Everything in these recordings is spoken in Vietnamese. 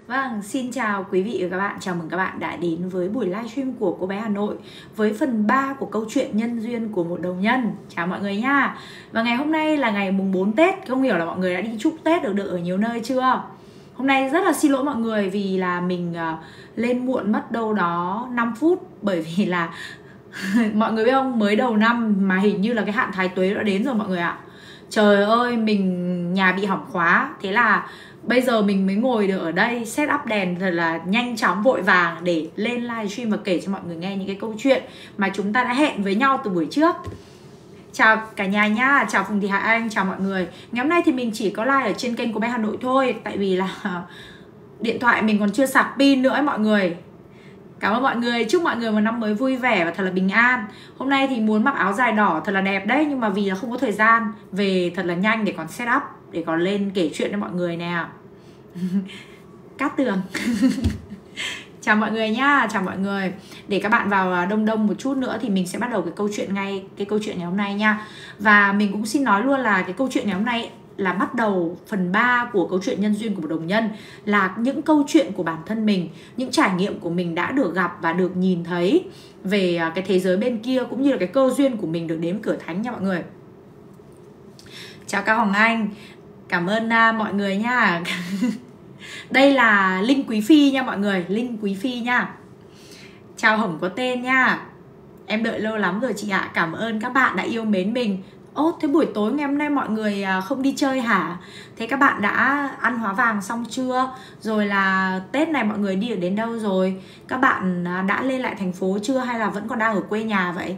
Vâng, xin chào quý vị và các bạn. Chào mừng các bạn đã đến với buổi livestream của cô bé Hà Nội với phần 3 của câu chuyện nhân duyên của một đồng nhân. Chào mọi người nha. Và ngày hôm nay là ngày mùng 4 Tết. Không hiểu là mọi người đã đi chúc Tết được ở nhiều nơi chưa? Hôm nay rất là xin lỗi mọi người vì là mình lên muộn mất đâu đó 5 phút. Bởi vì là mọi người biết không, mới đầu năm mà hình như là cái hạn thái tuế đã đến rồi mọi người ạ. Trời ơi, mình nhà bị hỏng khóa. Thế là bây giờ mình mới ngồi được ở đây set up đèn thật là nhanh chóng vội vàng để lên livestream và kể cho mọi người nghe những cái câu chuyện mà chúng ta đã hẹn với nhau từ buổi trước. Chào cả nhà nha, chào Phùng Thị Hải Anh, chào mọi người. Ngày hôm nay thì mình chỉ có live ở trên kênh của bé Hà Nội thôi, tại vì là điện thoại mình còn chưa sạc pin nữa ấy mọi người. Cảm ơn mọi người, chúc mọi người một năm mới vui vẻ và thật là bình an. Hôm nay thì muốn mặc áo dài đỏ thật là đẹp đấy, nhưng mà vì là không có thời gian về thật là nhanh để còn set up, để còn lên kể chuyện cho mọi người nè. Cát Tường. Chào mọi người nha, chào mọi người. Để các bạn vào đông đông một chút nữa thì mình sẽ bắt đầu cái câu chuyện ngày hôm nay nha. Và mình cũng xin nói luôn là cái câu chuyện ngày hôm nay là bắt đầu phần 3 của câu chuyện nhân duyên của một đồng nhân, là những câu chuyện của bản thân mình, những trải nghiệm của mình đã được gặp và được nhìn thấy về cái thế giới bên kia, cũng như là cái cơ duyên của mình được đến cửa thánh nha mọi người. Chào Cao Hồng Anh, cảm ơn mọi người nha. Đây là Linh Quý Phi nha mọi người, Linh Quý Phi nha. Chào Hồng có tên nha. Em đợi lâu lắm rồi chị ạ. Cảm ơn các bạn đã yêu mến mình. Ô, thế buổi tối ngày hôm nay mọi người không đi chơi hả? Thế các bạn đã ăn hóa vàng xong chưa? Rồi là Tết này mọi người đi ở đến đâu rồi? Các bạn đã lên lại thành phố chưa hay là vẫn còn đang ở quê nhà vậy?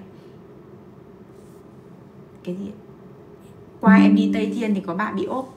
Cái gì? Qua em đi Tây Thiên thì có bạn bị ốp.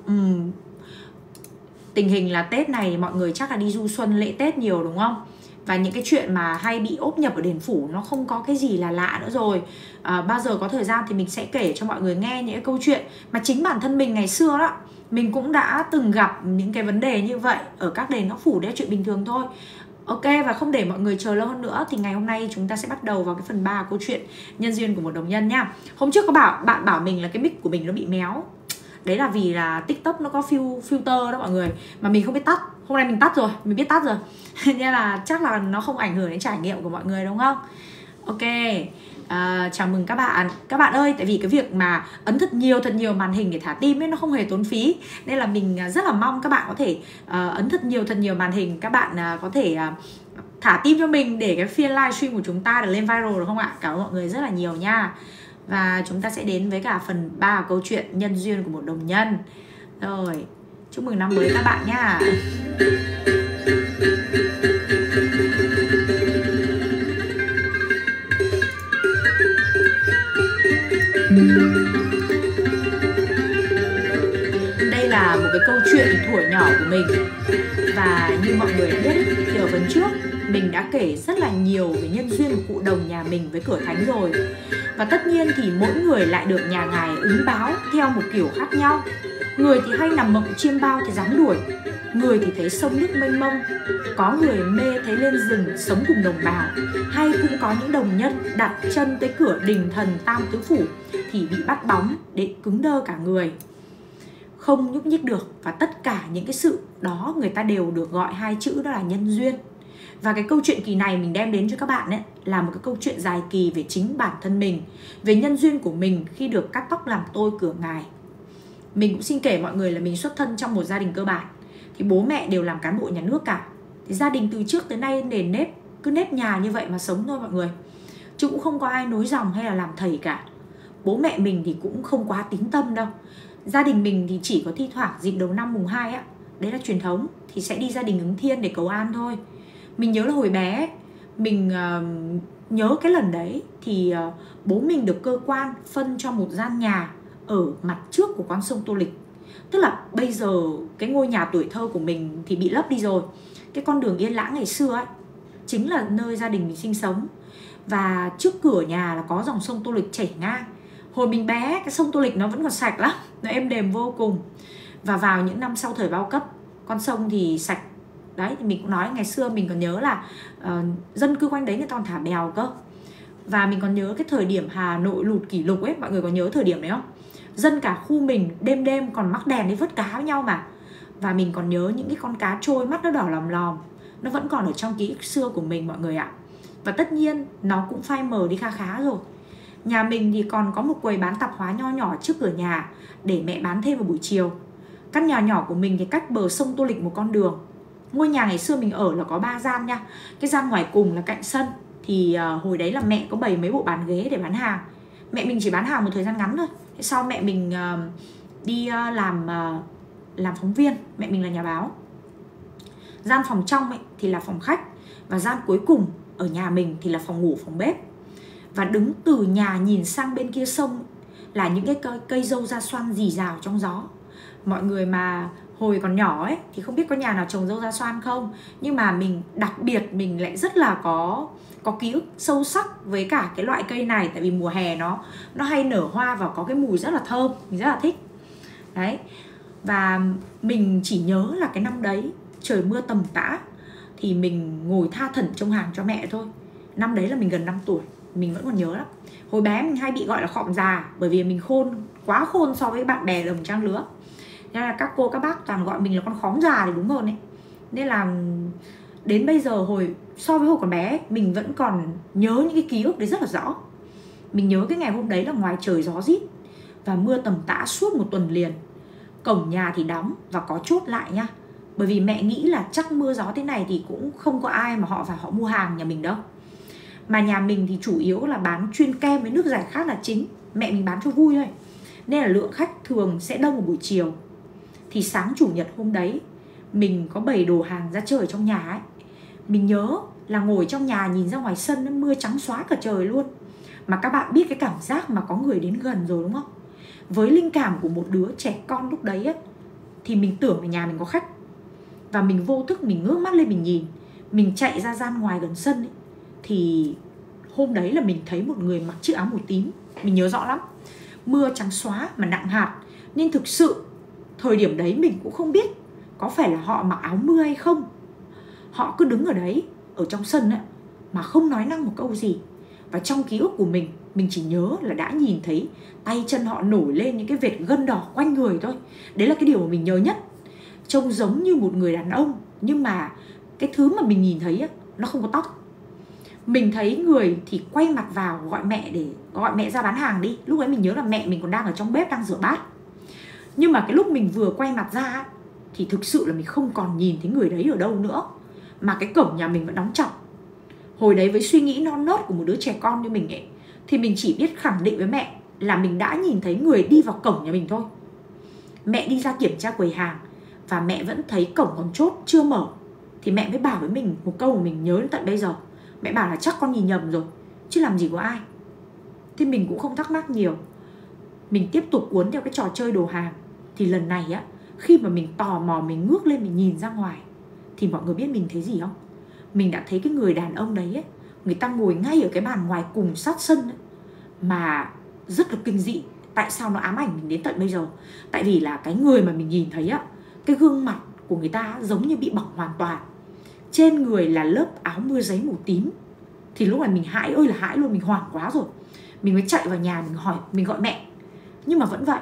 Tình hình là Tết này mọi người chắc là đi du xuân lễ Tết nhiều đúng không? Và những cái chuyện mà hay bị ốp nhập ở đền phủ nó không có cái gì là lạ nữa rồi. Bao giờ có thời gian thì mình sẽ kể cho mọi người nghe những cái câu chuyện mà chính bản thân mình ngày xưa đó, mình cũng đã từng gặp những cái vấn đề như vậy ở các đền các phủ. Đấy là chuyện bình thường thôi. Ok, và không để mọi người chờ lâu hơn nữa thì ngày hôm nay chúng ta sẽ bắt đầu vào cái phần 3 câu chuyện nhân duyên của một đồng nhân nha. Hôm trước bạn bảo mình là cái mic của mình nó bị méo. Đấy là vì là TikTok nó có filter đó mọi người, mà mình không biết tắt. Hôm nay mình tắt rồi, mình biết tắt rồi. Nên là chắc là nó không ảnh hưởng đến trải nghiệm của mọi người đúng không? Ok, chào mừng các bạn. Các bạn ơi, tại vì cái việc mà ấn thật nhiều màn hình để thả tim ấy nó không hề tốn phí. Nên là mình rất là mong các bạn có thể ấn thật nhiều màn hình. Các bạn có thể thả tim cho mình để cái phiên livestream của chúng ta được lên viral được không ạ? Cảm ơn mọi người rất là nhiều nha. Và chúng ta sẽ đến với cả phần 3 câu chuyện nhân duyên của một đồng nhân. Rồi, chúc mừng năm mới các bạn nha. Đây là một cái câu chuyện thuở nhỏ của mình. Và như mọi người đã biết thì ở phần trước mình đã kể rất là nhiều về nhân duyên của cụ đồng nhà mình với cửa thánh rồi. Và tất nhiên thì mỗi người lại được nhà ngài ứng báo theo một kiểu khác nhau. Người thì hay nằm mộng chiêm bao thì dám đuổi, người thì thấy sông nước mênh mông, có người mê thấy lên rừng sống cùng đồng bào, hay cũng có những đồng nhân đặt chân tới cửa đình thần Tam Tứ Phủ thì bị bắt bóng để cứng đơ cả người, không nhúc nhích được. Và tất cả những cái sự đó người ta đều được gọi hai chữ đó là nhân duyên. Và cái câu chuyện kỳ này mình đem đến cho các bạn ấy là một cái câu chuyện dài kỳ về chính bản thân mình, về nhân duyên của mình khi được cắt tóc làm tôi cửa ngài. Mình cũng xin kể mọi người là mình xuất thân trong một gia đình cơ bản, thì bố mẹ đều làm cán bộ nhà nước cả. Thì gia đình từ trước tới nay nền nếp cứ nếp nhà như vậy mà sống thôi mọi người, chứ cũng không có ai nối dòng hay là làm thầy cả. Bố mẹ mình thì cũng không quá tín tâm đâu. Gia đình mình thì chỉ có thi thoảng dịp đầu năm mùng 2 á, đấy là truyền thống, thì sẽ đi gia đình Ứng Thiên để cầu an thôi. Mình nhớ là hồi bé mình nhớ cái lần đấy thì bố mình được cơ quan phân cho một gian nhà ở mặt trước của con sông Tô Lịch. Tức là bây giờ cái ngôi nhà tuổi thơ của mình thì bị lấp đi rồi. Cái con đường Yên Lãng ngày xưa ấy chính là nơi gia đình mình sinh sống. Và trước cửa nhà là có dòng sông Tô Lịch chảy ngang. Hồi mình bé cái sông Tô Lịch nó vẫn còn sạch lắm, nó êm đềm vô cùng. Và vào những năm sau thời bao cấp, con sông thì sạch. Đấy, thì mình cũng nói ngày xưa mình còn nhớ là dân cư quanh đấy người ta còn thả bèo cơ. Và mình còn nhớ cái thời điểm Hà Nội lụt kỷ lục ấy, mọi người có nhớ thời điểm đấy không? Dân cả khu mình đêm còn mắc đèn đi vớt cá với nhau mà. Và mình còn nhớ những cái con cá trôi mắt nó đỏ lòm lòm, nó vẫn còn ở trong ký ức xưa của mình mọi người ạ. Và tất nhiên nó cũng phai mờ đi khá khá rồi. Nhà mình thì còn có một quầy bán tạp hóa nho nhỏ trước cửa nhà để mẹ bán thêm vào buổi chiều. Căn nhà nhỏ của mình thì cách bờ sông Tô Lịch một con đường. Ngôi nhà ngày xưa mình ở là có 3 gian nha. Cái gian ngoài cùng là cạnh sân. Thì hồi đấy là mẹ có bày mấy bộ bàn ghế để bán hàng. Mẹ mình chỉ bán hàng một thời gian ngắn thôi. Sau mẹ mình đi làm phóng viên. Mẹ mình là nhà báo. Gian phòng trong ấy thì là phòng khách. Và gian cuối cùng ở nhà mình thì là phòng ngủ, phòng bếp. Và đứng từ nhà nhìn sang bên kia sông là những cái cây dâu da xoan rì rào trong gió. Mọi người mà hồi còn nhỏ ấy thì không biết có nhà nào trồng dâu da xoan không, nhưng mà mình đặc biệt mình lại rất là có ký ức sâu sắc với cả cái loại cây này. Tại vì mùa hè nó hay nở hoa và có cái mùi rất là thơm, mình rất là thích. Đấy. Và mình chỉ nhớ là cái năm đấy trời mưa tầm tã thì mình ngồi tha thẩn trông hàng cho mẹ thôi. Năm đấy là mình gần 5 tuổi, mình vẫn còn nhớ lắm. Hồi bé mình hay bị gọi là khọm già, bởi vì mình khôn, quá khôn so với bạn bè đồng trang lứa. Nên là các cô các bác toàn gọi mình là con khóm già thì đúng hơn ấy. Nên là đến bây giờ so với hồi còn bé, mình vẫn còn nhớ những cái ký ức đấy rất là rõ. Mình nhớ cái ngày hôm đấy là ngoài trời gió rít và mưa tầm tã suốt một tuần liền. Cổng nhà thì đóng và có chốt lại nha. Bởi vì mẹ nghĩ là chắc mưa gió thế này thì cũng không có ai mà họ vào họ mua hàng nhà mình đâu. Mà nhà mình thì chủ yếu là bán chuyên kem với nước giải khát là chính. Mẹ mình bán cho vui thôi. Nên là lượng khách thường sẽ đông vào buổi chiều. Thì sáng chủ nhật hôm đấy mình có bày đồ hàng ra chơi ở trong nhà ấy. Mình nhớ là ngồi trong nhà nhìn ra ngoài sân, nó mưa trắng xóa cả trời luôn. Mà các bạn biết cái cảm giác mà có người đến gần rồi đúng không? Với linh cảm của một đứa trẻ con lúc đấy ấy, thì mình tưởng là nhà mình có khách. Và mình vô thức mình ngước mắt lên mình nhìn. Mình chạy ra gian ngoài gần sân ấy, thì hôm đấy là mình thấy một người mặc chiếc áo màu tím. Mình nhớ rõ lắm. Mưa trắng xóa mà nặng hạt. Nên thực sự thời điểm đấy mình cũng không biết có phải là họ mặc áo mưa hay không. Họ cứ đứng ở đấy, ở trong sân ấy, mà không nói năng một câu gì. Và trong ký ức của mình chỉ nhớ là đã nhìn thấy tay chân họ nổi lên những cái vệt gân đỏ quanh người thôi. Đấy là cái điều mà mình nhớ nhất. Trông giống như một người đàn ông, nhưng mà cái thứ mà mình nhìn thấy ấy, nó không có tóc. Mình thấy người thì quay mặt vào gọi mẹ ra bán hàng đi. Lúc ấy mình nhớ là mẹ mình còn đang ở trong bếp đang rửa bát. Nhưng mà cái lúc mình vừa quay mặt ra thì thực sự là mình không còn nhìn thấy người đấy ở đâu nữa. Mà cái cổng nhà mình vẫn đóng chặt. Hồi đấy với suy nghĩ non nớt của một đứa trẻ con như mình ấy, thì mình chỉ biết khẳng định với mẹ là mình đã nhìn thấy người đi vào cổng nhà mình thôi. Mẹ đi ra kiểm tra quầy hàng và mẹ vẫn thấy cổng còn chốt chưa mở. Thì mẹ mới bảo với mình một câu mà mình nhớ đến tận bây giờ. Mẹ bảo là chắc con nhìn nhầm rồi, chứ làm gì có ai. Thì mình cũng không thắc mắc nhiều. Mình tiếp tục cuốn theo cái trò chơi đồ hàng. Thì lần này á, khi mà mình tò mò mình ngước lên mình nhìn ra ngoài, thì mọi người biết mình thấy gì không? Mình đã thấy cái người đàn ông đấy ấy, người ta ngồi ngay ở cái bàn ngoài cùng sát sân ấy, mà rất là kinh dị. Tại sao nó ám ảnh mình đến tận bây giờ? Tại vì là cái người mà mình nhìn thấy á, cái gương mặt của người ta giống như bị bỏng hoàn toàn. Trên người là lớp áo mưa giấy màu tím. Thì lúc này mình hãi ơi là hãi luôn, mình hoảng quá rồi. Mình mới chạy vào nhà mình gọi mẹ. Nhưng mà vẫn vậy.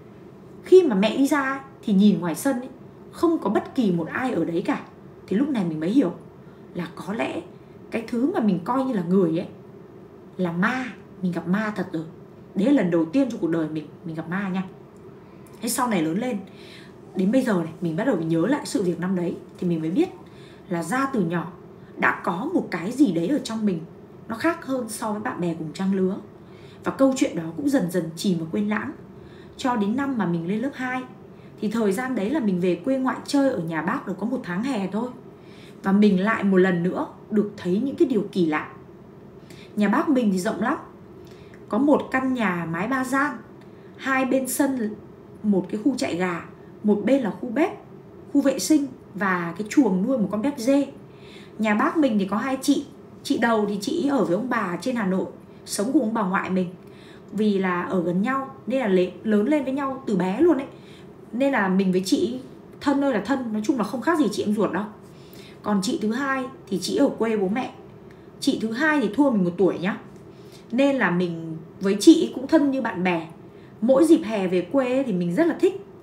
Khi mà mẹ đi ra thì nhìn ngoài sân ấy, không có bất kỳ một ai ở đấy cả. Thì lúc này mình mới hiểu là có lẽ cái thứ mà mình coi như là người ấy là ma. Mình gặp ma thật rồi. Đấy là lần đầu tiên trong cuộc đời mình gặp ma nha. Thế sau này lớn lên, đến bây giờ này, mình bắt đầu mình nhớ lại sự việc năm đấy, thì mình mới biết là ra từ nhỏ đã có một cái gì đấy ở trong mình nó khác hơn so với bạn bè cùng trang lứa. Và câu chuyện đó cũng dần dần chìm vào quên lãng. Cho đến năm mà mình lên lớp 2, thì thời gian đấy là mình về quê ngoại chơi ở nhà bác được có 1 tháng hè thôi. Và mình lại một lần nữa được thấy những cái điều kỳ lạ. Nhà bác mình thì rộng lắm. Có một căn nhà mái 3 gian, 2 bên sân một cái khu chạy gà, một bên là khu bếp, khu vệ sinh và cái chuồng nuôi một con béc dê. Nhà bác mình thì có 2 chị. Chị đầu thì chị ở với ông bà trên Hà Nội, sống cùng ông bà ngoại mình. Vì là ở gần nhau nên là lớn lên với nhau từ bé luôn ấy. Nên là mình với chị thân ơi là thân, nói chung là không khác gì chị em ruột đâu. Còn chị thứ hai thì chị ở quê bố mẹ. Chị thứ hai thì thua mình 1 tuổi nhá. Nên là mình với chị cũng thân như bạn bè. Mỗi dịp hè về quê thì mình rất là thích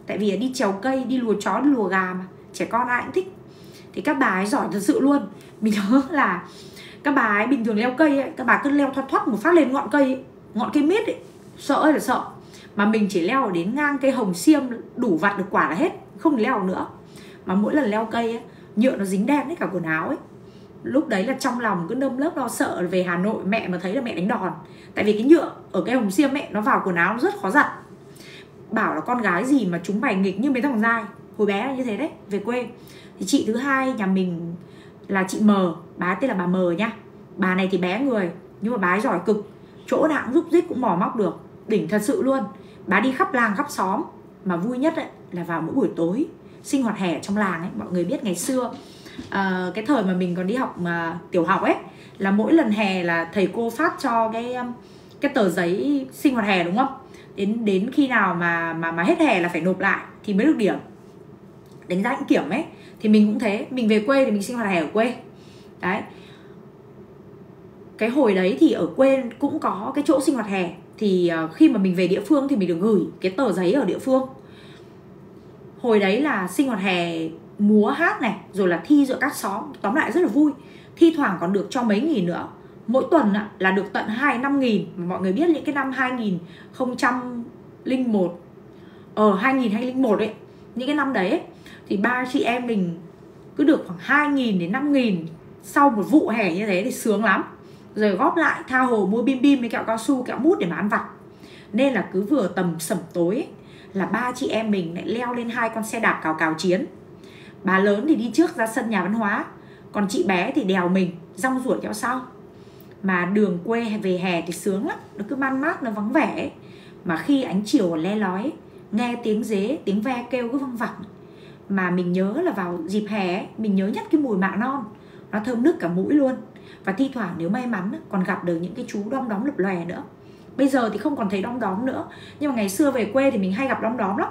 Tại vì đi trèo cây, đi lùa chó, đi lùa gà mà, trẻ con ai cũng thích. Thì các bà ấy giỏi thật sự luôn. Mình nhớ là các bà ấy bình thường leo cây ấy, các bà cứ leo thoát thoát một phát lên ngọn cây ấy, ngọn cây mít ấy, sợ ơi là sợ. Mà mình chỉ leo đến ngang cây hồng xiêm, đủ vặt được quả là hết, không thể leo nữa. Mà mỗi lần leo cây ấy, nhựa nó dính đen hết cả quần áo ấy. Lúc đấy là trong lòng cứ nơm nớp lo sợ, về Hà Nội mẹ mà thấy là mẹ đánh đòn. Tại vì cái nhựa ở cây hồng xiêm ấy, nó vào quần áo nó rất khó giặt. Bảo là con gái gì mà chúng mày nghịch như mấy thằng dai. Hồi bé là như thế đấy. Về quê thì chị thứ hai nhà mình là chị M, bà tên là bà M nhá. Bà này thì bé người nhưng mà bà ấy giỏi cực, chỗ nào cũng rúc rích cũng mò móc được, đỉnh thật sự luôn. Bà đi khắp làng khắp xóm. Mà vui nhất ấy, là vào mỗi buổi tối sinh hoạt hè trong làng ấy. Mọi người biết ngày xưa cái thời mà mình còn đi học tiểu học ấy, là mỗi lần hè là thầy cô phát cho cái tờ giấy sinh hoạt hè đúng không? Đến khi nào mà hết hè là phải nộp lại thì mới được điểm, đánh giá hạnh kiểm ấy. Thì mình cũng thế, mình về quê thì mình sinh hoạt hè ở quê. Đấy. Cái hồi đấy thì ở quê cũng có cái chỗ sinh hoạt hè. Thì khi mà mình về địa phương thì mình được gửi cái tờ giấy ở địa phương. Hồi đấy là sinh hoạt hè, múa hát này, rồi là thi giữa các xóm, tóm lại rất là vui. Thi thoảng còn được cho mấy nghìn nữa. Mỗi tuần là được tận 2-5 nghìn. Mọi người biết những cái năm 2001 2001 ấy, những cái năm đấy ấy, thì ba chị em mình cứ được khoảng 2.000 đến 5.000 sau một vụ hè như thế thì sướng lắm. Rồi góp lại tha hồ mua bim bim với kẹo cao su, kẹo mút để mà ăn vặt. Nên là cứ vừa tầm sẩm tối ấy, là ba chị em mình lại leo lên 2 con xe đạp cào chiến. Bà lớn thì đi trước ra sân nhà văn hóa, còn chị bé thì đèo mình rong ruổi theo sau. Mà đường quê về hè thì sướng lắm, nó cứ man mát, nó vắng vẻ ấy. Mà khi ánh chiều le lói ấy, nghe tiếng dế, tiếng ve kêu cứ văng vẳng. Mà mình nhớ là vào dịp hè ấy, mình nhớ nhất cái mùi mạ non, nó thơm nức cả mũi luôn. Và thi thoảng nếu may mắn còn gặp được những cái chú đom đóm lập lòe nữa. Bây giờ thì không còn thấy đom đóm nữa, nhưng mà ngày xưa về quê thì mình hay gặp đom đóm lắm.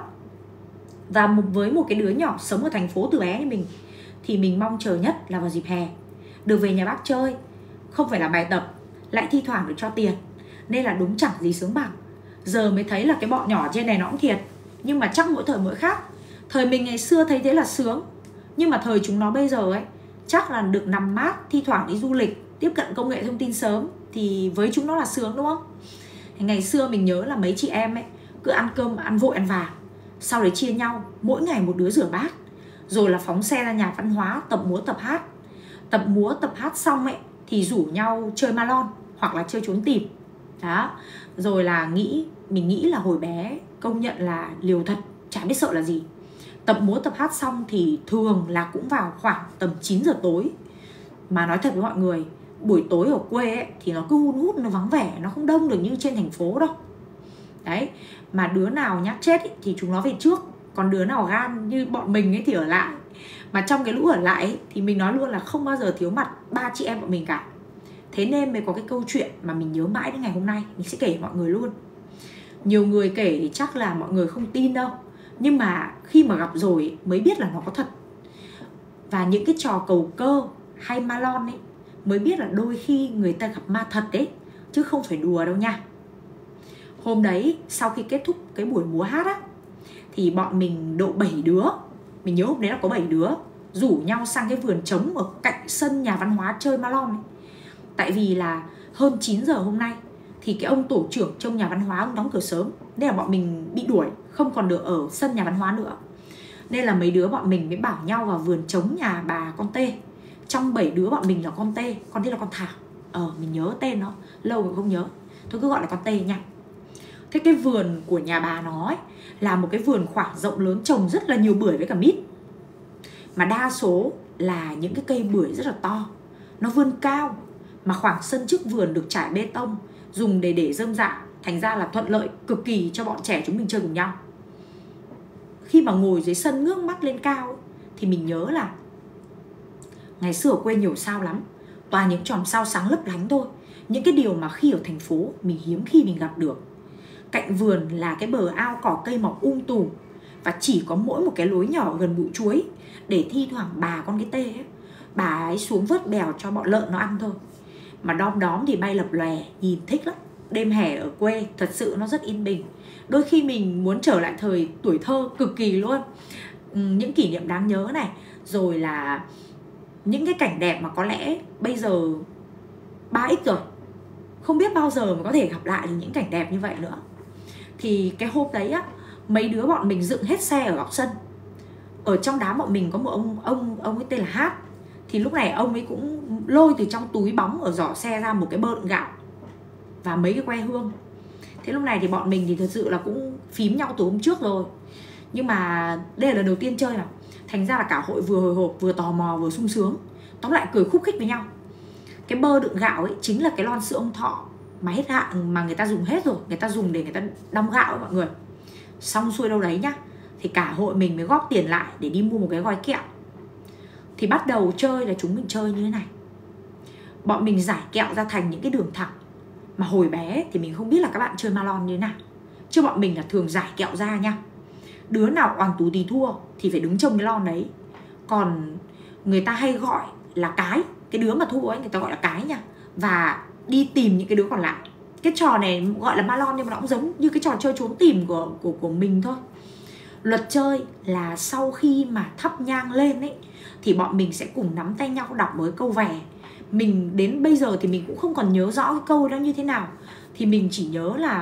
Và với một cái đứa nhỏ sống ở thành phố từ bé như mình, thì mình mong chờ nhất là vào dịp hè được về nhà bác chơi. Không phải là bài tập, lại thi thoảng được cho tiền. Nên là đúng chẳng gì sướng bằng. Giờ mới thấy là cái bọn nhỏ trên này nó cũng thiệt, nhưng mà chắc mỗi thời mỗi khác. Thời mình ngày xưa thấy thế là sướng, nhưng mà thời chúng nó bây giờ ấy, chắc là được nằm mát, thi thoảng đi du lịch, tiếp cận công nghệ thông tin sớm, thì với chúng nó là sướng đúng không? Ngày xưa mình nhớ là mấy chị em ấy cứ ăn cơm ăn vội ăn vàng, sau đấy chia nhau mỗi ngày một đứa rửa bát, rồi là phóng xe ra nhà văn hóa tập múa tập hát. Tập múa tập hát xong ấy thì rủ nhau chơi ma lon hoặc là chơi trốn tìm. Đó. Rồi là mình nghĩ là hồi bé công nhận là liều thật, chả biết sợ là gì. Tập múa tập hát xong thì thường là cũng vào khoảng tầm 9 giờ tối. Mà nói thật với mọi người, buổi tối ở quê ấy, thì nó cứ hun hút, nó vắng vẻ, nó không đông được như trên thành phố đâu. Đấy. Mà đứa nào nhát chết ấy, thì chúng nó về trước, còn đứa nào gan như bọn mình ấy thì ở lại. Mà trong cái lũ ở lại ấy, thì mình nói luôn là không bao giờ thiếu mặt ba chị em bọn mình cả. Thế nên mới có cái câu chuyện mà mình nhớ mãi đến ngày hôm nay, mình sẽ kể mọi người luôn. Nhiều người kể thì chắc là mọi người không tin đâu, nhưng mà khi mà gặp rồi mới biết là nó có thật. Và những cái trò cầu cơ hay ma lon ấy mới biết là đôi khi người ta gặp ma thật đấy, chứ không phải đùa đâu nha. Hôm đấy sau khi kết thúc cái buổi múa hát á, thì bọn mình độ 7 đứa, mình nhớ hôm đấy là có 7 đứa, rủ nhau sang cái vườn trống ở cạnh sân nhà văn hóa chơi ma lon ấy. Tại vì là hơn 9 giờ hôm nay thì cái ông tổ trưởng trong nhà văn hóa ông đóng cửa sớm, nên là bọn mình bị đuổi, không còn được ở sân nhà văn hóa nữa. Nên là mấy đứa bọn mình mới bảo nhau vào vườn trống nhà bà con Tê. Trong 7 đứa bọn mình là con Tê, con Tê là con Thảo. Mình nhớ tên nó, lâu rồi không nhớ, tôi cứ gọi là con Tê nha. Thế cái vườn của nhà bà nó ấy, là một cái vườn khoảng rộng lớn, trồng rất là nhiều bưởi với cả mít. Mà đa số là những cái cây bưởi rất là to, nó vươn cao. Mà khoảng sân trước vườn được trải bê tông, dùng để rơm rạ, thành ra là thuận lợi cực kỳ cho bọn trẻ chúng mình chơi cùng nhau. Khi mà ngồi dưới sân ngước mắt lên cao ấy, thì mình nhớ là ngày xưa ở quê nhiều sao lắm, toàn những chòm sao sáng lấp lánh thôi. Những cái điều mà khi ở thành phố mình hiếm khi mình gặp được. Cạnh vườn là cái bờ ao cỏ cây mọc tùm, và chỉ có mỗi một cái lối nhỏ gần bụi chuối, để thi thoảng bà con cái Tê ấy, bà ấy xuống vớt bèo cho bọn lợn nó ăn thôi. Mà đom đóm thì bay lập lòe, nhìn thích lắm. Đêm hè ở quê thật sự nó rất yên bình. Đôi khi mình muốn trở lại thời tuổi thơ cực kỳ luôn. Những kỷ niệm đáng nhớ này, rồi là những cái cảnh đẹp mà có lẽ bây giờ 3x rồi, không biết bao giờ mà có thể gặp lại được những cảnh đẹp như vậy nữa. Thì cái hôm đấy á, mấy đứa bọn mình dựng hết xe ở góc sân. Ở trong đám bọn mình có một ông ấy tên là Hát. Thì lúc này ông ấy cũng lôi từ trong túi bóng ở giỏ xe ra một cái bơ đựng gạo và mấy cái que hương. Thế lúc này thì bọn mình thì thật sự là cũng phím nhau từ hôm trước rồi, nhưng mà đây là lần đầu tiên chơi mà, thành ra là cả hội vừa hồi hộp, vừa tò mò, vừa sung sướng. Tóm lại cười khúc khích với nhau. Cái bơ đựng gạo ấy chính là cái lon sữa ông Thọ mà hết hạn, mà người ta dùng hết rồi, người ta dùng để người ta đong gạo ấy mọi người. Xong xuôi đâu đấy nhá, thì cả hội mình mới góp tiền lại để đi mua một cái gói kẹo. Thì bắt đầu chơi là chúng mình chơi như thế này. Bọn mình giải kẹo ra thành những cái đường thẳng. Mà hồi bé thì mình không biết là các bạn chơi ma lon như thế nào, chứ bọn mình là thường giải kẹo ra nha. Đứa nào oằn tú tí thua thì phải đứng trông cái lon đấy. Còn người ta hay gọi là cái đứa mà thua ấy, người ta gọi là cái nha. Và đi tìm những cái đứa còn lại. Cái trò này gọi là ma lon nhưng mà nó cũng giống như cái trò chơi trốn tìm của mình thôi. Luật chơi là sau khi mà thắp nhang lên ấy, thì bọn mình sẽ cùng nắm tay nhau đọc một cái câu vè. Mình đến bây giờ thì mình cũng không còn nhớ rõ cái câu đó như thế nào. Thì mình chỉ nhớ là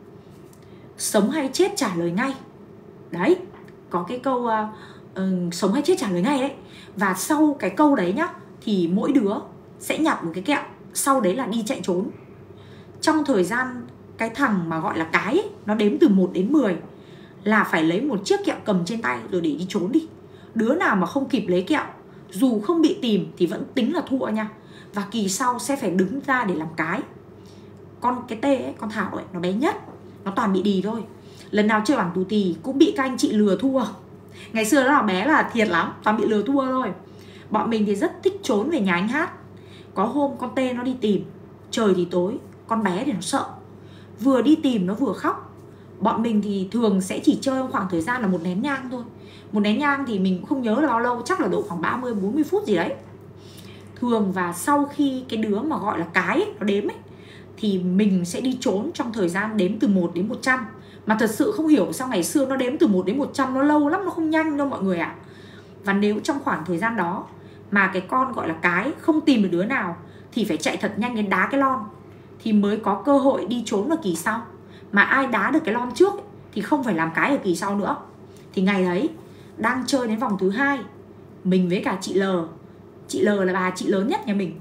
sống hay chết trả lời ngay. Đấy, có cái câu sống hay chết trả lời ngay đấy. Và sau cái câu đấy nhá, thì mỗi đứa sẽ nhặt một cái kẹo, sau đấy là đi chạy trốn. Trong thời gian cái thằng mà gọi là cái ấy, nó đếm từ 1 đến 10 là phải lấy một chiếc kẹo cầm trên tay rồi để đi trốn đi. Đứa nào mà không kịp lấy kẹo, dù không bị tìm thì vẫn tính là thua nha. Và kỳ sau sẽ phải đứng ra để làm cái. Con cái tê ấy, con Thảo ấy, nó bé nhất, nó toàn bị đì thôi. Lần nào chơi bảng tù tì cũng bị các anh chị lừa thua. Ngày xưa nó là bé là thiệt lắm, toàn bị lừa thua thôi. Bọn mình thì rất thích trốn về nhà anh Hát. Có hôm con tê nó đi tìm, trời thì tối, con bé thì nó sợ, vừa đi tìm nó vừa khóc. Bọn mình thì thường sẽ chỉ chơi trong khoảng thời gian là 1 nén nhang thôi. 1 nén nhang thì mình cũng không nhớ là bao lâu, chắc là độ khoảng 30-40 phút gì đấy. Thường và sau khi cái đứa mà gọi là cái ấy, nó đếm ấy, thì mình sẽ đi trốn trong thời gian đếm từ 1 đến 100. Mà thật sự không hiểu sao ngày xưa nó đếm từ 1 đến 100 nó lâu lắm, nó không nhanh đâu mọi người ạ. Và nếu trong khoảng thời gian đó mà cái con gọi là cái không tìm được đứa nào thì phải chạy thật nhanh đến đá cái lon, thì mới có cơ hội đi trốn ở kỳ sau. Mà ai đá được cái lon trước ấy, thì không phải làm cái ở kỳ sau nữa. Thì ngày đấy đang chơi đến vòng thứ 2, mình với cả chị L. Chị L là bà chị lớn nhất nhà mình.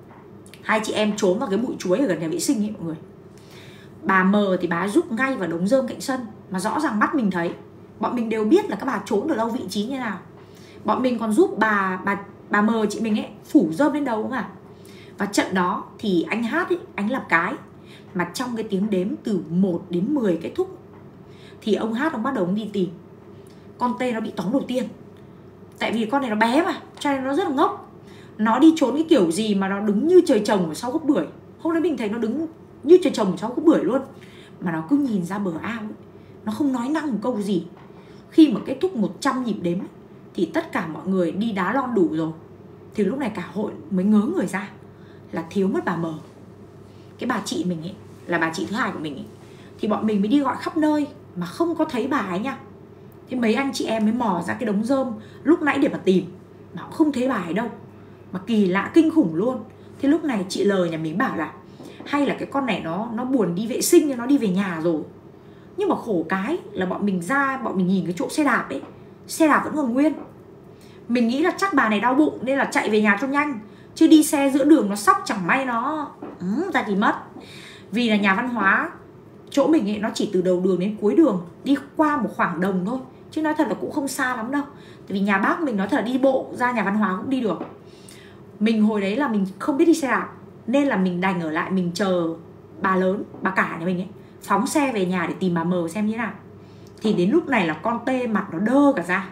Hai chị em trốn vào cái bụi chuối ở gần nhà vệ sinh ấy mọi người. Bà M thì bà giúp ngay vào đống rơm cạnh sân, mà rõ ràng mắt mình thấy. Bọn mình đều biết là các bà trốn ở đâu, vị trí như nào. Bọn mình còn giúp bà M chị mình ấy phủ rơm lên đầu không à. Và trận đó thì anh Hát ấy, anh làm cái. Mà trong cái tiếng đếm từ 1 đến 10 kết thúc thì ông Hát ông bắt đầu đi tìm. Con tê nó bị tóm đầu tiên. Tại vì con này nó bé mà, cho nên nó rất là ngốc. Nó đi trốn cái kiểu gì mà nó đứng như trời trồng ở sau gốc bưởi. Hôm nay mình thấy nó đứng như trời trồng ở sau gốc bưởi luôn. Mà nó cứ nhìn ra bờ ao ấy. Nó không nói năng một câu gì. Khi mà kết thúc 100 nhịp đếm ấy, thì tất cả mọi người đi đá lon đủ rồi. Thì lúc này cả hội mới ngớ người ra là thiếu mất bà M. Cái bà chị mình ấy, là bà chị thứ hai của mình ấy. Thì bọn mình mới đi gọi khắp nơi mà không có thấy bà ấy nha. Thế mấy anh chị em mới mò ra cái đống rơm lúc nãy để mà tìm, mà cũng không thấy bà ấy đâu. Mà kỳ lạ kinh khủng luôn. Thế lúc này chị L nhà mình bảo là hay là cái con này nó buồn đi vệ sinh nên nó đi về nhà rồi. Nhưng mà khổ cái là bọn mình ra, bọn mình nhìn cái chỗ xe đạp ấy, xe đạp vẫn còn nguyên. Mình nghĩ là chắc bà này đau bụng nên là chạy về nhà cho nhanh, chứ đi xe giữa đường nó sóc chẳng may nó ra thì mất. Vì là nhà văn hóa chỗ mình ấy, nó chỉ từ đầu đường đến cuối đường, đi qua một khoảng đồng thôi, chứ nói thật là cũng không xa lắm đâu. Tại vì nhà bác mình nói thật là đi bộ ra nhà văn hóa cũng đi được. Mình hồi đấy là mình không biết đi xe đạp, nên là mình đành ở lại mình chờ bà lớn, bà cả nhà mình ấy phóng xe về nhà để tìm bà M xem như thế nào. Thì đến lúc này là con tê mặt nó đơ cả ra,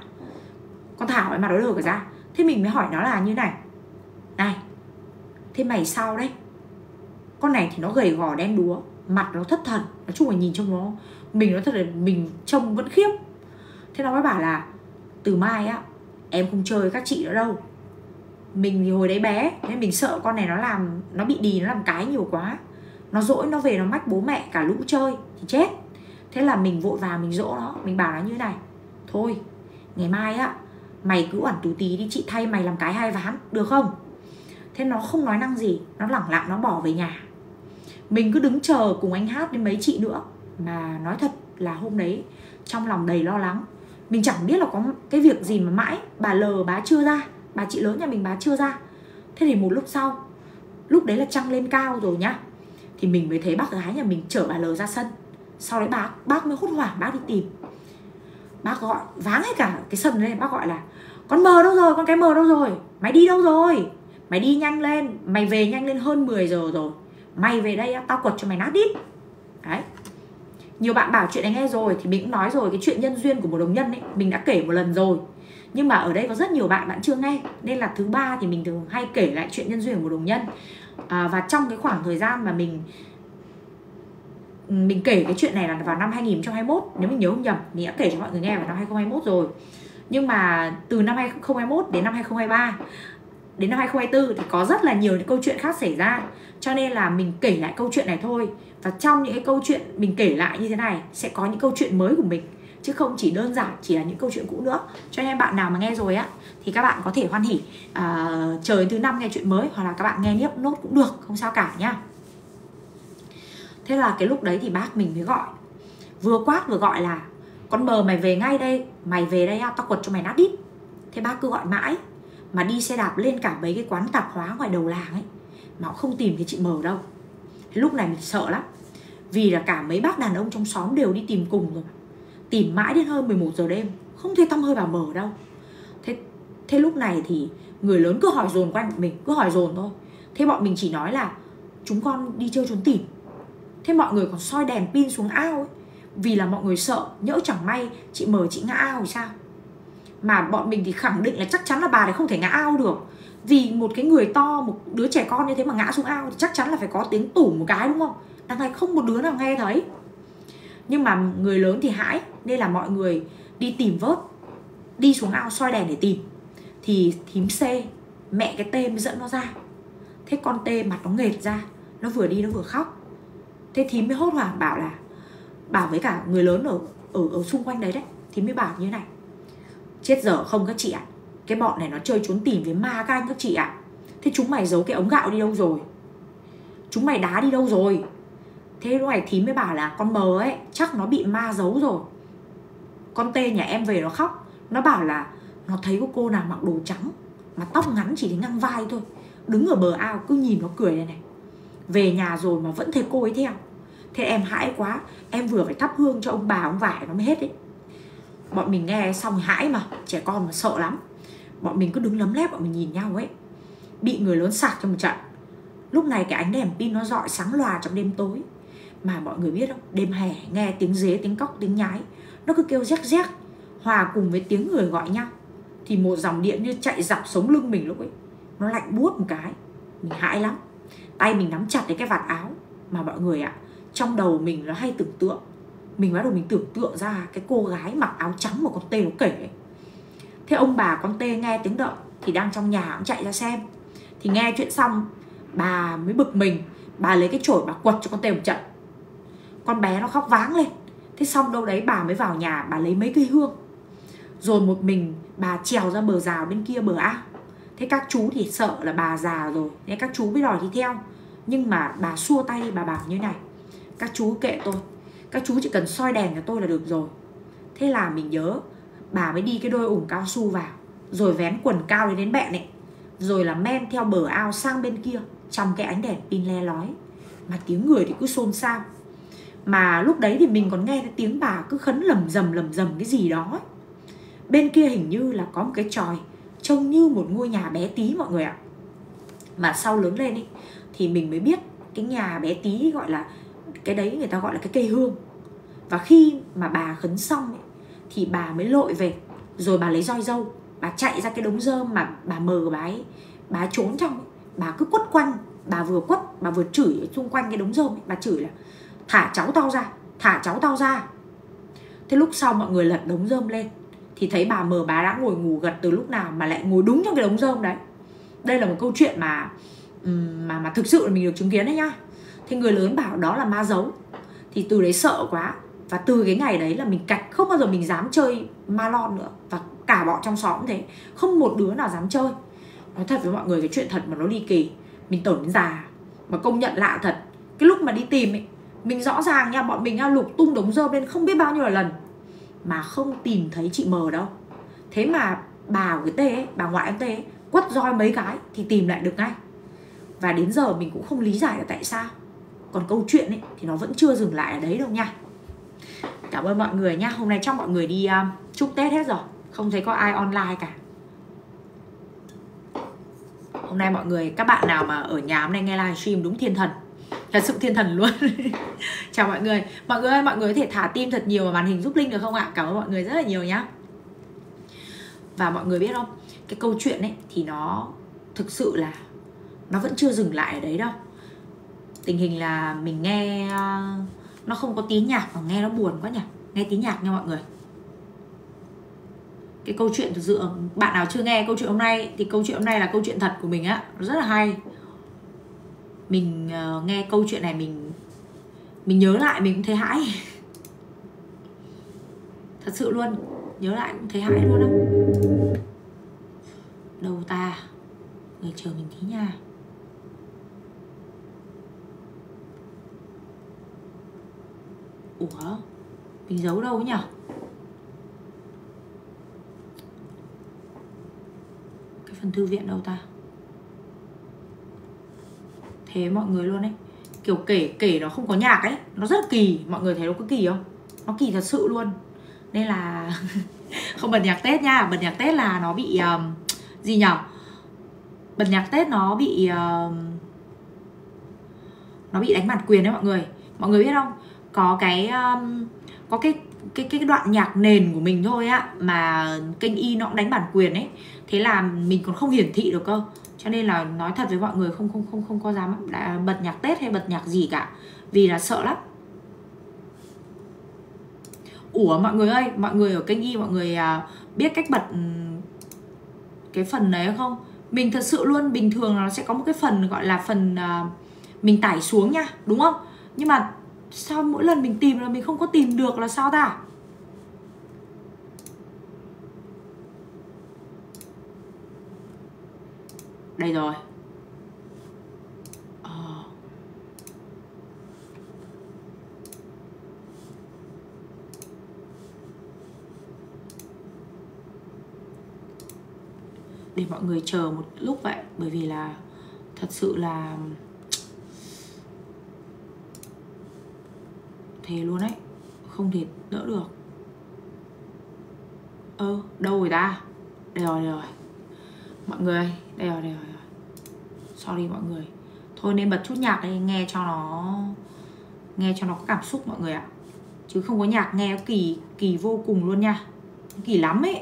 con Thảo ấy mặt nó đơ cả ra. Thế mình mới hỏi nó là như này: này, thế mày sao đấy? Con này thì nó gầy gò đen đúa, mặt nó thất thần, nói chung là nhìn trông nó, mình nói thật là mình trông vẫn khiếp. Thế nó mới bảo là từ mai á em không chơi các chị nữa đâu. Mình thì hồi đấy bé nên mình sợ con này nó bị đì, nó làm cái nhiều quá, nó dỗi nó về nó mách bố mẹ cả lũ chơi thì chết. Thế là mình vội vàng mình dỗ nó, mình bảo nó như thế này: thôi ngày mai á mày cứ oẳn tù tí đi, chị thay mày làm cái 2 ván được không? Thế nó không nói năng gì, nó lẳng lặng nó bỏ về nhà. Mình cứ đứng chờ cùng anh Hát đến mấy chị nữa. Mà nói thật là hôm đấy trong lòng đầy lo lắng. Mình chẳng biết là có cái việc gì mà mãi bà L bà chưa ra, bà chị lớn nhà mình bà chưa ra. Thế thì một lúc sau, lúc đấy là trăng lên cao rồi nhá, thì mình mới thấy bác gái nhà mình chở bà L ra sân. Sau đấy bác mới hốt hoảng, bác đi tìm. Bác gọi váng hết cả cái sân lên. Bác gọi là: con mờ đâu rồi, con cái mờ đâu rồi, mày đi đâu rồi, mày đi nhanh lên, mày về nhanh lên, hơn 10 giờ rồi, mày về đây tao quật cho mày nát đít. Đấy. Nhiều bạn bảo chuyện này nghe rồi, thì mình cũng nói rồi, cái chuyện nhân duyên của một đồng nhân ấy mình đã kể một lần rồi. Nhưng mà ở đây có rất nhiều bạn chưa nghe, nên là thứ 3 thì mình thường hay kể lại chuyện nhân duyên của một đồng nhân. Và trong cái khoảng thời gian mà mình kể cái chuyện này là vào năm 2021, nếu mình nhớ không nhầm, mình đã kể cho mọi người nghe vào năm 2021 rồi. Nhưng mà từ năm 2021 đến năm 2023 đến năm 2024 thì có rất là nhiều những câu chuyện khác xảy ra. Cho nên là mình kể lại câu chuyện này thôi. Và trong những cái câu chuyện mình kể lại như thế này sẽ có những câu chuyện mới của mình, chứ không chỉ đơn giản chỉ là những câu chuyện cũ nữa. Cho nên bạn nào mà nghe rồi á thì các bạn có thể hoan hỉ chờ đến thứ 5 nghe chuyện mới, hoặc là các bạn nghe tiếp nốt cũng được, không sao cả nhá. Thế là cái lúc đấy thì bác mình mới gọi, vừa quát vừa gọi là: con mờ mày về ngay đây, mày về đây tao quật cho mày nát đít. Thế bác cứ gọi mãi, mà đi xe đạp lên cả mấy cái quán tạp hóa ngoài đầu làng ấy mà cũng không tìm thấy chị mờ đâu. Thế lúc này mình sợ lắm, vì là cả mấy bác đàn ông trong xóm đều đi tìm cùng rồi, tìm mãi đến hơn 11 giờ đêm không thấy tăm hơi bà mờ đâu. Thế lúc này thì người lớn cứ hỏi dồn quanh bọn mình, cứ hỏi dồn thôi. Thế bọn mình chỉ nói là chúng con đi chơi trốn tìm. Thế mọi người còn soi đèn pin xuống ao ấy, vì là mọi người sợ nhỡ chẳng may chị mờ chị ngã ao thì sao. Mà bọn mình thì khẳng định là chắc chắn là bà đấy không thể ngã ao được, vì một cái người to, một đứa trẻ con như thế mà ngã xuống ao thì chắc chắn là phải có tiếng tủm một cái, đúng không? Đằng này không một đứa nào nghe thấy. Nhưng mà người lớn thì hãi, nên là mọi người đi tìm vớt, đi xuống ao soi đèn để tìm. Thì thím C, mẹ cái T mới dẫn nó ra. Thế con T mặt nó nghệt ra, nó vừa đi nó vừa khóc. Thế thím mới hốt hoảng bảo với cả người lớn ở xung quanh đấy. Thím mới bảo như này: chết giờ không các chị ạ, cái bọn này nó chơi trốn tìm với ma các anh các chị ạ. Thế chúng mày giấu cái ống gạo đi đâu rồi, chúng mày đá đi đâu rồi? Thế lúc này thím mới bảo là con mờ ấy chắc nó bị ma giấu rồi. Con T nhà em về nó khóc, nó bảo là nó thấy có cô nào mặc đồ trắng mà tóc ngắn chỉ đến ngang vai thôi, đứng ở bờ ao cứ nhìn nó cười này này. Về nhà rồi mà vẫn thấy cô ấy theo. Thế em hãi quá, em vừa phải thắp hương cho ông bà ông vải nó mới hết ấy. Bọn mình nghe xong hãi mà, trẻ con mà sợ lắm. Bọn mình cứ đứng lấm lép, bọn mình nhìn nhau ấy. Bị người lớn sạc cho một trận. Lúc này cái ánh đèn pin nó rọi sáng lòa trong đêm tối. Mà mọi người biết không, đêm hè nghe tiếng dế, tiếng cóc, tiếng nhái, nó cứ kêu rét rét, hòa cùng với tiếng người gọi nhau, thì một dòng điện như chạy dọc sống lưng mình lúc ấy. Nó lạnh buốt một cái, mình hãi lắm. Tay mình nắm chặt đến cái vạt áo. Mà mọi người ạ, trong đầu mình nó hay tưởng tượng. Mình bắt đầu mình tưởng tượng ra cái cô gái mặc áo trắng mà con T nó kể ấy. Thế ông bà con T nghe tiếng động thì đang trong nhà cũng chạy ra xem. Thì nghe chuyện xong, bà mới bực mình, bà lấy cái chổi bà quật cho con T một trận. Con bé nó khóc váng lên. Thế xong đâu đấy bà mới vào nhà, bà lấy mấy cây hương, rồi một mình bà trèo ra bờ rào bên kia bờ ao. Thế các chú thì sợ là bà già rồi, nên các chú mới đòi đi theo. Nhưng mà bà xua tay đi, bà bảo như này: các chú kệ tôi, các chú chỉ cần soi đèn cho tôi là được rồi. Thế là mình nhớ bà mới đi cái đôi ủng cao su vào, rồi vén quần cao đến bẹn ấy, rồi là men theo bờ ao sang bên kia trong cái ánh đèn pin le lói. Mà tiếng người thì cứ xôn xao. Mà lúc đấy thì mình còn nghe cái tiếng bà cứ khấn lầm rầm cái gì đó ấy. Bên kia hình như là có một cái chòi trông như một ngôi nhà bé tí mọi người ạ. Mà sau lớn lên ấy, thì mình mới biết cái nhà bé tí gọi là, cái đấy người ta gọi là cái cây hương. Và khi mà bà khấn xong ấy, thì bà mới lội về, rồi bà lấy roi dâu, bà chạy ra cái đống rơm mà bà mờ bà trốn trong ấy. Bà cứ quất quanh, bà vừa quất bà vừa chửi xung quanh cái đống rơm ấy. Bà chửi là: thả cháu tao ra, thả cháu tao ra. Thế lúc sau mọi người lật đống rơm lên thì thấy bà mờ bà đã ngồi ngủ gật từ lúc nào mà lại ngồi đúng trong cái đống rơm đấy. Đây là một câu chuyện mà thực sự là mình được chứng kiến đấy nhá. Thì người lớn bảo đó là ma giấu. Thì từ đấy sợ quá, Và từ cái ngày đấy là mình cạch, không bao giờ mình dám chơi ma lon nữa. Và cả bọn trong xóm cũng thế, không một đứa nào dám chơi. Nói thật với mọi người, cái chuyện thật mà nó ly kỳ. Mình tưởng đến già mà công nhận lạ thật. Cái lúc mà đi tìm ấy, mình rõ ràng nha, bọn mình lục tung đống rơm lên không biết bao nhiêu là lần mà không tìm thấy chị M đâu. Thế mà bà của cái Tê ấy, bà ngoại ông Tê ấy, quất roi mấy cái thì tìm lại được ngay. Và đến giờ mình cũng không lý giải được tại sao. Còn câu chuyện ấy thì nó vẫn chưa dừng lại ở đấy đâu nha. Cảm ơn mọi người nha. Hôm nay chắc mọi người đi chúc Tết hết rồi, không thấy có ai online cả. Hôm nay mọi người, các bạn nào mà ở nhà hôm nay nghe livestream đúng thiên thần, thật sự thiên thần luôn. Chào mọi người. Mọi người ơi, mọi người có thể thả tim thật nhiều vào màn hình giúp Linh được không ạ? Cảm ơn mọi người rất là nhiều nhá. Và mọi người biết không, cái câu chuyện ấy thì nó thực sự là nó vẫn chưa dừng lại ở đấy đâu. Tình hình là mình nghe nó không có tí nhạc mà nghe nó buồn quá nhỉ. Nghe tí nhạc nha mọi người. Cái câu chuyện thực sự, bạn nào chưa nghe câu chuyện hôm nay thì câu chuyện hôm nay là câu chuyện thật của mình á, nó rất là hay. Mình nghe câu chuyện này mình nhớ lại mình cũng thấy hãi. Thật sự luôn, nhớ lại cũng thấy hãi luôn á. Đâu ta, người chờ mình tí nha. Ủa, mình giấu đâu nhỉ? Cái phần thư viện đâu ta? Thế mọi người luôn ấy, kiểu kể nó không có nhạc ấy, nó rất là kỳ. Mọi người thấy nó có kỳ không? Nó kỳ thật sự luôn. Nên là không bật nhạc Tết nha. Bật nhạc Tết là nó bị gì nhỉ? Bật nhạc Tết nó bị đánh bản quyền đấy mọi người. Mọi người biết không? Có cái đoạn nhạc nền của mình thôi á mà kênh Y nó cũng đánh bản quyền ấy. Thế là mình còn không hiển thị được cơ. Cho nên là nói thật với mọi người, không có dám bật nhạc Tết hay bật nhạc gì cả, vì là sợ lắm. Ủa mọi người ơi, mọi người ở kênh Y mọi người biết cách bật cái phần đấy không? Mình thật sự luôn, bình thường nó sẽ có một cái phần gọi là phần mình tải xuống nha, đúng không? Nhưng mà sao mỗi lần mình tìm là mình không có tìm được là sao ta? Đây rồi. Để mọi người chờ một lúc vậy. Bởi vì là thật sự là thế luôn đấy, không thể đỡ được. Đâu rồi ta? Đây rồi. Mọi người ơi, đây rồi. Sorry mọi người. Thôi nên bật chút nhạc đây, nghe cho nó có cảm xúc mọi người ạ. Chứ không có nhạc nghe kỳ vô cùng luôn nha. Kỳ lắm ấy.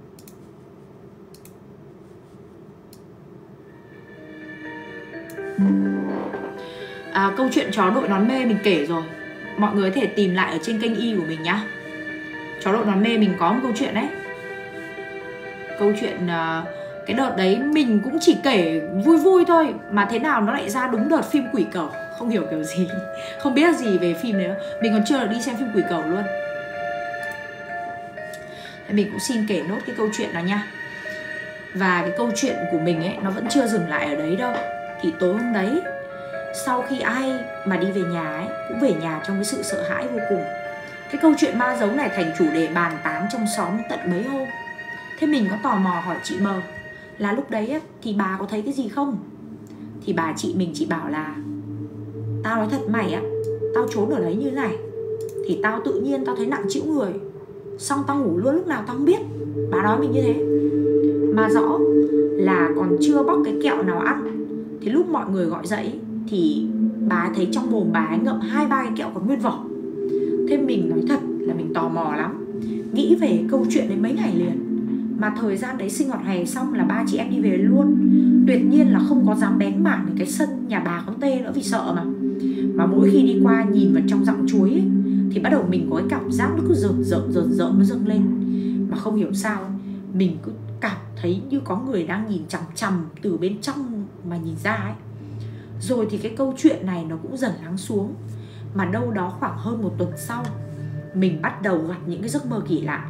Câu chuyện chó đội nón mê mình kể rồi. Mọi người có thể tìm lại ở trên kênh Y của mình nhá. Chó đội nón mê mình có một câu chuyện đấy. Câu chuyện cái đợt đấy mình cũng chỉ kể vui thôi, mà thế nào nó lại ra đúng đợt phim Quỷ Cẩu. Không hiểu kiểu gì, không biết gì về phim đấy. Mình còn chưa được đi xem phim Quỷ Cẩu luôn. Mình cũng xin kể nốt cái câu chuyện đó nha. Và cái câu chuyện của mình ấy, nó vẫn chưa dừng lại ở đấy đâu. Thì tối hôm đấy, sau khi ai mà đi về nhà ấy, cũng về nhà trong cái sự sợ hãi vô cùng. Cái câu chuyện ma giống này thành chủ đề bàn tán trong xóm tận mấy hôm. Thế mình có tò mò hỏi chị M là lúc đấy á, thì bà có thấy cái gì không? Thì bà chị bảo là tao nói thật mày á, tao trốn ở đấy như thế này thì tao tự nhiên tao thấy nặng trĩu người, xong tao ngủ luôn lúc nào tao không biết. Bà nói mình như thế. Mà rõ là còn chưa bóc cái kẹo nào ăn, thì lúc mọi người gọi dậy thì bà thấy trong mồm bà ấy ngậm 2-3 cái kẹo còn nguyên vỏ. Thế mình nói thật là mình tò mò lắm, nghĩ về câu chuyện đấy mấy ngày liền. Mà thời gian đấy sinh hoạt hè xong là ba chị em đi về luôn. Tuyệt nhiên là không có dám bén mảng đến cái sân nhà bà con Tê nữa vì sợ mà. Mà mỗi khi đi qua nhìn vào trong dặm chuối ấy, thì bắt đầu mình có cái cảm giác nó cứ rợn nó dâng lên. Mà không hiểu sao ấy, mình cứ cảm thấy như có người đang nhìn chằm chằm từ bên trong mà nhìn ra ấy. Rồi thì cái câu chuyện này nó cũng dần lắng xuống. Mà đâu đó khoảng hơn 1 tuần sau mình bắt đầu gặp những cái giấc mơ kỳ lạ.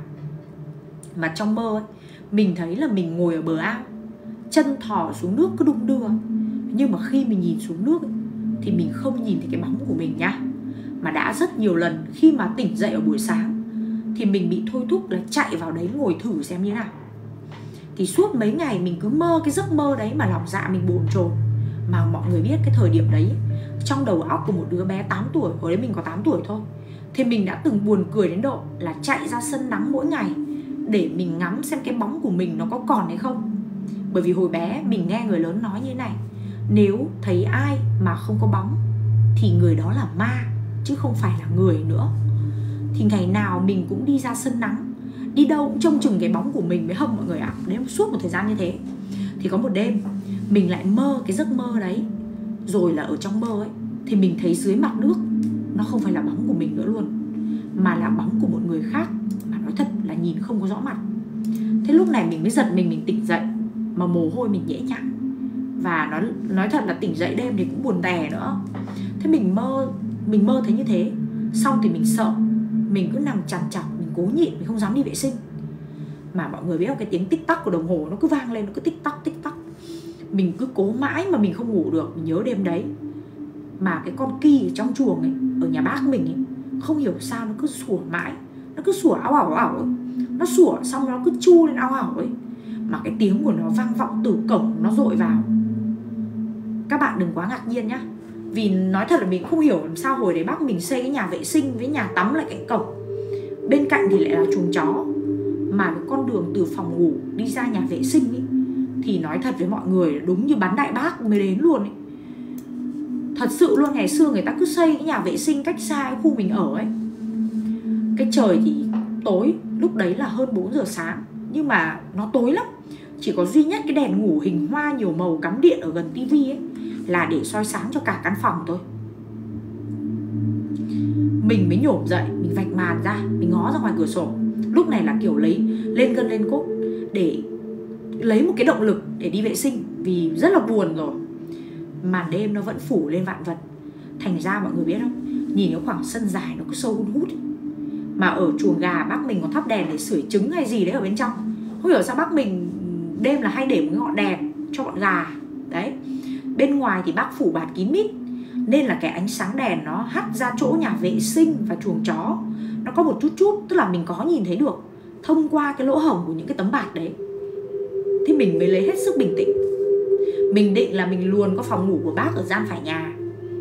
Mà trong mơ ấy, mình thấy là mình ngồi ở bờ ao, chân thò xuống nước cứ đung đưa. Nhưng mà khi mình nhìn xuống nước ấy, thì mình không nhìn thấy cái bóng của mình nhá. Mà đã rất nhiều lần khi mà tỉnh dậy ở buổi sáng thì mình bị thôi thúc là chạy vào đấy ngồi thử xem như thế nào. Thì suốt mấy ngày mình cứ mơ cái giấc mơ đấy mà lòng dạ mình bồn chồn. Mà mọi người biết cái thời điểm đấy, trong đầu óc của một đứa bé 8 tuổi, hồi đấy mình có 8 tuổi thôi, thì mình đã từng buồn cười đến độ là chạy ra sân nắng mỗi ngày để mình ngắm xem cái bóng của mình nó có còn hay không. Bởi vì hồi bé mình nghe người lớn nói như thế này: nếu thấy ai mà không có bóng thì người đó là ma, chứ không phải là người nữa. Thì ngày nào mình cũng đi ra sân nắng, đi đâu cũng trông chừng cái bóng của mình với Hồng mọi người ạ. Đấy, suốt một thời gian như thế. Thì có một đêm mình lại mơ cái giấc mơ đấy. Rồi là ở trong mơ ấy thì mình thấy dưới mặt nước nó không phải là bóng của mình nữa luôn, mà là bóng của một người khác, mà nói thật là nhìn không có rõ mặt. Thế lúc này mình mới giật mình tỉnh dậy, mà mồ hôi mình nhễ nhại. Và nói thật là tỉnh dậy đêm thì cũng buồn tè nữa. Thế mình mơ thấy như thế. Xong thì mình sợ, mình cứ nằm trằn trọc, mình cố nhịn, mình không dám đi vệ sinh. Mà mọi người biết không, cái tiếng tích tắc của đồng hồ nó cứ vang lên, nó cứ tích tắc tích tắc. Mình cứ cố mãi mà mình không ngủ được. Mình nhớ đêm đấy mà cái con Kỳ ở trong chuồng ấy, ở nhà bác mình ấy, không hiểu sao nó cứ sủa mãi. Nó cứ sủa ảo ảo ảo ấy. Nó sủa xong nó cứ chu lên ảo ảo ấy. Mà cái tiếng của nó vang vọng từ cổng nó dội vào. Các bạn đừng quá ngạc nhiên nhá. Vì nói thật là mình không hiểu làm sao hồi đấy bác mình xây cái nhà vệ sinh với nhà tắm lại cạnh cổng. Bên cạnh thì lại là chuồng chó. Mà cái con đường từ phòng ngủ đi ra nhà vệ sinh ấy, thì nói thật với mọi người đúng như bắn đại bác mới đến luôn ấy. Thật sự luôn, ngày xưa người ta cứ xây cái nhà vệ sinh cách xa cái khu mình ở ấy. Cái trời thì tối, lúc đấy là hơn 4 giờ sáng. Nhưng mà nó tối lắm. Chỉ có duy nhất cái đèn ngủ hình hoa nhiều màu cắm điện ở gần tivi ấy là để soi sáng cho cả căn phòng thôi. Mình mới nhổm dậy, mình vạch màn ra, mình ngó ra ngoài cửa sổ. Lúc này là kiểu lấy lên gân lên cốt để lấy một cái động lực để đi vệ sinh, vì rất là buồn rồi. Màn đêm nó vẫn phủ lên vạn vật. Thành ra mọi người biết không, nhìn cái khoảng sân dài nó cứ sâu hun hút ấy. Mà ở chuồng gà bác mình còn thắp đèn để sưởi trứng hay gì đấy ở bên trong. Không hiểu sao bác mình đêm là hay để một cái ngọn đèn cho bọn gà. Đấy. Bên ngoài thì bác phủ bạt kín mít, nên là cái ánh sáng đèn nó hắt ra chỗ nhà vệ sinh và chuồng chó. Nó có một chút chút, tức là mình có nhìn thấy được thông qua cái lỗ hổng của những cái tấm bạt đấy. Thì mình mới lấy hết sức bình tĩnh. Mình định là mình luồn qua phòng ngủ của bác ở gian phải nhà,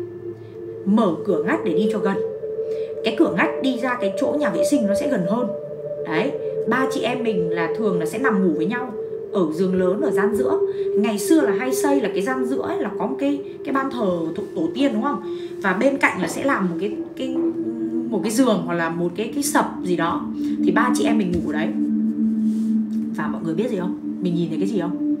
mở cửa ngách để đi cho gần. Cái cửa ngách đi ra cái chỗ nhà vệ sinh nó sẽ gần hơn. Đấy, ba chị em mình là thường là sẽ nằm ngủ với nhau ở giường lớn ở gian giữa. Ngày xưa là hay xây là cái gian giữa ấy là có một cái ban thờ tổ tiên đúng không? Và bên cạnh là sẽ làm một cái giường hoặc là một cái sập gì đó. Thì ba chị em mình ngủ ở đấy. Và mọi người biết gì không? Mình nhìn thấy cái gì không?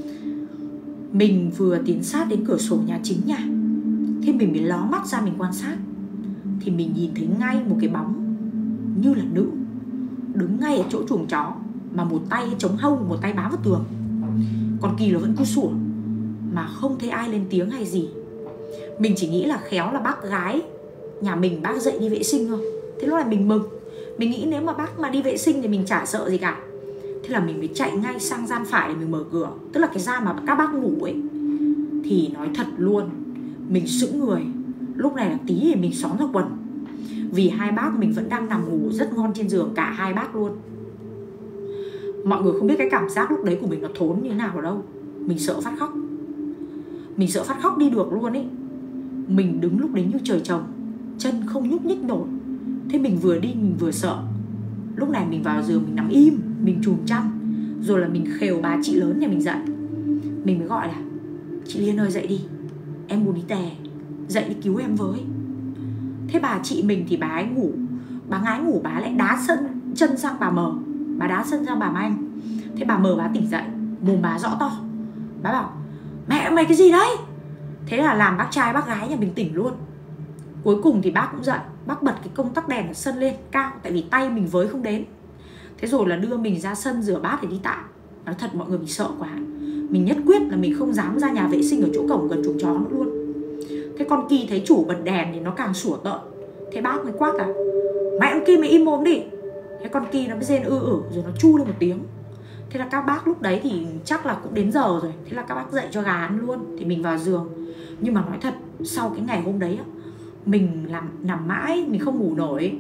Mình vừa tiến sát đến cửa sổ nhà chính nhà. Thế mình mới ló mắt ra mình quan sát. Thì mình nhìn thấy ngay một cái bóng như là nữ, đứng ngay ở chỗ chuồng chó, mà một tay chống hông, một tay bám vào tường. Còn Kỳ nó vẫn cứ sủa, mà không thấy ai lên tiếng hay gì. Mình chỉ nghĩ là khéo là bác gái nhà mình bác dậy đi vệ sinh thôi. Thế lúc này mình mừng. Mình nghĩ nếu mà bác mà đi vệ sinh thì mình chả sợ gì cả. Thế là mình mới chạy ngay sang gian phải để mình mở cửa, tức là cái gian mà các bác ngủ ấy. Thì nói thật luôn, mình sững người. Lúc này là tí thì mình xón ra quần. Vì hai bác mình vẫn đang nằm ngủ rất ngon trên giường, cả hai bác luôn. Mọi người không biết cái cảm giác lúc đấy của mình nó thốn như thế nào ở đâu. Mình sợ phát khóc. Mình sợ phát khóc đi được luôn ấy. Mình đứng lúc đấy như trời trồng, chân không nhúc nhích nổi. Thế mình vừa đi mình vừa sợ. Lúc này mình vào giường mình nằm im, mình chùm chăn. Rồi là mình khều bà chị lớn nhà mình dậy. Mình mới gọi là: chị Liên ơi dậy đi, em buồn đi tè, dậy đi cứu em với. Thế bà chị mình thì bà ấy ngủ, bà ngái ngủ bà lại đá chân sang bà Mờ, bà đá chân sang bà Anh. Thế bà Mờ bà tỉnh dậy, mồm bà rõ to. Bà bảo: mẹ mày cái gì đấy? Thế là làm bác trai bác gái nhà mình tỉnh luôn. Cuối cùng thì bác cũng dậy, bác bật cái công tắc đèn ở sân lên cao, tại vì tay mình với không đến. Thế rồi là đưa mình ra sân rửa bát để đi tạ. Nói thật mọi người, mình sợ quá. Mình nhất quyết là mình không dám ra nhà vệ sinh ở chỗ cổng gần chuồng chó nữa luôn. Thế con Kỳ thấy chủ bật đèn thì nó càng sủa tợn. Thế bác mới quát là: mẹ con Kim mày im mồm đi. Thế con Kim nó mới rên rồi nó chu lên một tiếng. Thế là các bác lúc đấy thì chắc là cũng đến giờ rồi. Thế là các bác dậy cho gà ăn luôn. Thì mình vào giường. Nhưng mà nói thật, sau cái ngày hôm đấy mình nằm mãi, mình không ngủ nổi.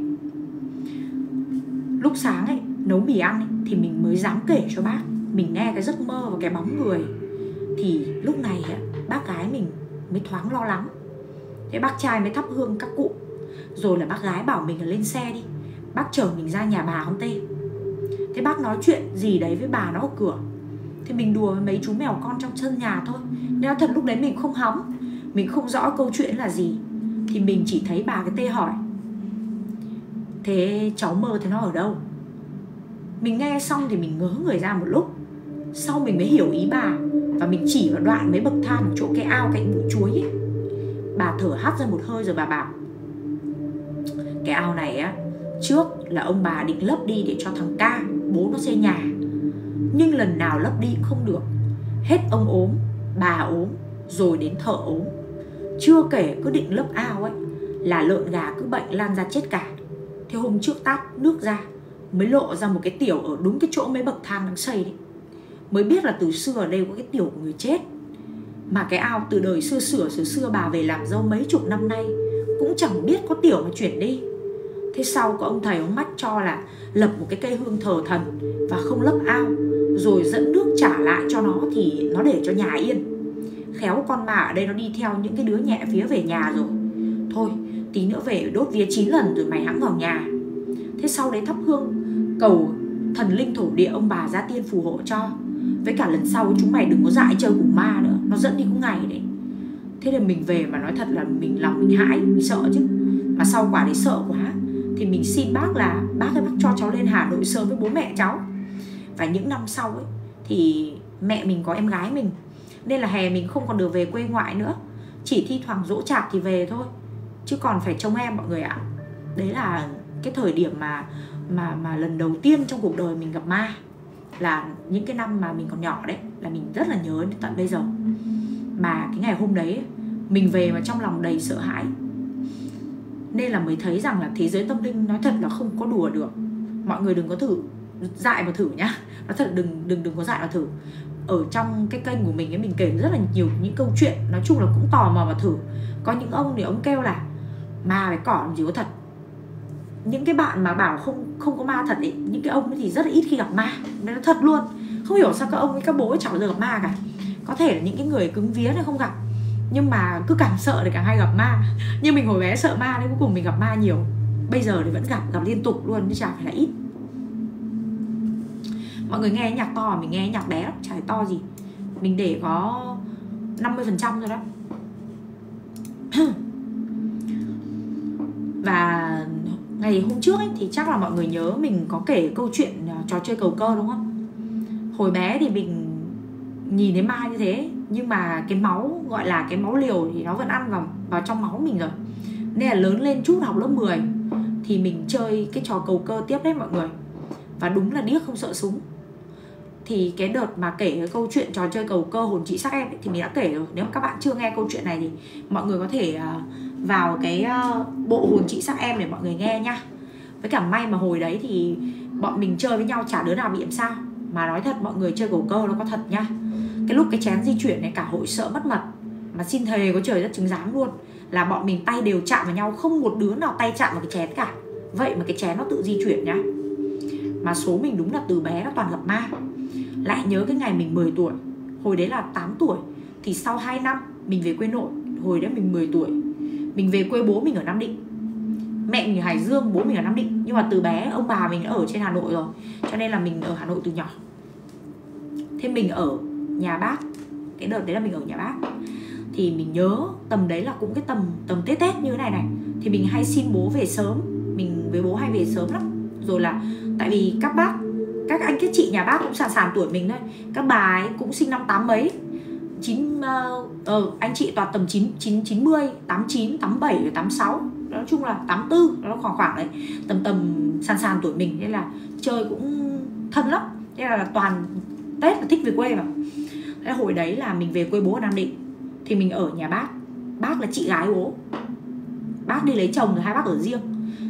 Lúc sáng ấy, nấu mì ăn ấy, thì mình mới dám kể cho bác. Mình nghe cái giấc mơ và cái bóng người. Thì lúc này bác gái mình mới thoáng lo lắng. Thế bác trai mới thắp hương các cụ. Rồi là bác gái bảo mình là lên xe đi, bác chở mình ra nhà bà con Tê. Thế bác nói chuyện gì đấy với bà nó ở cửa. Thì mình đùa với mấy chú mèo con trong sân nhà thôi. Nên thật lúc đấy mình không hóng, mình không rõ câu chuyện là gì. Thì mình chỉ thấy bà cái Tê hỏi: thế cháu mơ thấy nó ở đâu? Mình nghe xong thì mình ngớ người ra một lúc. Sau mình mới hiểu ý bà. Và mình chỉ vào đoạn mấy bậc thang chỗ cái ao cạnh bụi chuối ấy. Bà thở hắt ra một hơi rồi bà bảo: cái ao này trước là ông bà định lấp đi để cho thằng Ca, bố nó xây nhà. Nhưng lần nào lấp đi cũng không được. Hết ông ốm, bà ốm, rồi đến thợ ốm. Chưa kể cứ định lấp ao ấy là lợn gà cứ bệnh lan ra chết cả. Thế hôm trước tát nước ra mới lộ ra một cái tiểu ở đúng cái chỗ mấy bậc thang đang xây đấy. Mới biết là từ xưa ở đây có cái tiểu của người chết. Mà cái ao từ đời xưa bà về làm dâu mấy chục năm nay cũng chẳng biết có tiểu mà chuyển đi. Thế sau có ông thầy ông mách cho là lập một cái cây hương thờ thần và không lấp ao, rồi dẫn nước trả lại cho nó thì nó để cho nhà yên. Khéo con ma ở đây nó đi theo những cái đứa nhẹ phía về nhà rồi. Thôi tí nữa về đốt vía 9 lần rồi mày hẵng vào nhà. Thế sau đấy thắp hương cầu thần linh thổ địa ông bà gia tiên phù hộ cho. Với cả lần sau chúng mày đừng có dại chơi cùng ma nữa, nó dẫn đi có ngày đấy. Thế nên mình về mà nói thật là lòng mình hãi, mình sợ chứ. Mà sau quả đấy sợ quá thì mình xin bác là bác cho cháu lên Hà Nội sớm với bố mẹ cháu. Và những năm sau ấy thì mẹ mình có em gái mình, nên là hè mình không còn được về quê ngoại nữa. Chỉ thi thoảng giỗ chạp thì về thôi, chứ còn phải trông em mọi người ạ. Đấy là cái thời điểm mà lần đầu tiên trong cuộc đời mình gặp ma. Là những cái năm mà mình còn nhỏ đấy, là mình rất là nhớ đến tận bây giờ. Mà cái ngày hôm đấy mình về mà trong lòng đầy sợ hãi. Nên là mới thấy rằng là thế giới tâm linh nói thật là không có đùa được. Mọi người đừng có thử dại mà thử nhá. Nói thật đừng có dại mà thử. Ở trong cái kênh của mình ấy, mình kể rất là nhiều những câu chuyện. Nói chung là cũng tò mò mà thử. Có những ông thì ông kêu là ma với cỏ làm gì có thật. Những cái bạn mà bảo không có ma thật ấy, những cái ông ấy thì rất là ít khi gặp ma. Nó thật luôn. Không hiểu sao các ông ấy, các bố ấy chẳng bao giờ gặp ma cả. Có thể là những cái người cứng vía này không gặp, nhưng mà cứ càng sợ thì càng hay gặp ma. Như mình hồi bé sợ ma nên cuối cùng mình gặp ma nhiều. Bây giờ thì vẫn gặp liên tục luôn, chứ chả phải là ít. Mọi người nghe nhạc to, mình nghe nhạc bé lắm, chả to gì. Mình để có 50% thôi đó. Và ngày hôm trước ấy, thì chắc là mọi người nhớ mình có kể câu chuyện trò chơi cầu cơ đúng không? Hồi bé thì mình nhìn thấy ma như thế, nhưng mà cái máu gọi là cái máu liều thì nó vẫn ăn vào trong máu mình rồi. Nên là lớn lên chút học lớp 10 thì mình chơi cái trò cầu cơ tiếp đấy mọi người. Và đúng là điếc không sợ súng. Thì cái đợt mà kể cái câu chuyện trò chơi cầu cơ hồn chị sắc em ấy, thì mình đã kể rồi. Nếu mà các bạn chưa nghe câu chuyện này thì mọi người có thể vào cái bộ hồn chị sắc em để mọi người nghe nhá. Với cả may mà hồi đấy thì bọn mình chơi với nhau chả đứa nào bị làm sao. Mà nói thật mọi người chơi cầu cơ nó có thật nhá. Cái lúc cái chén di chuyển này cả hội sợ mất mật. Mà xin thề có trời đất chứng giám luôn, là bọn mình tay đều chạm vào nhau, không một đứa nào tay chạm vào cái chén cả. Vậy mà cái chén nó tự di chuyển nhá. Mà số mình đúng là từ bé nó toàn gặp ma. Lại nhớ cái ngày mình 10 tuổi, hồi đấy là 8 tuổi. Thì sau 2 năm mình về quê nội. Hồi đấy mình 10 tuổi, mình về quê bố mình ở Nam Định. Mẹ mình ở Hải Dương, bố mình ở Nam Định. Nhưng mà từ bé ông bà mình ở trên Hà Nội rồi, cho nên là mình ở Hà Nội từ nhỏ. Thế mình ở nhà bác. Cái đợt đấy là mình ở nhà bác. Thì mình nhớ tầm đấy là cũng cái tầm Tết như thế này. Thì mình hay xin bố về sớm. Mình với bố hay về sớm lắm. Rồi là tại vì các bác, các anh các chị nhà bác cũng sàn tuổi mình thôi. Các bà ấy cũng sinh năm 8 mấy, anh chị toàn tầm 90, 89, 87, 86. Nói chung là 84, nó khoảng đấy. Tầm sàn tuổi mình. Nên là chơi cũng thân lắm. Nên là toàn Tết là thích về quê mà. Thế hồi đấy là mình về quê bố ở Nam Định. Thì mình ở nhà bác. Bác là chị gái bố. Bác đi lấy chồng rồi hai bác ở riêng.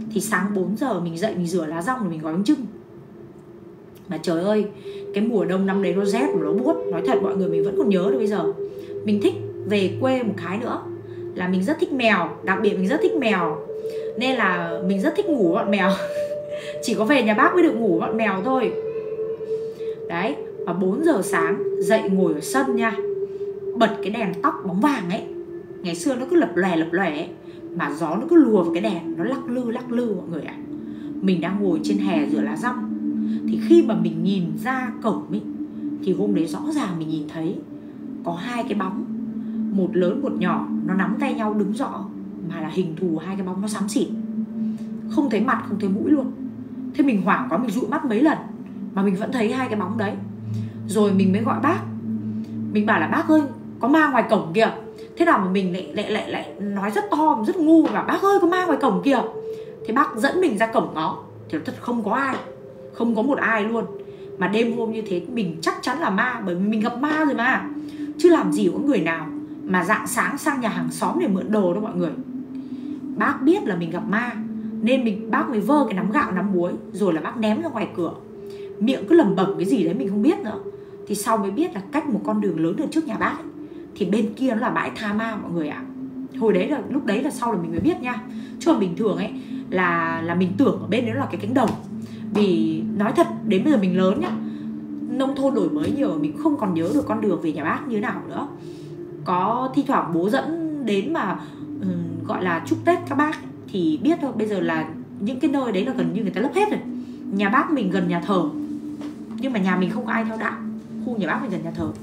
Thì sáng 4 giờ mình dậy, mình rửa lá dong rồi mình gói bánh chưng. Mà trời ơi, cái mùa đông năm đấy nó rét và nó buốt. Nói thật mọi người, mình vẫn còn nhớ được bây giờ. Mình thích về quê một cái nữa là mình rất thích mèo. Đặc biệt mình rất thích mèo, nên là mình rất thích ngủ với bọn mèo. Chỉ có về nhà bác mới được ngủ với bọn mèo thôi. Đấy, và 4 giờ sáng dậy ngồi ở sân nha, bật cái đèn tóc bóng vàng ấy. Ngày xưa nó cứ lập lòe ấy, mà gió nó cứ lùa vào cái đèn, nó lắc lư mọi người ạ. Mình đang ngồi trên hè rửa lá dong. Thì khi mà mình nhìn ra cổng ấy, thì hôm đấy rõ ràng mình nhìn thấy có hai cái bóng, một lớn một nhỏ, nó nắm tay nhau đứng rõ. Mà là hình thù hai cái bóng nó xám xịt, không thấy mặt không thấy mũi luôn. Thế mình hoảng quá, mình dụi mắt mấy lần mà mình vẫn thấy hai cái bóng đấy. Rồi mình mới gọi bác. Mình bảo là bác ơi, có ma ngoài cổng kìa. Thế nào mà mình lại nói rất to, rất ngu, và bác ơi có ma ngoài cổng kìa. Thế bác dẫn mình ra cổng ngõ, thì thật không có ai, không có một ai luôn. Mà đêm hôm như thế mình chắc chắn là ma, bởi vì mình gặp ma rồi mà. Chứ làm gì có người nào mà rạng sáng sang nhà hàng xóm để mượn đồ đâu mọi người. Bác biết là mình gặp ma, nên bác mới vơ cái nắm gạo nắm muối, rồi là bác ném ra ngoài cửa. Miệng cứ lẩm bẩm cái gì đấy mình không biết nữa. Thì sau mới biết là cách một con đường lớn ở trước nhà bác ấy, thì bên kia nó là bãi tha ma mọi người ạ. Hồi đấy là lúc đấy là sau là mình mới biết nha. Chứ còn bình thường ấy là mình tưởng ở bên đấy là cái cánh đồng. Vì nói thật đến bây giờ mình lớn nhá, nông thôn đổi mới nhiều, mình không còn nhớ được con đường về nhà bác như thế nào nữa. Có thi thoảng bố dẫn đến mà gọi là chúc Tết các bác thì biết thôi. Bây giờ là những cái nơi đấy là gần như người ta lấp hết rồi. Nhà bác mình gần nhà thờ, nhưng mà nhà mình không có ai theo đạo. Khu nhà bác mình gần nhà thờ.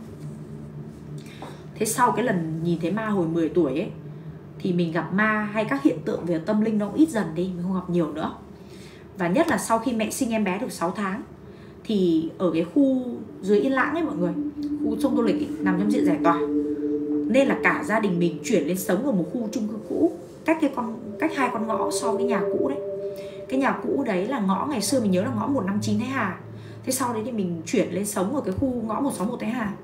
Thế sau cái lần nhìn thấy ma hồi 10 tuổi ấy, thì mình gặp ma hay các hiện tượng về tâm linh nó cũng ít dần đi, mình không gặp nhiều nữa. Và nhất là sau khi mẹ sinh em bé được 6 tháng, thì ở cái khu dưới Yên Lãng ấy mọi người, khu sông Tô Lịch ấy, nằm trong diện giải tỏa, nên là cả gia đình mình chuyển lên sống ở một khu chung cư cũ, cách 2 con ngõ so với cái nhà cũ đấy. Cái nhà cũ đấy là ngõ ngày xưa mình nhớ là ngõ 159 Thái Hà. Thế sau đấy thì mình chuyển lên sống ở cái khu ngõ 161 Thái Hà.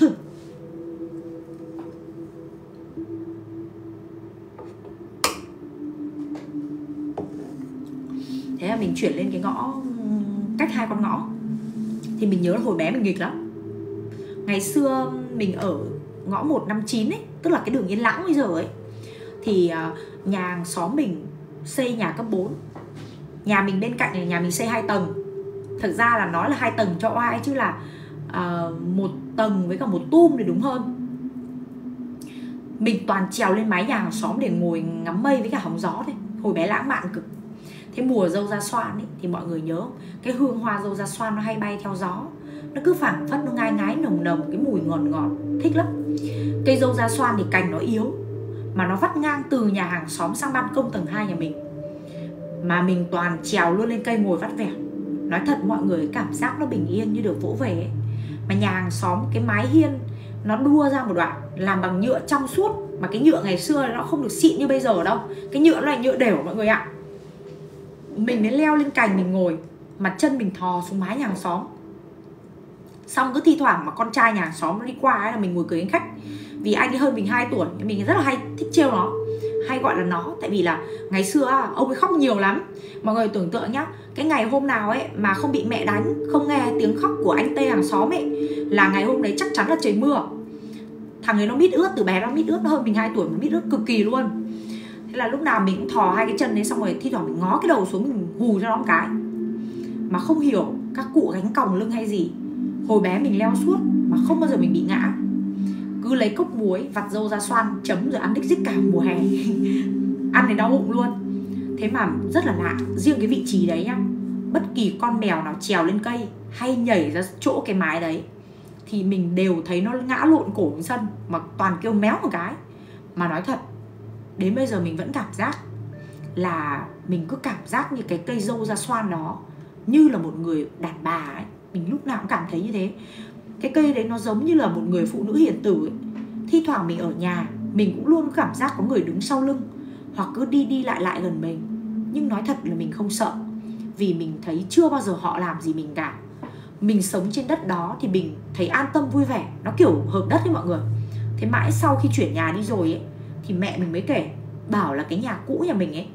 Thế là mình chuyển lên cái ngõ cách 2 con ngõ. Thì mình nhớ là hồi bé mình nghịch lắm. Ngày xưa mình ở ngõ 159 ấy, tức là cái đường Yên Lãng bây giờ ấy, thì nhà hàng xóm mình xây nhà cấp 4. Nhà mình bên cạnh là nhà mình xây 2 tầng. Thật ra là nói là 2 tầng cho oai, chứ là 1 tầng với cả 1 tum thì đúng hơn. Mình toàn trèo lên mái nhà hàng xóm để ngồi ngắm mây với cả hóng gió thôi. Hồi bé lãng mạn cực. Thế mùa dâu da xoan ấy, thì mọi người nhớ cái hương hoa dâu da xoan nó hay bay theo gió. Nó cứ phảng phất, nó ngai ngái nồng nồng, cái mùi ngọt, thích lắm. Cây dâu da xoan thì cành nó yếu, mà nó vắt ngang từ nhà hàng xóm sang ban công tầng 2 nhà mình. Mà mình toàn trèo luôn lên cây ngồi vắt vẻo. Nói thật mọi người, cảm giác nó bình yên như được vỗ về ấy. Mà nhà hàng xóm cái mái hiên nó đua ra một đoạn, làm bằng nhựa trong suốt. Mà cái nhựa ngày xưa nó không được xịn như bây giờ đâu. Cái nhựa nó là nhựa đều mọi người ạ. Mình mới leo lên cành mình ngồi, mặt chân mình thò xuống mái nhà hàng xóm. Xong cứ thi thoảng mà con trai nhà hàng xóm nó đi qua ấy là mình ngồi cười với khách. Vì anh ấy hơn mình 2 tuổi, mình rất là hay thích trêu nó, hay gọi là nó. Tại vì là ngày xưa ông ấy khóc nhiều lắm. Mọi người tưởng tượng nhá, cái ngày hôm nào ấy mà không bị mẹ đánh, không nghe tiếng khóc của anh Tê hàng xóm ấy, là ngày hôm đấy chắc chắn là trời mưa. Thằng ấy nó mít ướt, từ bé nó mít ướt, nó hơn mình 2 tuổi mà mít ướt cực kỳ luôn. Thế là lúc nào mình cũng thò 2 cái chân đấy, xong rồi thi thoảng mình ngó cái đầu xuống, mình hù cho nó một cái. Mà không hiểu các cụ gánh còng lưng hay gì, hồi bé mình leo suốt mà không bao giờ mình bị ngã. Cứ lấy cốc muối vặt dâu ra xoan chấm rồi ăn đích dích cả mùa hè. Ăn thì đau bụng luôn. Thế mà rất là lạ, riêng cái vị trí đấy nhá, bất kỳ con mèo nào trèo lên cây hay nhảy ra chỗ cái mái đấy thì mình đều thấy nó ngã lộn cổ xuống sân, mà toàn kêu méo một cái. Mà nói thật, đến bây giờ mình vẫn cảm giác là mình cứ cảm giác như cái cây dâu da xoan đó như là một người đàn bà ấy. Mình lúc nào cũng cảm thấy như thế. Cái cây đấy nó giống như là một người phụ nữ hiền tử ấy. Thi thoảng mình ở nhà, mình cũng luôn có cảm giác có người đứng sau lưng, hoặc cứ đi lại gần mình. Nhưng nói thật là mình không sợ, vì mình thấy chưa bao giờ họ làm gì mình cả. Mình sống trên đất đó thì mình thấy an tâm vui vẻ, nó kiểu hợp đất ấy mọi người. Thế mãi sau khi chuyển nhà đi rồi ấy, thì mẹ mình mới kể, bảo là cái nhà cũ nhà mình ấy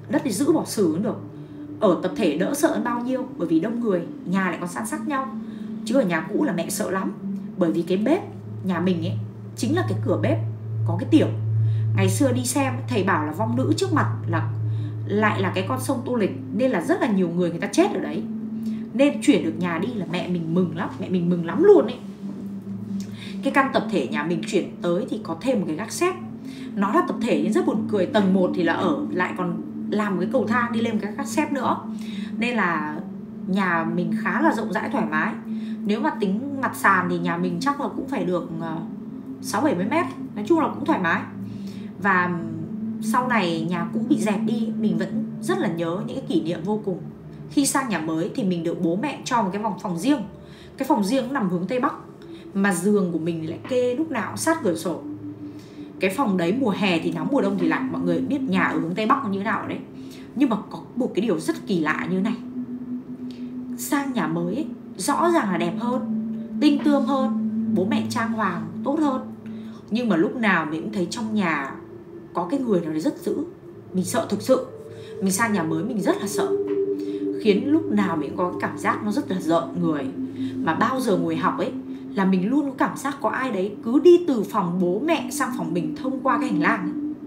đất thì giữ bỏ xử cũng được. Ở tập thể đỡ sợ hơn bao nhiêu, bởi vì đông người, nhà lại còn san sát nhau. Chứ ở nhà cũ là mẹ sợ lắm. Bởi vì cái bếp nhà mình ấy chính là cái cửa bếp có cái tiểu. Ngày xưa đi xem thầy bảo là vong nữ trước mặt là lại là cái con sông Tô Lịch, nên là rất là nhiều người ta chết ở đấy. Nên chuyển được nhà đi là mẹ mình mừng lắm, mẹ mình mừng lắm luôn ấy. Cái căn tập thể nhà mình chuyển tới thì có thêm một cái gác xép. Nó là tập thể nhưng rất buồn cười. Tầng 1 thì là ở lại còn làm một cái cầu thang đi lên một cái gác xép nữa. Nên là nhà mình khá là rộng rãi thoải mái. Nếu mà tính mặt sàn thì nhà mình chắc là cũng phải được 6-70 mét. Nói chung là cũng thoải mái. Và sau này nhà cũ bị dẹp đi, mình vẫn rất là nhớ những cái kỷ niệm vô cùng. Khi sang nhà mới thì mình được bố mẹ cho một cái phòng riêng. Cái phòng riêng nằm hướng Tây Bắc, mà giường của mình lại kê lúc nào cũng sát cửa sổ. Cái phòng đấy mùa hè thì nóng, mùa đông thì lạnh. Mọi người biết nhà ở hướng Tây Bắc nó như thế nào đấy. Nhưng mà có một cái điều rất kỳ lạ như này. Sang nhà mới ấy, rõ ràng là đẹp hơn, tinh tươm hơn, bố mẹ trang hoàng tốt hơn. Nhưng mà lúc nào mình cũng thấy trong nhà có cái người nào đấy rất dữ. Mình sợ thực sự. Mình sang nhà mới mình rất là sợ, khiến lúc nào mình cũng có cái cảm giác nó rất là rợn người. Mà bao giờ ngồi học ấy là mình luôn có cảm giác có ai đấy cứ đi từ phòng bố mẹ sang phòng mình thông qua cái hành lang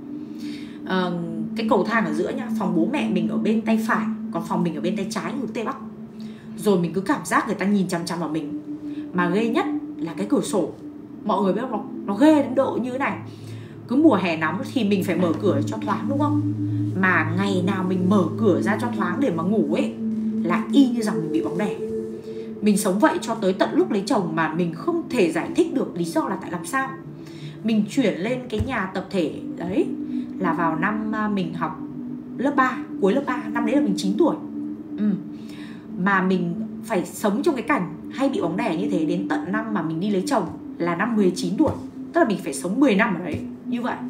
ấy. Cái cầu thang ở giữa nhá, phòng bố mẹ mình ở bên tay phải, còn phòng mình ở bên tay trái hướng Tây Bắc. Rồi mình cứ cảm giác người ta nhìn chằm chằm vào mình. Mà ghê nhất là cái cửa sổ. Mọi người biết không, nó ghê đến độ như thế này. Cứ mùa hè nóng thì mình phải mở cửa cho thoáng đúng không? Mà ngày nào mình mở cửa ra cho thoáng để mà ngủ ấy là y như rằng mình bị bóng đè. Mình sống vậy cho tới tận lúc lấy chồng mà mình không thể giải thích được lý do là tại làm sao. Mình chuyển lên cái nhà tập thể đấy là vào năm mình học lớp 3, cuối lớp 3, năm đấy là mình 9 tuổi. Mà mình phải sống trong cái cảnh hay bị bóng đè như thế đến tận năm mà mình đi lấy chồng là năm 19 tuổi. Tức là mình phải sống 10 năm ở đấy như vậy.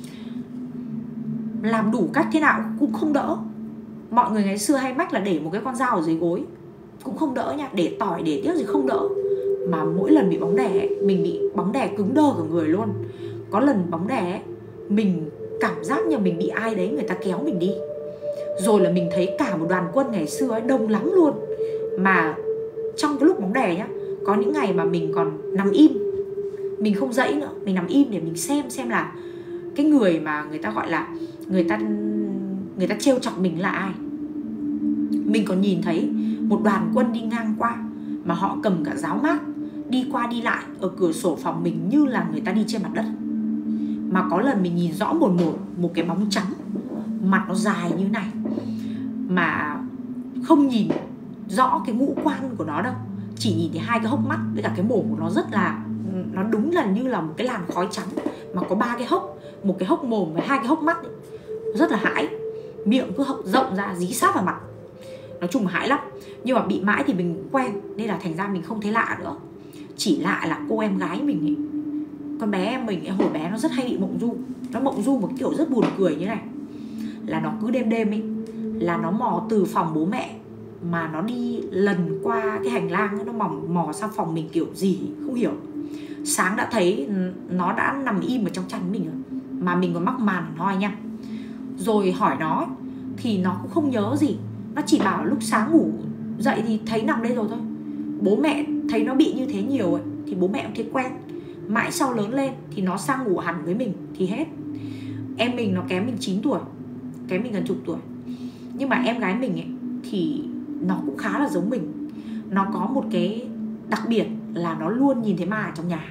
Làm đủ cách thế nào cũng không đỡ. Mọi người ngày xưa hay mách là để một cái con dao ở dưới gối cũng không đỡ nha. Để tỏi, để tiếc gì không đỡ. Mà mỗi lần bị bóng đè ấy, mình bị bóng đè cứng đơ cả người luôn. Có lần bóng đè ấy, mình cảm giác như mình bị ai đấy người ta kéo mình đi. Rồi là mình thấy cả một đoàn quân ngày xưa ấy đông lắm luôn. Mà trong cái lúc bóng đè nhá, có những ngày mà mình còn nằm im, mình không dậy nữa, mình nằm im để mình xem là cái người mà người ta gọi là người ta trêu chọc mình là ai. Mình còn nhìn thấy một đoàn quân đi ngang qua mà họ cầm cả giáo mác đi qua đi lại ở cửa sổ phòng mình như là người ta đi trên mặt đất. Mà có lần mình nhìn rõ một cái bóng trắng, mặt nó dài như này mà không nhìn rõ cái ngũ quan của nó đâu, chỉ nhìn thấy hai cái hốc mắt với cả cái mồm của nó rất là, nó đúng là như là một cái làn khói trắng mà có 3 cái hốc, một cái hốc mồm với 2 cái hốc mắt ấy. Rất là hãi, miệng cứ rộng ra dí sát vào mặt. Nói chung là hãi lắm. Nhưng mà bị mãi thì mình quen nên là thành ra mình không thấy lạ nữa. Chỉ lạ là cô em gái mình ấy, con bé em mình ấy, hồi bé nó rất hay bị mộng du. Nó mộng du một kiểu rất buồn cười như này. Là nó cứ đêm ấy là nó mò từ phòng bố mẹ mà nó đi lần qua cái hành lang ấy, nó mò sang phòng mình kiểu gì không hiểu. Sáng đã thấy nó đã nằm im ở trong chăn mình rồi, mà mình còn mắc màn hoi nha. Rồi hỏi nó thì nó cũng không nhớ gì. Nó chỉ bảo lúc sáng ngủ dậy thì thấy nằm đây rồi thôi. Bố mẹ thấy nó bị như thế nhiều ấy, thì bố mẹ cũng thấy quen. Mãi sau lớn lên thì nó sang ngủ hẳn với mình thì hết. Em mình nó kém mình 9 tuổi, kém mình gần chục tuổi. Nhưng mà em gái mình ấy thì nó cũng khá là giống mình. Nó có một cái đặc biệt là nó luôn nhìn thấy ma ở trong nhà.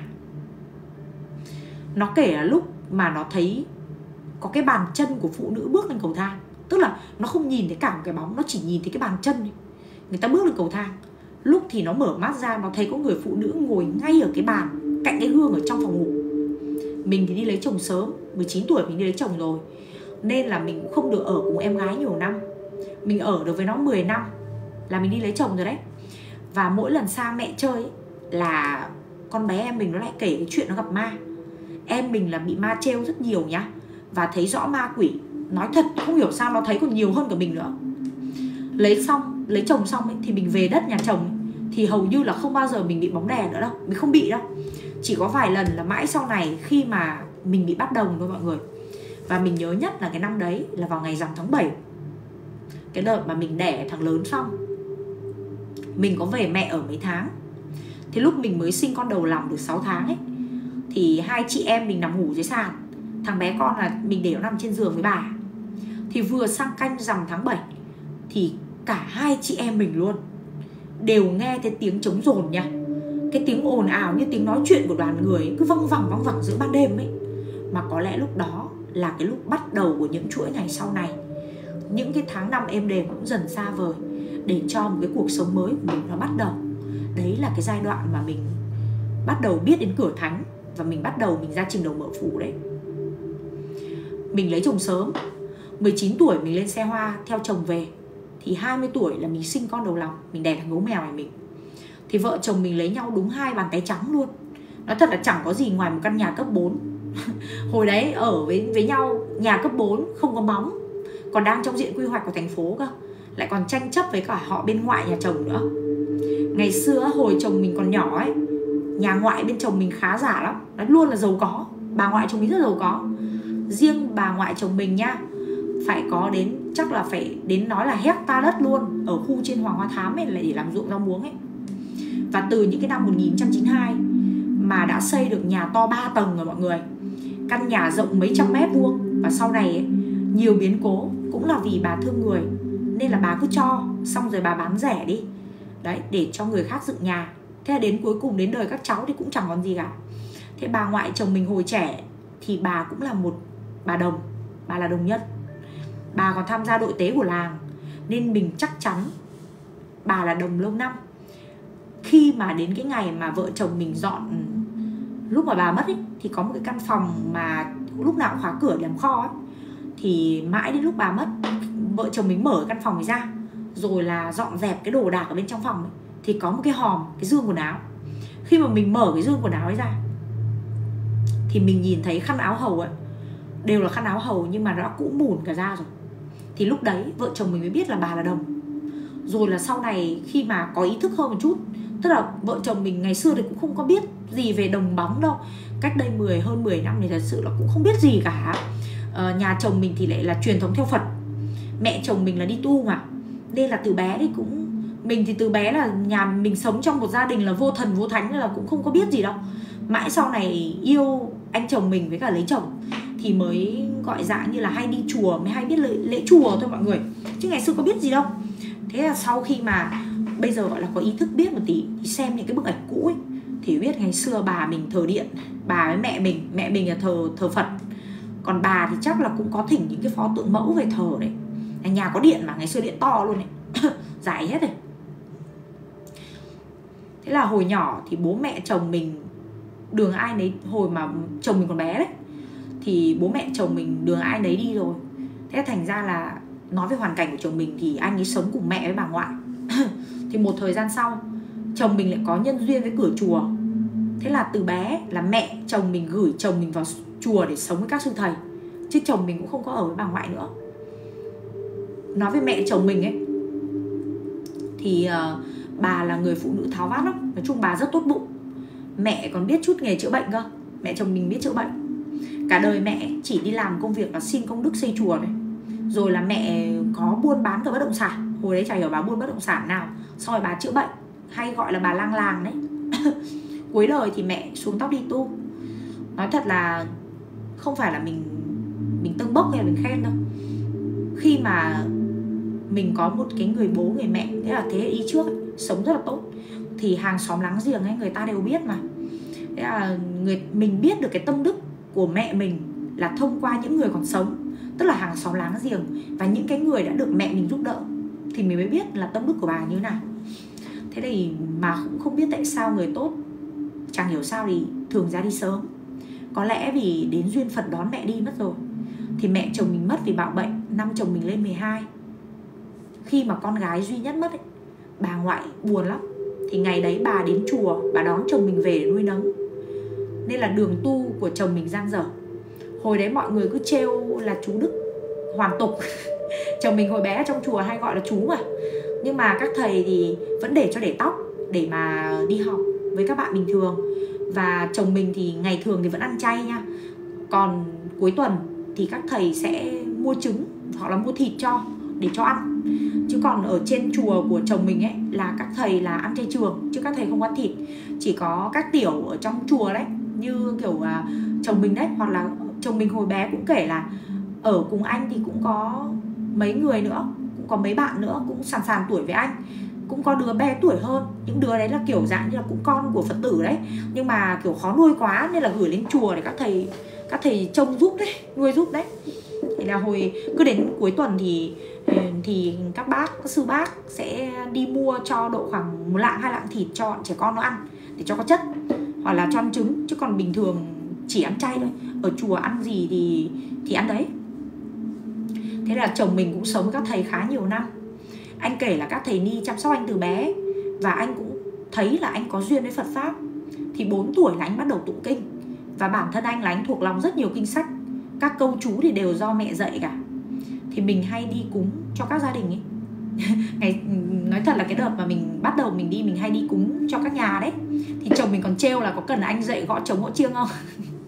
Nó kể là lúc mà nó thấy có cái bàn chân của phụ nữ bước lên cầu thang. Tức là nó không nhìn thấy cả một cái bóng, nó chỉ nhìn thấy cái bàn chân ấy. Người ta bước lên cầu thang. Lúc thì nó mở mắt ra, nó thấy có người phụ nữ ngồi ngay ở cái bàn cạnh cái gương ở trong phòng ngủ. Mình thì đi lấy chồng sớm, 19 tuổi mình đi lấy chồng rồi, nên là mình cũng không được ở cùng em gái nhiều năm. Mình ở được với nó 10 năm là mình đi lấy chồng rồi đấy. Và mỗi lần sang mẹ chơi ấy, là con bé em mình nó lại kể cái chuyện nó gặp ma. Em mình là bị ma trêu rất nhiều nhá, và thấy rõ ma quỷ. Nói thật không hiểu sao nó thấy còn nhiều hơn cả mình nữa. Lấy chồng xong ấy, thì mình về đất nhà chồng ấy, thì hầu như là không bao giờ mình bị bóng đè nữa đâu. Mình không bị đâu. Chỉ có vài lần là mãi sau này khi mà mình bị bắt đồng thôi mọi người. Và mình nhớ nhất là cái năm đấy là vào ngày rằm tháng 7. cái đợt mà mình đẻ thằng lớn xong, mình có về mẹ ở mấy tháng. Thì lúc mình mới sinh con đầu lòng được 6 tháng ấy, thì hai chị em mình nằm ngủ dưới sàn. Thằng bé con là mình để nó nằm trên giường với bà. Thì vừa sang canh rằm tháng 7 thì cả hai chị em mình luôn đều nghe cái tiếng trống rồn nha. Cái tiếng ồn ào như tiếng nói chuyện của đoàn người ấy, cứ văng vẳng giữa ban đêm ấy. Mà có lẽ lúc đó là cái lúc bắt đầu của những chuỗi ngày sau này. Những cái tháng năm êm đềm cũng dần xa vời, để cho một cái cuộc sống mới của mình nó bắt đầu. Đấy là cái giai đoạn mà mình bắt đầu biết đến cửa thánh, và mình bắt đầu mình ra trình đầu mở phủ đấy. Mình lấy chồng sớm, 19 tuổi mình lên xe hoa theo chồng về. Thì 20 tuổi là mình sinh con đầu lòng, mình đẻ thằng gấu mèo này mình. Thì vợ chồng mình lấy nhau đúng 2 bàn tay trắng luôn. Nói thật là chẳng có gì ngoài một căn nhà cấp 4. Hồi đấy ở với nhau, nhà cấp 4 không có móng, còn đang trong diện quy hoạch của thành phố cơ, lại còn tranh chấp với cả họ bên ngoại nhà chồng nữa. Ngày xưa hồi chồng mình còn nhỏ ấy, nhà ngoại bên chồng mình khá giả lắm, nó luôn là giàu có. Bà ngoại chồng mình rất giàu có. Riêng bà ngoại chồng mình nhá, phải có đến, chắc là phải đến nói là hecta đất luôn, ở khu trên Hoàng Hoa Thám ấy, là để làm ruộng rau muống ấy. Và từ những cái năm 1992 mà đã xây được nhà to 3 tầng rồi mọi người. Căn nhà rộng mấy trăm mét vuông. Và sau này ấy, nhiều biến cố cũng là vì bà thương người, nên là bà cứ cho, xong rồi bà bán rẻ đi. Đấy, để cho người khác dựng nhà. Thế là đến cuối cùng đến đời các cháu thì cũng chẳng còn gì cả. Thế bà ngoại chồng mình hồi trẻ thì bà cũng là một bà đồng, bà là đồng nhân. Bà còn tham gia đội tế của làng, nên mình chắc chắn bà là đồng lâu năm. Khi mà đến cái ngày mà vợ chồng mình dọn, lúc mà bà mất ấy, thì có một cái căn phòng mà lúc nào cũng khóa cửa để làm kho ấy. Thì mãi đến lúc bà mất, vợ chồng mình mở căn phòng ấy ra, rồi là dọn dẹp cái đồ đạc ở bên trong phòng ấy, thì có một cái hòm, cái dương quần áo. Khi mà mình mở cái dương quần áo ấy ra thì mình nhìn thấy khăn áo hầu ấy, đều là khăn áo hầu nhưng mà nó đã cũ mủn cả ra rồi. Thì lúc đấy vợ chồng mình mới biết là bà là đồng. Rồi là sau này khi mà có ý thức hơn một chút, tức là vợ chồng mình ngày xưa thì cũng không có biết gì về đồng bóng đâu. Cách đây hơn 10 năm thì thật sự là cũng không biết gì cả. Nhà chồng mình thì lại là truyền thống theo Phật, mẹ chồng mình là đi tu mà, nên là từ bé thì cũng, mình thì từ bé là nhà mình sống trong một gia đình là vô thần vô thánh, nên là cũng không có biết gì đâu. Mãi sau này yêu anh chồng mình với cả lấy chồng thì mới gọi dạng như là hay đi chùa, mới hay biết lễ chùa thôi mọi người, chứ ngày xưa có biết gì đâu. Thế là sau khi mà bây giờ gọi là có ý thức biết một tí, thì xem những cái bức ảnh cũ ấy, thì biết ngày xưa bà mình thờ điện, bà với mẹ mình là thờ Phật, còn bà thì chắc là cũng có thỉnh những cái pho tượng mẫu về thờ đấy. Nhà có điện mà, ngày xưa điện to luôn đấy, giải hết rồi. Thế là hồi nhỏ thì bố mẹ chồng mình đường ai nấy, hồi mà chồng mình còn bé đấy, thì bố mẹ chồng mình đường ai nấy đi rồi. Thế thành ra là nói về hoàn cảnh của chồng mình thì anh ấy sống cùng mẹ với bà ngoại. Thì một thời gian sau, chồng mình lại có nhân duyên với cửa chùa. Thế là từ bé là mẹ chồng mình gửi chồng mình vào chùa để sống với các sư thầy, chứ chồng mình cũng không có ở với bà ngoại nữa. Nói về mẹ chồng mình ấy thì bà là người phụ nữ tháo vát lắm. Nói chung bà rất tốt bụng. Mẹ còn biết chút nghề chữa bệnh cơ. Mẹ chồng mình biết chữa bệnh. Cả đời mẹ chỉ đi làm công việc là xin công đức xây chùa này. Rồi là mẹ có buôn bán cả bất động sản. Hồi đấy chả hiểu bà buôn bất động sản nào. Xong rồi bà chữa bệnh, hay gọi là bà lang làng đấy. Cuối đời thì mẹ xuống tóc đi tu. Nói thật là không phải là mình tâng bốc hay là mình khen đâu. Khi mà mình có một cái người bố người mẹ, thế là thế hệ đi trước ấy, sống rất là tốt, thì hàng xóm láng giềng ấy người ta đều biết mà. Thế là mình biết được cái tâm đức của mẹ mình là thông qua những người còn sống, tức là hàng xóm láng giềng và những cái người đã được mẹ mình giúp đỡ, thì mình mới biết là tâm đức của bà như thế nào. Thế thì mà cũng không biết tại sao người tốt chẳng hiểu sao thì thường ra đi sớm. Có lẽ vì đến duyên Phật đón mẹ đi mất rồi. Thì mẹ chồng mình mất vì bạo bệnh năm chồng mình lên 12. Khi mà con gái duy nhất mất ấy, bà ngoại buồn lắm. Thì ngày đấy bà đến chùa, bà đón chồng mình về để nuôi nấng. Nên là đường tu của chồng mình dang dở. Hồi đấy mọi người cứ trêu là chú Đức hoàn tục. Chồng mình hồi bé ở trong chùa hay gọi là chú mà. Nhưng mà các thầy thì vẫn để cho để tóc, để mà đi học với các bạn bình thường. Và chồng mình thì ngày thường thì vẫn ăn chay nha. Còn cuối tuần thì các thầy sẽ mua trứng hoặc là mua thịt cho, để cho ăn. Chứ còn ở trên chùa của chồng mình ấy là các thầy là ăn chay trường, chứ các thầy không ăn thịt. Chỉ có các tiểu ở trong chùa đấy, như kiểu chồng mình đấy, hoặc là chồng mình hồi bé cũng kể là ở cùng anh thì cũng có mấy người nữa, cũng có mấy bạn nữa cũng sàn sàn tuổi với anh, cũng có đứa bé tuổi hơn. Những đứa đấy là kiểu dạng như là cũng con của Phật tử đấy, nhưng mà kiểu khó nuôi quá nên là gửi lên chùa để các thầy trông giúp đấy, nuôi giúp đấy. Thì là hồi cứ đến cuối tuần thì các bác, các sư bác sẽ đi mua cho độ khoảng 1 lạng 2 lạng thịt cho trẻ con nó ăn để cho có chất, hoặc là cho ăn trứng. Chứ còn bình thường chỉ ăn chay thôi, ở chùa ăn gì thì ăn đấy. Thế là chồng mình cũng sống với các thầy khá nhiều năm. Anh kể là các thầy ni chăm sóc anh từ bé, và anh cũng thấy là anh có duyên với Phật Pháp. Thì 4 tuổi là anh bắt đầu tụng kinh, và bản thân anh là anh thuộc lòng rất nhiều kinh sách. Các câu chú thì đều do mẹ dạy cả. Thì mình hay đi cúng cho các gia đình ấy. Nói thật là cái đợt mà mình bắt đầu mình đi, mình hay đi cúng cho các nhà đấy. Thì chồng mình còn trêu là có cần anh dạy gõ trống gõ chiêng không.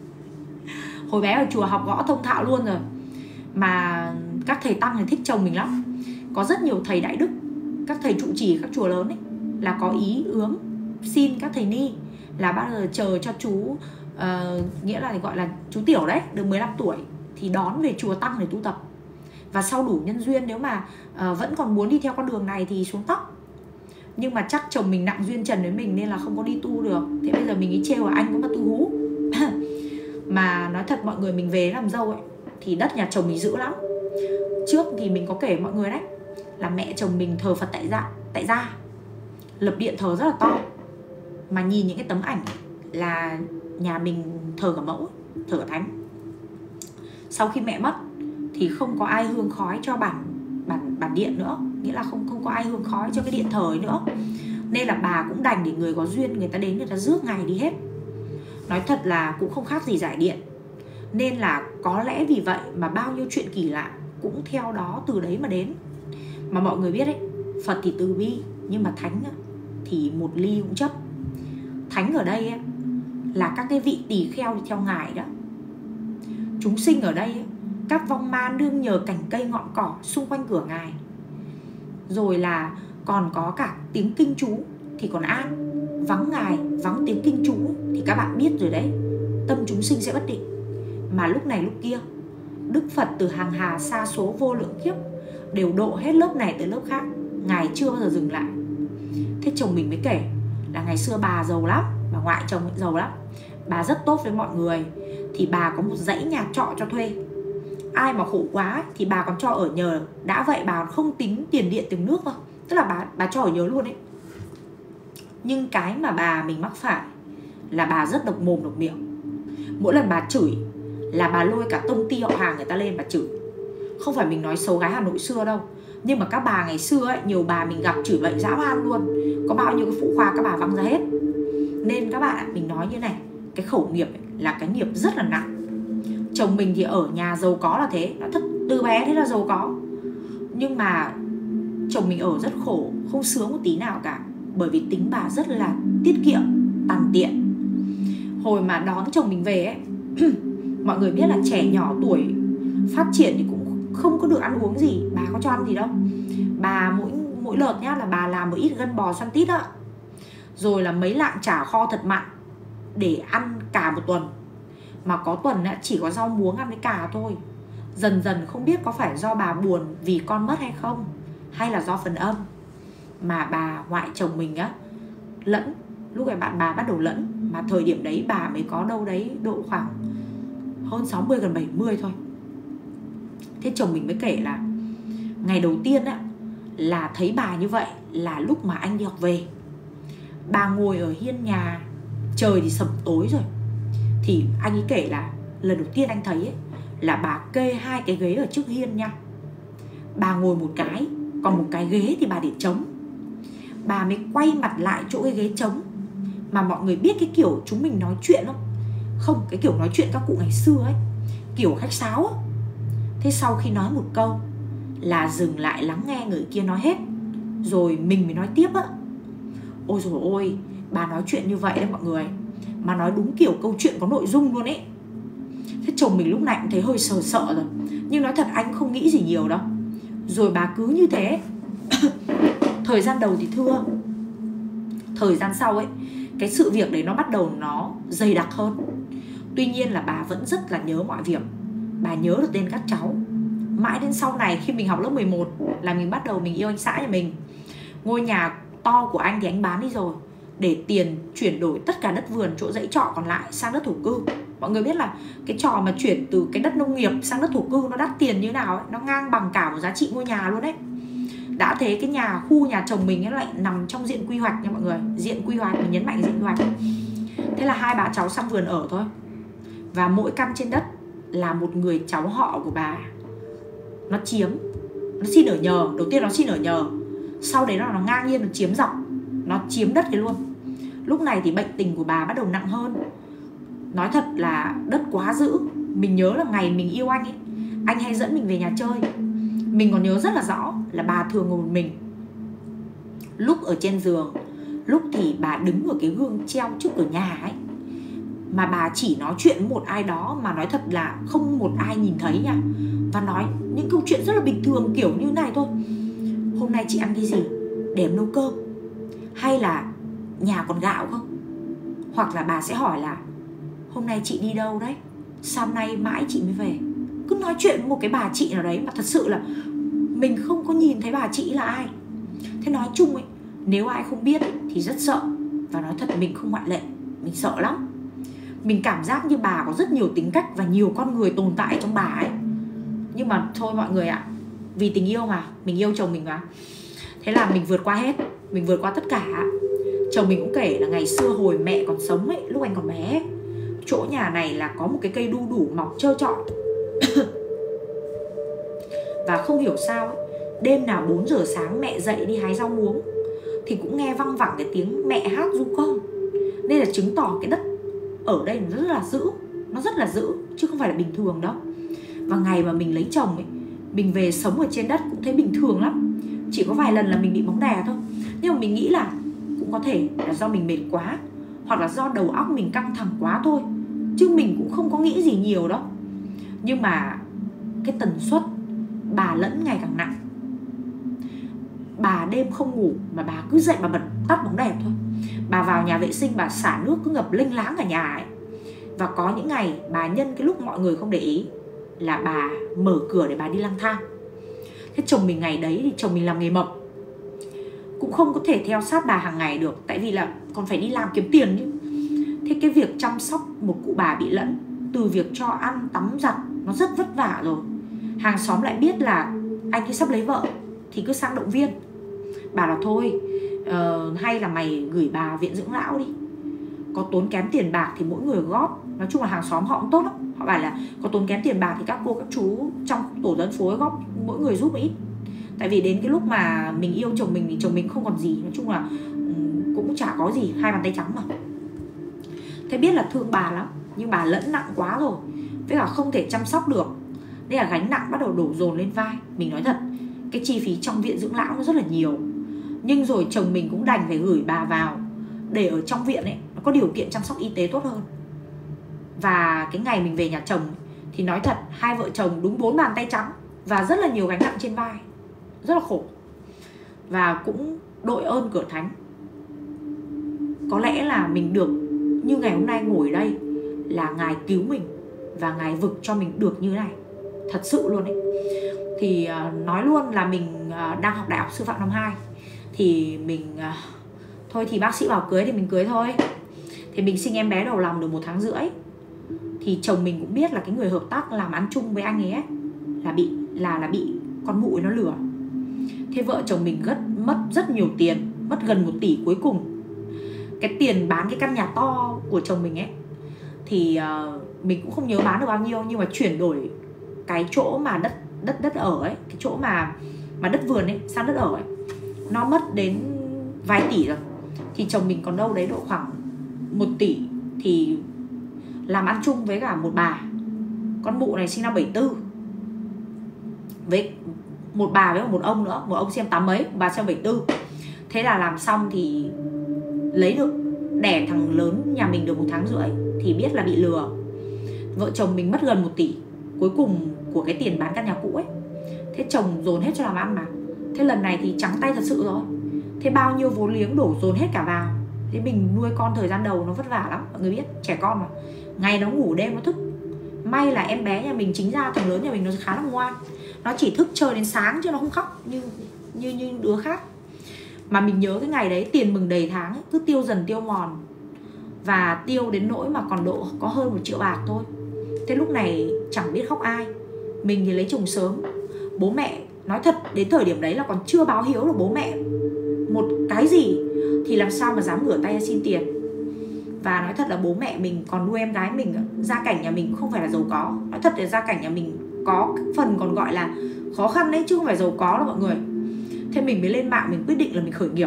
Hồi bé ở chùa học gõ thông thạo luôn rồi. Mà các thầy tăng thì thích chồng mình lắm. Có rất nhiều thầy đại đức, các thầy trụ trì các chùa lớn ấy, là có ý ướng xin các thầy ni là bao giờ chờ cho chú nghĩa là gọi là chú tiểu đấy, được 15 tuổi thì đón về chùa tăng để tu tập. Và sau đủ nhân duyên, nếu mà vẫn còn muốn đi theo con đường này thì xuống tóc. Nhưng mà chắc chồng mình nặng duyên trần với mình nên là không có đi tu được. Thế bây giờ mình nghĩ trêu là anh cũng mà tu hú. Mà nói thật mọi người, mình về làm dâu ấy thì đất nhà chồng mình dữ lắm. Trước thì mình có kể mọi người đấy, là mẹ chồng mình thờ Phật tại gia, lập điện thờ rất là to. Mà nhìn những cái tấm ảnh là nhà mình thờ cả mẫu, thờ cả thánh. Sau khi mẹ mất thì không có ai hương khói cho bản điện nữa, nghĩa là không có ai hương khói cho cái điện thờ ấy nữa. Nên là bà cũng đành để người có duyên người ta đến, người ta rước ngài đi hết. Nói thật là cũng không khác gì giải điện. Nên là có lẽ vì vậy mà bao nhiêu chuyện kỳ lạ cũng theo đó từ đấy mà đến. Mà mọi người biết đấy, Phật thì từ bi, nhưng mà thánh thì một ly cũng chấp. Thánh ở đây là các cái vị tỳ kheo đi theo ngài đó. Chúng sinh ở đây, các vong ma nương nhờ cành cây ngọn cỏ xung quanh cửa ngài. Rồi là còn có cả tiếng kinh chú thì còn an. Vắng ngài, vắng tiếng kinh chú thì các bạn biết rồi đấy, tâm chúng sinh sẽ bất định. Mà lúc này lúc kia, Đức Phật từ hàng hà sa số vô lượng kiếp đều độ hết lớp này tới lớp khác, ngài chưa bao giờ dừng lại. Thế chồng mình mới kể là ngày xưa bà giàu lắm, bà ngoại chồng cũng giàu lắm, bà rất tốt với mọi người. Thì bà có một dãy nhà trọ cho thuê. Ai mà khổ quá thì bà còn cho ở nhờ. Đã vậy bà không tính tiền điện tiền nước đâu, tức là bà cho ở nhờ luôn ấy. Nhưng cái mà bà mình mắc phải là bà rất độc mồm độc miệng. Mỗi lần bà chửi là bà lôi cả tông ty họ hàng người ta lên bà chửi. Không phải mình nói xấu gái Hà Nội xưa đâu, nhưng mà các bà ngày xưa ấy, nhiều bà mình gặp chửi bậy dã man luôn. Có bao nhiêu cái phụ khoa các bà văng ra hết. Nên các bạn, mình nói như này, cái khẩu nghiệp ấy, là cái nghiệp rất là nặng. Chồng mình thì ở nhà giàu có là thế, nó thật từ bé thế là giàu có. Nhưng mà chồng mình ở rất khổ, không sướng một tí nào cả. Bởi vì tính bà rất là tiết kiệm, tàn tiện. Hồi mà đón chồng mình về ấy, mọi người biết là trẻ nhỏ tuổi phát triển thì cũng không có được ăn uống gì. Bà có cho ăn gì đâu. Bà mỗi đợt nhá là bà làm một ít gân bò xoăn tít á, rồi là mấy lạng chả kho thật mặn để ăn cả một tuần. Mà có tuần chỉ có rau muống ăn với cà thôi. Dần dần không biết có phải do bà buồn vì con mất hay không, hay là do phần âm, mà bà ngoại chồng mình lẫn. Lúc ấy bà bắt đầu lẫn. Mà thời điểm đấy bà mới có đâu đấy độ khoảng hơn 60 gần 70 thôi. Thế chồng mình mới kể là ngày đầu tiên là thấy bà như vậy là lúc mà anh đi học về. Bà ngồi ở hiên nhà, trời thì sầm tối rồi. Thì anh ấy kể là lần đầu tiên anh thấy ấy, là bà kê 2 cái ghế ở trước hiên nha. Bà ngồi một cái, còn một cái ghế thì bà để trống. Bà mới quay mặt lại chỗ cái ghế trống. Mà mọi người biết cái kiểu chúng mình nói chuyện không? Không, cái kiểu nói chuyện các cụ ngày xưa ấy, kiểu khách sáo ấy. Thế sau khi nói một câu là dừng lại lắng nghe người kia nói hết, rồi mình mới nói tiếp á. Ôi dồi ôi, bà nói chuyện như vậy đấy mọi người, mà nói đúng kiểu câu chuyện có nội dung luôn ấy. Thế chồng mình lúc này cũng thấy hơi sợ rồi. Nhưng nói thật anh không nghĩ gì nhiều đâu. Rồi bà cứ như thế. Thời gian đầu thì thưa, thời gian sau ấy, cái sự việc đấy nó bắt đầu nó dày đặc hơn. Tuy nhiên là bà vẫn rất là nhớ mọi việc. Bà nhớ được tên các cháu. Mãi đến sau này khi mình học lớp 11 là mình bắt đầu mình yêu anh xã nhà mình. Ngôi nhà to của anh thì anh bán đi rồi, để tiền chuyển đổi tất cả đất vườn chỗ dãy trọ còn lại sang đất thổ cư. Mọi người biết là cái trò mà chuyển từ cái đất nông nghiệp sang đất thổ cư nó đắt tiền như thế nào ấy. Nó ngang bằng cả một giá trị ngôi nhà luôn đấy. Đã thế cái khu nhà chồng mình ấy lại nằm trong diện quy hoạch nha mọi người. Diện quy hoạch, mình nhấn mạnh diện quy hoạch. Thế là hai bà cháu sang vườn ở thôi. Và mỗi căn trên đất là một người cháu họ của bà nó chiếm. Nó xin ở nhờ. Đầu tiên nó xin ở nhờ, sau đấy nó ngang nhiên nó chiếm dọc. Nó chiếm đất đấy luôn. Lúc này thì bệnh tình của bà bắt đầu nặng hơn. Nói thật là đất quá dữ. Mình nhớ là ngày mình yêu anh ấy, anh hay dẫn mình về nhà chơi. Mình còn nhớ rất là rõ là bà thường ngồi một mình. Lúc ở trên giường, lúc thì bà đứng ở cái gương treo trước cửa nhà ấy. Mà bà chỉ nói chuyện với một ai đó mà nói thật là không một ai nhìn thấy nha. Và nói những câu chuyện rất là bình thường kiểu như này thôi. Hôm nay chị ăn cái gì để em nấu cơm? Hay là nhà còn gạo không? Hoặc là bà sẽ hỏi là hôm nay chị đi đâu đấy? Sao nay mãi chị mới về? Cứ nói chuyện với một cái bà chị nào đấy mà thật sự là mình không có nhìn thấy bà chị là ai. Thế nói chung ấy, nếu ai không biết ấy, thì rất sợ. Và nói thật mình không ngoại lệ. Mình sợ lắm. Mình cảm giác như bà có rất nhiều tính cách và nhiều con người tồn tại trong bà ấy. Nhưng mà thôi mọi người ạ, vì tình yêu mà, mình yêu chồng mình mà. Thế là mình vượt qua hết. Mình vượt qua tất cả. Chồng mình cũng kể là ngày xưa hồi mẹ còn sống ấy, lúc anh còn bé ấy, chỗ nhà này là có một cái cây đu đủ mọc trơ trọi. Và không hiểu sao ấy, đêm nào 4 giờ sáng mẹ dậy đi hái rau muống thì cũng nghe văng vẳng cái tiếng mẹ hát ru con. Nên là chứng tỏ cái đất ở đây nó rất là dữ. Nó rất là dữ chứ không phải là bình thường đâu. Và ngày mà mình lấy chồng ấy, mình về sống ở trên đất cũng thấy bình thường lắm. Chỉ có vài lần là mình bị bóng đè thôi. Nhưng mà mình nghĩ là cũng có thể là do mình mệt quá, hoặc là do đầu óc mình căng thẳng quá thôi. Chứ mình cũng không có nghĩ gì nhiều đâu. Nhưng mà cái tần suất bà lẫn ngày càng nặng. Bà đêm không ngủ mà bà cứ dậy bà bật tắt bóng đèn thôi. Bà vào nhà vệ sinh bà xả nước cứ ngập lênh láng cả nhà ấy. Và có những ngày bà nhân cái lúc mọi người không để ý là bà mở cửa để bà đi lang thang. Thế chồng mình ngày đấy thì chồng mình làm nghề mộc, cũng không có thể theo sát bà hàng ngày được, tại vì là còn phải đi làm kiếm tiền chứ. Thế cái việc chăm sóc một cụ bà bị lẫn, từ việc cho ăn, tắm giặt nó rất vất vả rồi. Hàng xóm lại biết là anh ấy sắp lấy vợ thì cứ sang động viên. Bà là thôi, hay là mày gửi bà viện dưỡng lão đi. Có tốn kém tiền bạc thì mỗi người góp. Nói chung là hàng xóm họ cũng tốt lắm. Họ bảo là có tốn kém tiền bạc thì các cô các chú trong tổ dân phố góp mỗi người giúp ít. Tại vì đến cái lúc mà mình yêu chồng mình thì chồng mình không còn gì. Nói chung là cũng chả có gì, hai bàn tay trắng mà. Thế biết là thương bà lắm, nhưng bà lẫn nặng quá rồi, với cả không thể chăm sóc được, nên là gánh nặng bắt đầu đổ dồn lên vai. Mình nói thật, cái chi phí trong viện dưỡng lão nó rất là nhiều. Nhưng rồi chồng mình cũng đành phải gửi bà vào để ở trong viện ấy nó có điều kiện chăm sóc y tế tốt hơn. Và cái ngày mình về nhà chồng thì nói thật, hai vợ chồng đúng 4 bàn tay trắng và rất là nhiều gánh nặng trên vai, rất là khổ. Và cũng đội ơn cửa thánh, có lẽ là mình được như ngày hôm nay ngồi đây là Ngài cứu mình và Ngài vực cho mình được như này. Thật sự luôn ấy. Thì nói luôn là mình đang học đại học sư phạm năm 2. Thì mình thôi thì bác sĩ bảo cưới thì mình cưới thôi. Thì mình sinh em bé đầu lòng được 1 tháng rưỡi. Thì chồng mình cũng biết là cái người hợp tác làm ăn chung với anh ấy là bị con mụ ấy nó lừa. Thế vợ chồng mình mất rất nhiều tiền, mất gần 1 tỷ cuối cùng. Cái tiền bán cái căn nhà to của chồng mình ấy thì mình cũng không nhớ bán được bao nhiêu, nhưng mà chuyển đổi cái chỗ mà đất ở ấy, cái chỗ mà đất vườn ấy sang đất ở ấy, nó mất đến vài tỷ rồi. Thì chồng mình còn đâu đấy độ khoảng 1 tỷ thì làm ăn chung với cả một bà. Con mụ này sinh năm 74, với một bà với một ông nữa. Một ông xem 8 mấy, một bà xem 74. Thế là làm xong thì lấy được, đẻ thằng lớn nhà mình được 1 tháng rưỡi thì biết là bị lừa. Vợ chồng mình mất gần 1 tỷ cuối cùng của cái tiền bán căn nhà cũ ấy. Thế chồng dồn hết cho làm ăn mà. Thế lần này thì trắng tay thật sự rồi. Thế bao nhiêu vốn liếng đổ dồn hết cả vào. Thế mình nuôi con thời gian đầu nó vất vả lắm. Mọi người biết trẻ con mà, ngày nó ngủ đêm nó thức. May là em bé nhà mình, chính ra thằng lớn nhà mình nó khá là ngoan, nó chỉ thức chơi đến sáng chứ nó không khóc như đứa khác. Mà mình nhớ cái ngày đấy tiền mừng đầy tháng ấy, cứ tiêu dần tiêu mòn. Và tiêu đến nỗi mà còn độ có hơn 1 triệu bạc thôi. Thế lúc này chẳng biết khóc ai. Mình thì lấy chồng sớm. Bố mẹ nói thật đến thời điểm đấy là còn chưa báo hiếu được bố mẹ một cái gì, thì làm sao mà dám ngửa tay ra xin tiền. Và nói thật là bố mẹ mình còn nuôi em gái mình, gia cảnh nhà mình cũng không phải là giàu có. Nói thật là gia cảnh nhà mình có phần còn gọi là khó khăn đấy, chứ không phải giàu có đâu mọi người. Thế mình mới lên mạng mình quyết định là mình khởi nghiệp.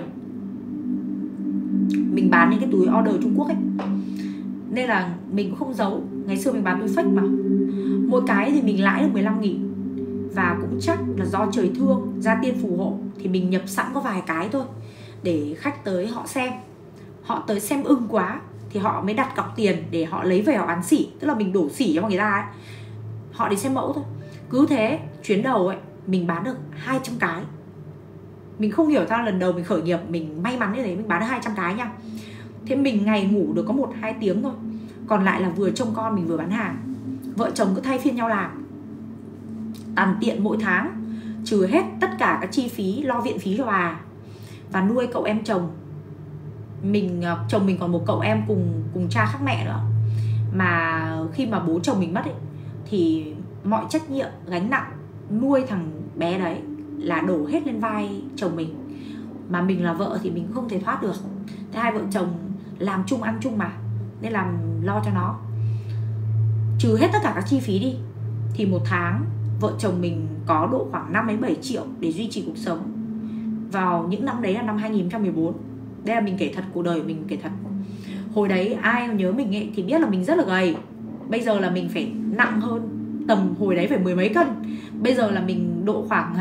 Mình bán những cái túi order Trung Quốc ấy, nên là mình cũng không giấu. Ngày xưa mình bán túi fake mà. Mỗi cái thì mình lãi được 15.000. Và cũng chắc là do trời thương, gia tiên phù hộ, thì mình nhập sẵn có vài cái thôi, để khách tới họ xem. Họ tới xem ưng quá thì họ mới đặt cọc tiền để họ lấy về họ bán xỉ. Tức là mình đổ xỉ cho người ta ấy. Họ đi xem mẫu thôi. Cứ thế chuyến đầu ấy mình bán được 200 cái. Mình không hiểu sao lần đầu mình khởi nghiệp mình may mắn như thế, mình bán được 200 cái nha. Thế mình ngày ngủ được có 1-2 tiếng thôi, còn lại là vừa trông con mình vừa bán hàng. Vợ chồng cứ thay phiên nhau làm. Tàn tiện mỗi tháng trừ hết tất cả các chi phí lo viện phí cho bà và nuôi cậu em chồng. Chồng mình còn một cậu em cùng cha khác mẹ nữa. Mà khi mà bố chồng mình mất ấy, thì mọi trách nhiệm gánh nặng nuôi thằng bé đấy là đổ hết lên vai chồng mình. Mà mình là vợ thì mình không thể thoát được. Thế hai vợ chồng làm chung ăn chung mà, nên làm lo cho nó. Trừ hết tất cả các chi phí đi thì một tháng vợ chồng mình có độ khoảng 5-7 triệu để duy trì cuộc sống. Vào những năm đấy là năm 2014. Đây là mình kể thật, cuộc đời mình kể thật. Hồi đấy ai nhớ mình ấy thì biết là mình rất là gầy. Bây giờ là mình phải nặng hơn, tầm hồi đấy phải 10 mấy cân. Bây giờ là mình độ khoảng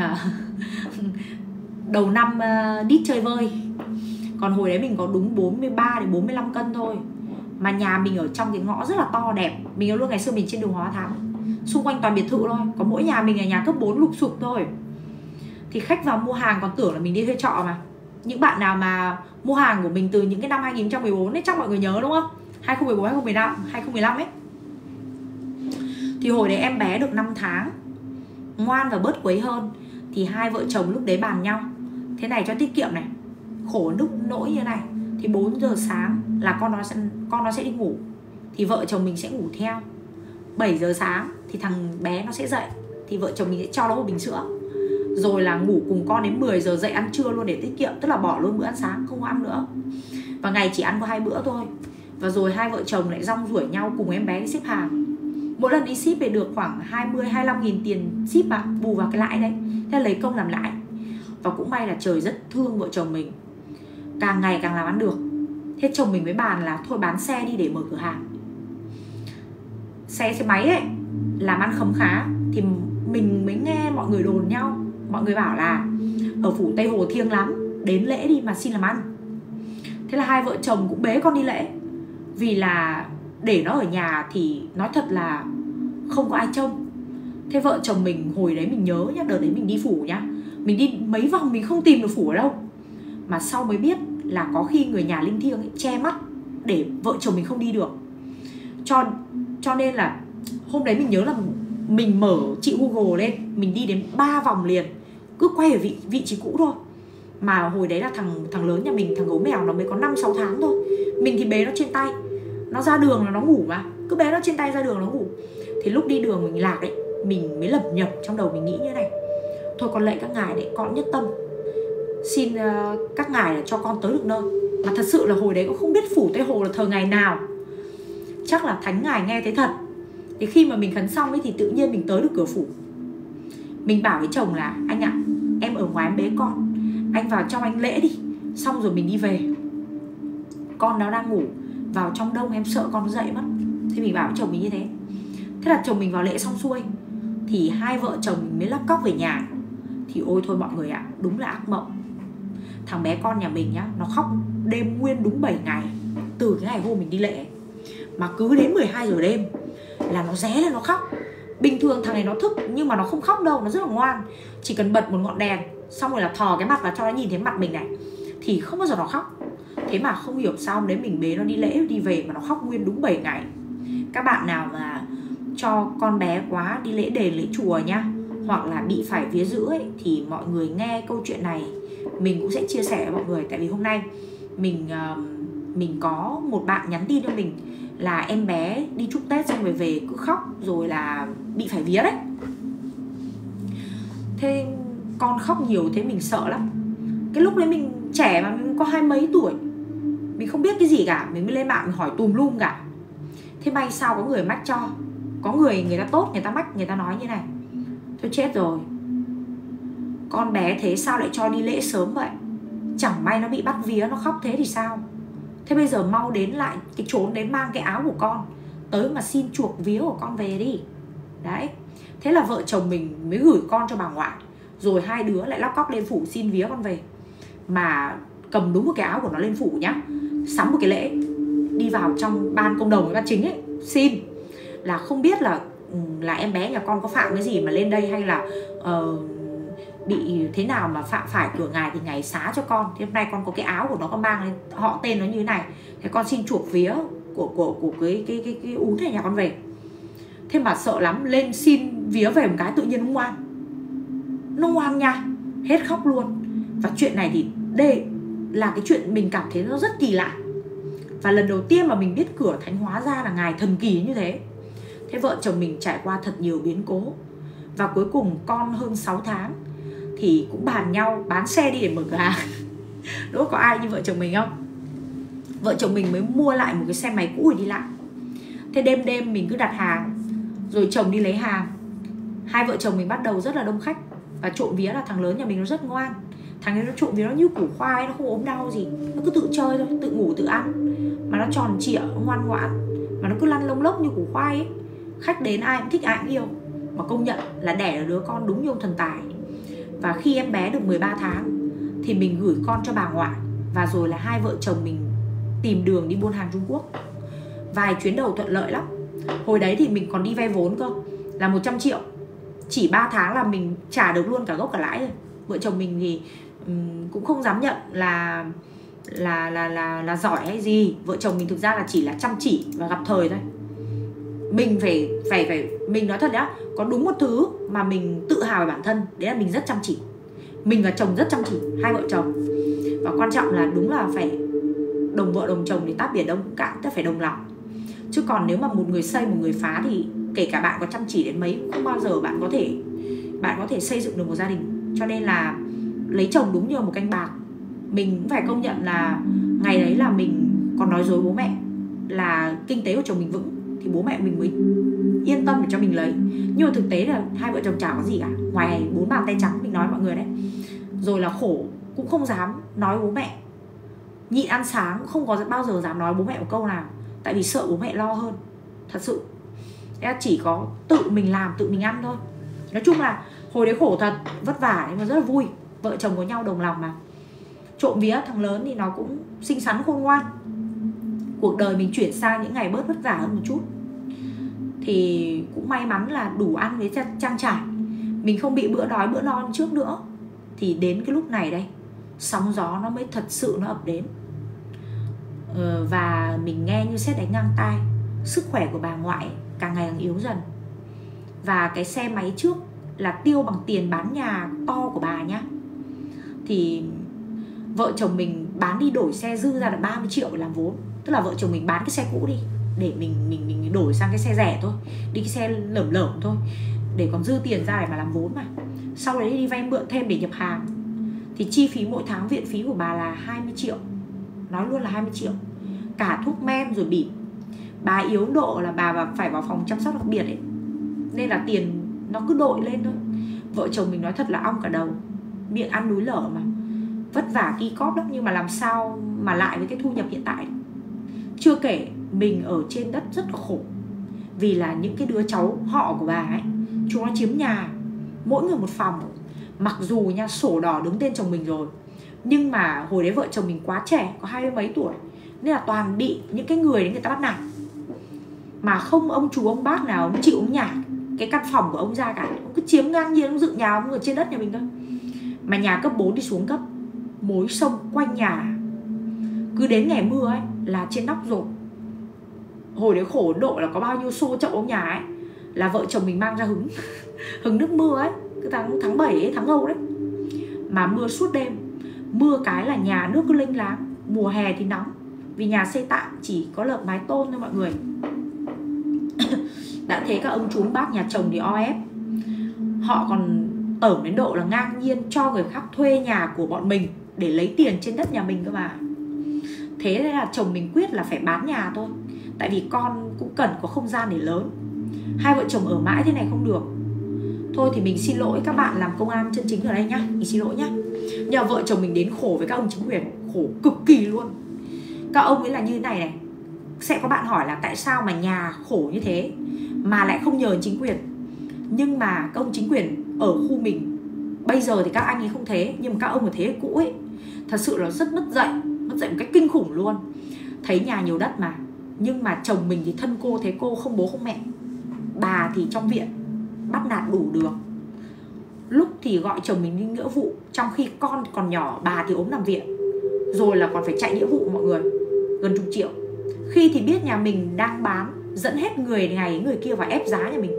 đầu năm đít chơi vơi. Còn hồi đấy mình có đúng 43-45 cân thôi. Mà nhà mình ở trong cái ngõ rất là to đẹp. Mình nhớ luôn ngày xưa mình trên đường Hóa Thắng, xung quanh toàn biệt thự thôi, có mỗi nhà mình là nhà cấp 4 lục sục thôi. Thì khách vào mua hàng còn tưởng là mình đi thuê trọ mà. Những bạn nào mà mua hàng của mình từ những cái năm 2014 ấy chắc mọi người nhớ đúng không? 2014, 2015, 2015 ấy. Thì hồi đấy em bé được 5 tháng, ngoan và bớt quấy hơn. Thì hai vợ chồng lúc đấy bàn nhau, thế này cho tiết kiệm này, khổ lúc nỗi như này, thì 4 giờ sáng là con nó sẽ đi ngủ, thì vợ chồng mình sẽ ngủ theo. 7 giờ sáng thì thằng bé nó sẽ dậy, thì vợ chồng mình sẽ cho nó một bình sữa. Rồi là ngủ cùng con đến 10 giờ dậy ăn trưa luôn để tiết kiệm. Tức là bỏ luôn bữa ăn sáng, không có ăn nữa. Và ngày chỉ ăn có 2 bữa thôi. Và rồi hai vợ chồng lại rong ruổi nhau cùng em bé đi ship hàng. Mỗi lần đi ship về được khoảng 20-25.000 tiền ship mà bù vào cái lãi đấy. Thế lấy công làm lãi. Và cũng may là trời rất thương vợ chồng mình, càng ngày càng làm ăn được. Thế chồng mình mới bàn là thôi bán xe đi để mở cửa hàng. Xe máy ấy làm ăn khấm khá. Thì mình mới nghe mọi người đồn nhau, mọi người bảo là ở phủ Tây Hồ thiêng lắm, đến lễ đi mà xin làm ăn. Thế là hai vợ chồng cũng bế con đi lễ. Vì là để nó ở nhà thì nói thật là không có ai trông. Thế vợ chồng mình hồi đấy mình nhớ nhá, đợt đấy mình đi phủ nhá, mình đi mấy vòng mình không tìm được phủ ở đâu. Mà sau mới biết là có khi người nhà linh thiêng ấy che mắt để vợ chồng mình không đi được. Cho nên là hôm đấy mình nhớ là mình mở chị Google lên, mình đi đến 3 vòng liền, cứ quay ở vị trí cũ thôi. Mà hồi đấy là thằng lớn nhà mình, thằng gấu mèo nó mới có 5-6 tháng thôi. Mình thì bế nó trên tay, nó ra đường là nó ngủ mà, cứ bế nó trên tay ra đường nó ngủ. Thì lúc đi đường mình lạc đấy, mình mới lẩm nhẩm trong đầu mình nghĩ như này: thôi con lạy các ngài đấy, con nhất tâm xin các ngài là cho con tới được nơi. Mà thật sự là hồi đấy cũng không biết phủ Tây Hồ là thờ ngày nào, chắc là thánh ngài nghe thấy thật. Thì khi mà mình khấn xong ấy thì tự nhiên mình tới được cửa phủ. Mình bảo với chồng là anh ạ, em ở ngoài em bế con, anh vào trong anh lễ đi, xong rồi mình đi về. Con nó đang ngủ, vào trong đông em sợ con nó dậy mất. Thế mình bảo với chồng mình như thế. Thế là chồng mình vào lễ xong xuôi thì hai vợ chồng mình mới lóc cóc về nhà. Thì ôi thôi mọi người ạ, đúng là ác mộng. Thằng bé con nhà mình nhá, nó khóc đêm nguyên đúng 7 ngày, từ cái ngày hôm mình đi lễ. Mà cứ đến 12 giờ đêm là nó ré lên nó khóc. Bình thường thằng này nó thức nhưng mà nó không khóc đâu, nó rất là ngoan. Chỉ cần bật một ngọn đèn xong rồi là thò cái mặt vào cho nó nhìn thấy mặt mình này thì không bao giờ nó khóc. Thế mà không hiểu sao hôm đấy mình bế nó đi lễ đi về mà nó khóc nguyên đúng 7 ngày. Các bạn nào mà cho con bé quá đi lễ đền lễ chùa nhá, hoặc là bị phải vía giữ ấy, thì mọi người nghe câu chuyện này mình cũng sẽ chia sẻ với mọi người. Tại vì hôm nay mình có một bạn nhắn tin cho mình là em bé đi chúc Tết xong rồi về cứ khóc rồi là bị phải vía đấy. Thế con khóc nhiều thế mình sợ lắm. Cái lúc đấy mình trẻ mà, mình có 20 mấy tuổi, mình không biết cái gì cả, mình mới lên mạng mình hỏi tùm lum cả. Thế may sao có người mách cho. Có người ta tốt, người ta mách, người ta nói như này: thôi chết rồi, con bé thế sao lại cho đi lễ sớm vậy, chẳng may nó bị bắt vía nó khóc thế thì sao. Thế bây giờ mau đến lại cái chốn đấy, mang cái áo của con tới mà xin chuộc vía của con về đi. Đấy. Thế là vợ chồng mình mới gửi con cho bà ngoại, rồi hai đứa lại lóc cóc lên phủ xin vía con về. Mà cầm đúng một cái áo của nó lên phủ nhá, sắm một cái lễ, đi vào trong ban công đồng với ban chính ấy xin. Là không biết là em bé nhà con có phạm cái gì mà lên đây, hay là bị thế nào mà phạm phải cửa ngài thì ngài xá cho con. Thế hôm nay con có cái áo của nó, con mang lên họ tên nó như thế này, thế con xin chuộc vía của cái ún này nhà con về. Thế mà sợ lắm, lên xin vía về một cái tự nhiên nó ngoan nha, hết khóc luôn. Và chuyện này thì đây là cái chuyện mình cảm thấy nó rất kỳ lạ, và lần đầu tiên mà mình biết cửa thánh hóa ra là ngài thần kỳ như thế. Thế vợ chồng mình trải qua thật nhiều biến cố, và cuối cùng con hơn 6 tháng thì cũng bàn nhau bán xe đi để mở cửa hàng. Đúng, có ai như vợ chồng mình không? Vợ chồng mình mới mua lại một cái xe máy cũ để đi lại. Thế đêm mình cứ đặt hàng, rồi chồng đi lấy hàng. Hai vợ chồng mình bắt đầu rất là đông khách. Và trộm vía là thằng lớn nhà mình nó rất ngoan. Thằng ấy nó trộm vía nó như củ khoai, nó không ốm đau gì, nó cứ tự chơi thôi, tự ngủ tự ăn. Mà nó tròn trịa, ngoan ngoãn, mà nó cứ lăn lông lốc như củ khoai ấy. Khách đến ai cũng thích, ai cũng yêu. Mà công nhận là đẻ được đứa con đúng như ông thần tài. Và khi em bé được 13 tháng thì mình gửi con cho bà ngoại. Và rồi là hai vợ chồng mình tìm đường đi buôn hàng Trung Quốc. Vài chuyến đầu thuận lợi lắm. Hồi đấy thì mình còn đi vay vốn cơ, là 100 triệu. Chỉ 3 tháng là mình trả được luôn cả gốc cả lãi rồi. Vợ chồng mình thì cũng không dám nhận là giỏi hay gì. Vợ chồng mình thực ra là chỉ là chăm chỉ và gặp thời thôi. Mình phải mình nói thật nhá, có đúng một thứ mà mình tự hào về bản thân, đấy là mình rất chăm chỉ. Mình và chồng rất chăm chỉ, hai vợ chồng. Và quan trọng là đúng là phải đồng vợ đồng chồng thì tát biển Đông cũng cạn, tức phải đồng lòng. Chứ còn nếu mà một người xây một người phá thì kể cả bạn có chăm chỉ đến mấy cũng không bao giờ bạn có thể xây dựng được một gia đình. Cho nên là lấy chồng đúng như một canh bạc. Mình cũng phải công nhận là ngày đấy là mình còn nói dối bố mẹ là kinh tế của chồng mình vững thì bố mẹ mình mới yên tâm để cho mình lấy. Nhưng mà thực tế là hai vợ chồng chả có gì cả, ngoài 4 bàn tay trắng mình nói mọi người đấy. Rồi là khổ cũng không dám nói bố mẹ, nhịn ăn sáng cũng không có bao giờ dám nói bố mẹ một câu nào, tại vì sợ bố mẹ lo hơn. Thật sự chỉ có tự mình làm tự mình ăn thôi. Nói chung là hồi đấy khổ thật, vất vả nhưng mà rất là vui. Vợ chồng có nhau đồng lòng mà. Trộm vía thằng lớn thì nó cũng xinh xắn khôn ngoan. Cuộc đời mình chuyển sang những ngày bớt vất vả hơn một chút thì cũng may mắn là đủ ăn với trang trải. Mình không bị bữa đói bữa no trước nữa. Thì đến cái lúc này đây, sóng gió nó mới thật sự nó ập đến. Và mình nghe như sét đánh ngang tai. Sức khỏe của bà ngoại càng ngày càng yếu dần. Và cái xe máy trước là tiêu bằng tiền bán nhà to của bà nhá. Thì vợ chồng mình bán đi đổi xe dư ra là 30 triệu để làm vốn. Tức là vợ chồng mình bán cái xe cũ đi để mình đổi sang cái xe rẻ thôi, đi cái xe lởm thôi, để còn dư tiền ra để mà làm vốn mà. Sau đấy đi vay mượn thêm để nhập hàng. Thì chi phí mỗi tháng viện phí của bà là 20 triệu. Nói luôn là 20 triệu. Cả thuốc men rồi bỉm. Bà yếu độ là bà phải vào phòng chăm sóc đặc biệt ấy, nên là tiền nó cứ đội lên thôi. Vợ chồng mình nói thật là ong cả đầu, miệng ăn núi lở mà. Vất vả ki cóp lắm, nhưng mà làm sao mà lại với cái thu nhập hiện tại. Chưa kể mình ở trên đất rất là khổ. Vì là những cái đứa cháu họ của bà ấy, chúng nó chiếm nhà, mỗi người một phòng. Mặc dù nha, sổ đỏ đứng tên chồng mình rồi, nhưng mà hồi đấy vợ chồng mình quá trẻ, có 20 mấy tuổi, nên là toàn bị những cái người đấy người ta bắt nạt. Mà không ông chú ông bác nào chịu ông nhả. cái căn phòng của ông ra cả. Ông cứ chiếm ngang nhiên, ông dựng nhà ông ở trên đất nhà mình thôi. Mà nhà cấp 4 đi xuống cấp, mối sông quanh nhà. Cứ đến ngày mưa ấy là trên nóc rồi. Hồi đấy khổ độ là có bao nhiêu xô chậu ông nhà ấy là vợ chồng mình mang ra hứng hứng nước mưa ấy, cứ tháng 7 ấy, tháng Âu đấy. Mà mưa suốt đêm. Mưa cái là nhà nước cứ lênh láng. Mùa hè thì nóng, vì nhà xây tạm chỉ có lợp mái tôn thôi mọi người. Đã thế các ông chú bác nhà chồng thì o ép. Họ còn tởm đến độ là ngang nhiên cho người khác thuê nhà của bọn mình để lấy tiền trên đất nhà mình cơ mà. Thế nên là chồng mình quyết là phải bán nhà thôi. Tại vì con cũng cần có không gian để lớn. Hai vợ chồng ở mãi thế này không được. Thôi thì mình xin lỗi các bạn làm công an chân chính ở đây nhá. Mình xin lỗi nhá. Nhờ vợ chồng mình đến khổ với các ông chính quyền, khổ cực kỳ luôn. Các ông ấy là như thế này này. Sẽ có bạn hỏi là tại sao mà nhà khổ như thế mà lại không nhờ chính quyền. Nhưng mà các ông chính quyền ở khu mình bây giờ thì các anh ấy không thế. Nhưng mà các ông ở thế hệ cũ ấy thật sự là rất mất dạy một cách kinh khủng luôn. Thấy nhà nhiều đất mà. Nhưng mà chồng mình thì thân cô thế cô, không bố không mẹ. Bà thì trong viện bắt nạt đủ đường. Lúc thì gọi chồng mình đi nghĩa vụ, trong khi con còn nhỏ, bà thì ốm nằm viện. Rồi là còn phải chạy nghĩa vụ mọi người, gần chục triệu. Khi thì biết nhà mình đang bán, dẫn hết người này người kia vào ép giá nhà mình.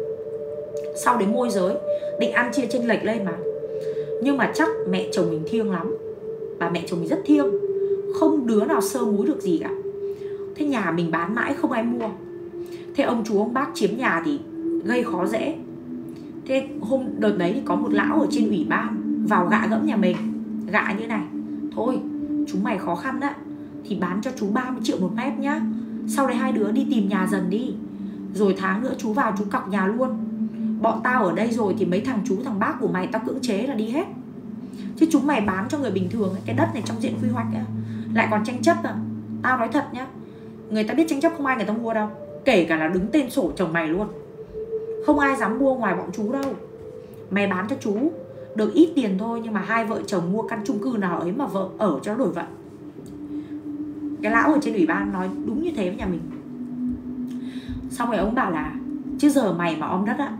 Sau đến môi giới, định ăn chia chênh lệch lên mà. Nhưng mà chắc mẹ chồng mình thiêng lắm. Bà mẹ chồng mình rất thiêng, không đứa nào sơ múi được gì cả. Thế nhà mình bán mãi không ai mua. Thế ông chú ông bác chiếm nhà thì gây khó dễ. Thế hôm đợt đấy thì có một lão ở trên ủy ban vào gạ gẫm nhà mình. Gạ như này: thôi chúng mày khó khăn á thì bán cho chú 30 triệu một mét nhá. Sau đấy hai đứa đi tìm nhà dần đi. Rồi tháng nữa chú vào chú cọc nhà luôn. Bọn tao ở đây rồi thì mấy thằng chú thằng bác của mày tao cưỡng chế là đi hết. Chứ chúng mày bán cho người bình thường ấy, cái đất này trong diện quy hoạch ấy, lại còn tranh chấp à. Tao nói thật nhá, người ta biết tranh chấp không ai người ta mua đâu. Kể cả là đứng tên sổ chồng mày luôn, không ai dám mua ngoài bọn chú đâu. Mày bán cho chú được ít tiền thôi, nhưng mà hai vợ chồng mua căn chung cư nào ấy mà vợ ở cho nó đổi vận. Cái lão ở trên ủy ban nói đúng như thế với nhà mình. Xong rồi ông bảo là chứ giờ mày mà om đất á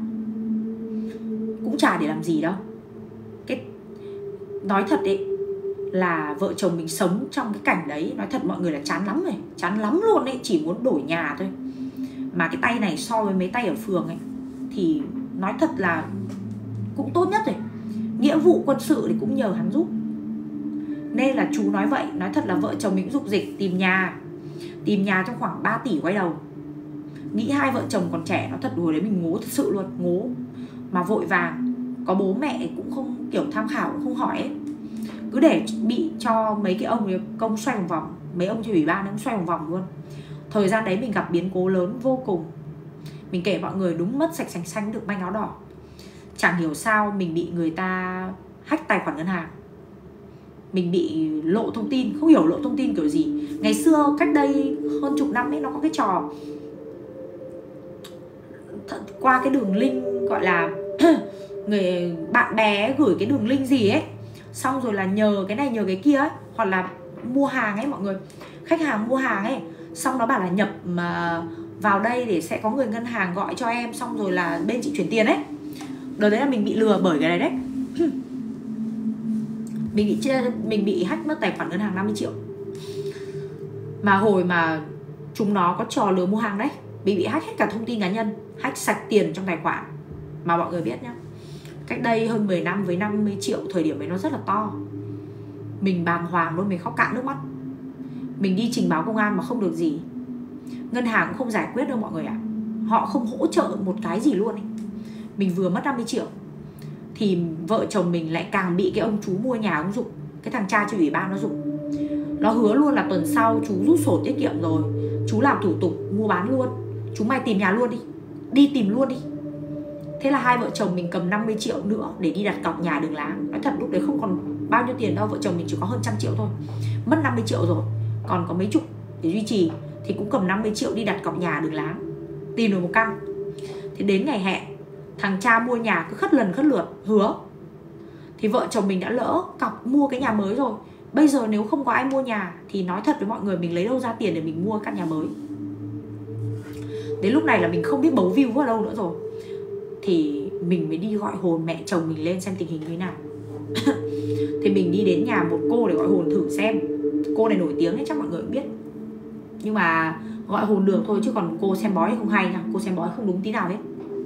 cũng chả để làm gì đâu. Cái nói thật ấy là vợ chồng mình sống trong cái cảnh đấy, nói thật mọi người là chán lắm rồi, chán lắm luôn ấy, chỉ muốn đổi nhà thôi. Mà cái tay này so với mấy tay ở phường ấy thì nói thật là cũng tốt nhất rồi. Nghĩa vụ quân sự thì cũng nhờ hắn giúp. Nên là chú nói vậy, nói thật là vợ chồng mình dục dịch tìm nhà trong khoảng 3 tỷ quay đầu. Nghĩ hai vợ chồng còn trẻ, nó thật đùa đấy, mình ngố thật sự luôn, ngố mà vội vàng. Có bố mẹ cũng không kiểu tham khảo, cũng không hỏi ấy. Cứ để bị cho mấy cái ông công xoay vòng vòng. Mấy ông trên ủy ban cũng xoay vòng vòng luôn. Thời gian đấy mình gặp biến cố lớn vô cùng. Mình kể mọi người đúng mất sạch sành xanh được manh áo đỏ. Chẳng hiểu sao mình bị người ta hack tài khoản ngân hàng. Mình bị lộ thông tin, không hiểu lộ thông tin kiểu gì. Ngày xưa cách đây hơn chục năm ấy, nó có cái trò qua cái đường link gọi là người bạn bè gửi cái đường link gì ấy, xong rồi là nhờ cái này nhờ cái kia ấy, hoặc là mua hàng ấy mọi người. Khách hàng mua hàng ấy, xong nó bảo là nhập mà vào đây để sẽ có người ngân hàng gọi cho em, xong rồi là bên chị chuyển tiền ấy. Đợt đấy là mình bị lừa bởi cái này đấy. Mình bị hack mất tài khoản ngân hàng 50 triệu. Mà hồi mà chúng nó có trò lừa mua hàng đấy, mình bị hack hết cả thông tin cá nhân, hack sạch tiền trong tài khoản. Mà mọi người biết nhá, cách đây hơn 10 năm với 50 triệu thời điểm ấy nó rất là to. Mình bàng hoàng luôn, mình khóc cạn nước mắt. Mình đi trình báo công an mà không được gì. Ngân hàng cũng không giải quyết đâu mọi người ạ. Họ không hỗ trợ một cái gì luôn ấy. Mình vừa mất 50 triệu thì vợ chồng mình lại càng bị cái ông chú mua nhà ông giục. Cái thằng cha trên ủy ban nó giục. Nó hứa luôn là tuần sau chú rút sổ tiết kiệm rồi, chú làm thủ tục mua bán luôn, chúng mày tìm nhà luôn đi. Đi tìm luôn đi. Thế là hai vợ chồng mình cầm 50 triệu nữa để đi đặt cọc nhà Đường Láng. Nói thật lúc đấy không còn bao nhiêu tiền đâu, vợ chồng mình chỉ có hơn 100 triệu thôi. Mất 50 triệu rồi, còn có mấy chục để duy trì. Thì cũng cầm 50 triệu đi đặt cọc nhà Đường Láng, tìm được một căn. Thì đến ngày hẹn, thằng cha mua nhà cứ khất lần khất lượt hứa. Thì vợ chồng mình đã lỡ cọc mua cái nhà mới rồi. Bây giờ nếu không có ai mua nhà thì nói thật với mọi người, mình lấy đâu ra tiền để mình mua căn nhà mới. Đến lúc này là mình không biết bấu víu vào đâu nữa rồi. thì mình mới đi gọi hồn mẹ chồng mình lên xem tình hình như thế nào. Thì mình đi đến nhà một cô để gọi hồn thử xem. Cô này nổi tiếng ấy, chắc mọi người cũng biết. Nhưng mà gọi hồn được thôi, chứ còn cô xem bói không hay nha. Cô xem bói không đúng tí nào hết.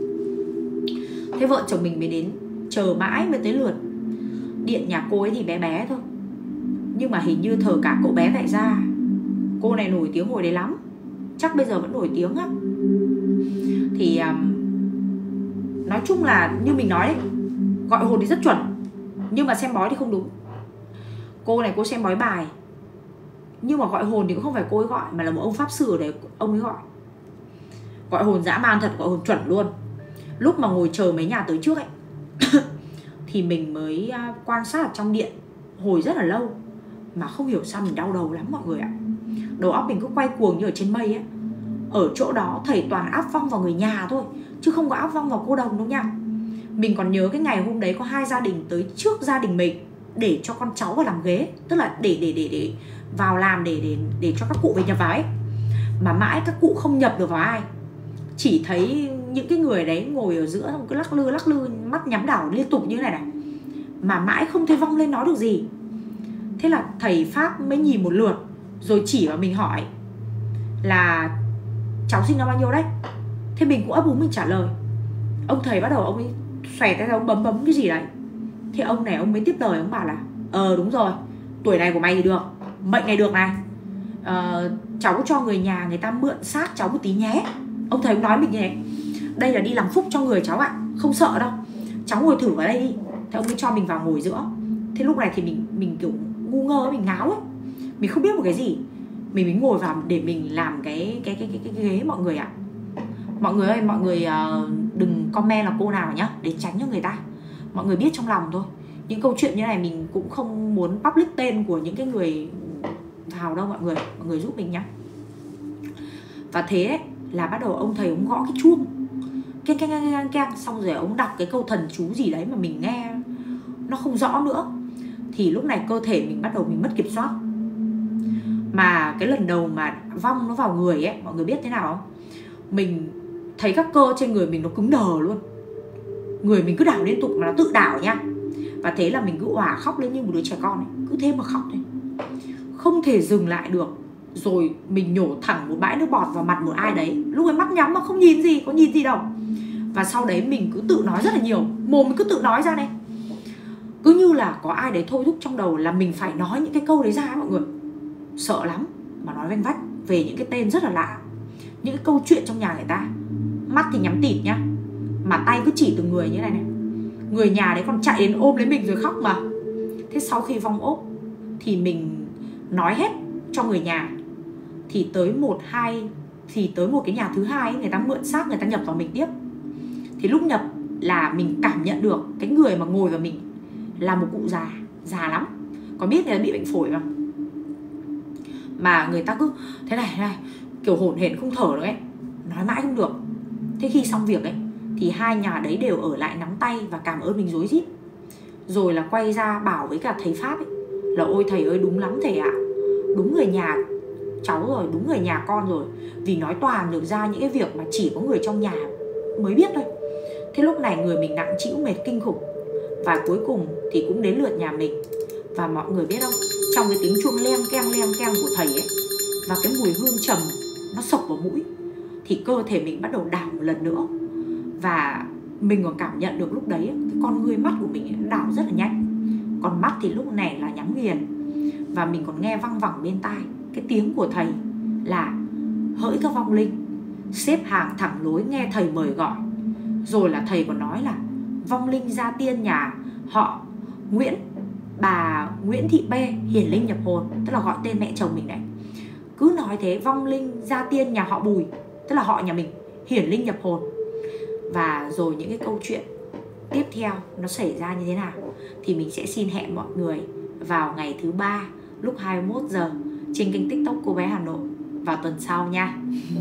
Thế vợ chồng mình mới đến, chờ mãi mới tới lượt. Điện nhà cô ấy thì bé bé thôi, nhưng mà hình như thờ cả cậu bé tại gia. Cô này nổi tiếng hồi đấy lắm, chắc bây giờ vẫn nổi tiếng á. Thì nói chung là như mình nói đấy, gọi hồn thì rất chuẩn, nhưng mà xem bói thì không đúng. Cô này cô xem bói bài, nhưng mà gọi hồn thì cũng không phải cô ấy gọi, mà là một ông pháp sư ở đấy ông ấy gọi. Gọi hồn dã man thật, gọi hồn chuẩn luôn. Lúc mà ngồi chờ mấy nhà tới trước ấy thì mình mới quan sát ở trong điện hồi rất là lâu, mà không hiểu sao mình đau đầu lắm mọi người ạ. Đầu óc mình cứ quay cuồng như ở trên mây ấy. Ở chỗ đó thầy toàn áp vong vào người nhà thôi, chứ không có áp vong vào cô đồng đâu nha. Mình còn nhớ cái ngày hôm đấy có 2 gia đình tới trước gia đình mình để cho con cháu vào làm ghế, tức là để vào làm để cho các cụ về nhập vào ấy. Mà mãi các cụ không nhập được vào ai, chỉ thấy những cái người đấy ngồi ở giữa xong cứ lắc lư, mắt nhắm đảo liên tục như thế này, mà mãi không thấy vong lên nói được gì. Thế là thầy pháp mới nhìn một lượt rồi chỉ vào mình hỏi là cháu sinh năm bao nhiêu đấy. Thế mình cũng ấp úng mình trả lời. Ông thầy bắt đầu ông ấy xòe tay ra, ông bấm cái gì đấy. Thế ông này ông mới tiếp lời, ông bảo là đúng rồi, tuổi này của mày thì được, mệnh này được này, cháu cho người nhà người ta mượn xác cháu một tí nhé. Ông thầy cũng nói mình như thế. Đây là đi làm phúc cho người cháu ạ, không sợ đâu, cháu ngồi thử vào đây đi. Thế ông ấy cho mình vào ngồi giữa. Thế lúc này thì mình kiểu ngu ngơ, mình ngáo ấy, mình không biết một cái gì. Mình mới ngồi vào để mình làm cái ghế mọi người ạ. Mọi người ơi, mọi người đừng comment là cô nào nhá, để tránh cho người ta. Mọi người biết trong lòng thôi. Những câu chuyện như này mình cũng không muốn public tên của những cái người vào đâu mọi người giúp mình nhá. Và thế ấy, là bắt đầu ông thầy ông gõ cái chuông keng, xong rồi ông đọc cái câu thần chú gì đấy mà mình nghe nó không rõ nữa. Thì lúc này cơ thể mình bắt đầu mình mất kiểm soát. Mà cái lần đầu mà vong nó vào người ấy, mọi người biết thế nào không? Mình thấy các cơ trên người mình nó cứng đờ luôn. Người mình cứ đảo liên tục mà nó tự đảo nha. Và thế là mình cứ òa khóc lên như một đứa trẻ con ấy. Cứ thế mà khóc thôi, không thể dừng lại được. Rồi mình nhổ thẳng một bãi nước bọt vào mặt một ai đấy. Lúc ấy mắt nhắm mà không nhìn gì, có nhìn gì đâu. Và sau đấy mình cứ tự nói rất là nhiều. Mồm mình cứ tự nói ra này, cứ như là có ai đấy thôi thúc trong đầu là mình phải nói những cái câu đấy ra ấy mọi người. Sợ lắm, mà nói vanh vách về những cái tên rất là lạ, những cái câu chuyện trong nhà người ta. Mắt thì nhắm tịt nhá, mà tay cứ chỉ từng người như này này. Người nhà đấy còn chạy đến ôm lấy mình rồi khóc mà. Thế sau khi vong ốp thì mình nói hết cho người nhà. Thì tới một cái nhà thứ hai ấy, người ta mượn xác, người ta nhập vào mình tiếp. Thì lúc nhập là mình cảm nhận được cái người mà ngồi vào mình là một cụ già lắm. Có biết người ta bị bệnh phổi không? Mà người ta cứ thế này, kiểu hổn hển không thở được ấy, nói mãi không được. Thế khi xong việc ấy thì hai nhà đấy đều ở lại nắm tay và cảm ơn mình rối rít. Rồi là quay ra bảo với cả thầy pháp ấy là ôi thầy ơi, đúng lắm thầy ạ, đúng người nhà cháu rồi, đúng người nhà con rồi. Vì nói toàn được ra những cái việc mà chỉ có người trong nhà mới biết thôi. Thế lúc này người mình nặng trĩu mệt kinh khủng. Và cuối cùng thì cũng đến lượt nhà mình. Và mọi người biết không, trong cái tiếng chuông leng keng của thầy ấy, và cái mùi hương trầm nó sộc vào mũi, thì cơ thể mình bắt đầu đảo một lần nữa. Và mình còn cảm nhận được lúc đấy cái con ngươi mắt của mình ấy, nó đảo rất là nhanh. Còn mắt thì lúc này là nhắm nghiền. Và mình còn nghe văng vẳng bên tai cái tiếng của thầy là hỡi các vong linh, xếp hàng thẳng lối nghe thầy mời gọi. Rồi là thầy còn nói là vong linh gia tiên nhà họ Nguyễn, bà Nguyễn Thị B hiển linh nhập hồn, tức là gọi tên mẹ chồng mình đấy. Cứ nói thế, vong linh gia tiên nhà họ Bùi, tức là họ nhà mình, hiển linh nhập hồn. Và rồi những cái câu chuyện tiếp theo nó xảy ra như thế nào thì mình sẽ xin hẹn mọi người vào ngày thứ 3 lúc 21 giờ trên kênh TikTok Cô Bé Hà Nội vào tuần sau nha.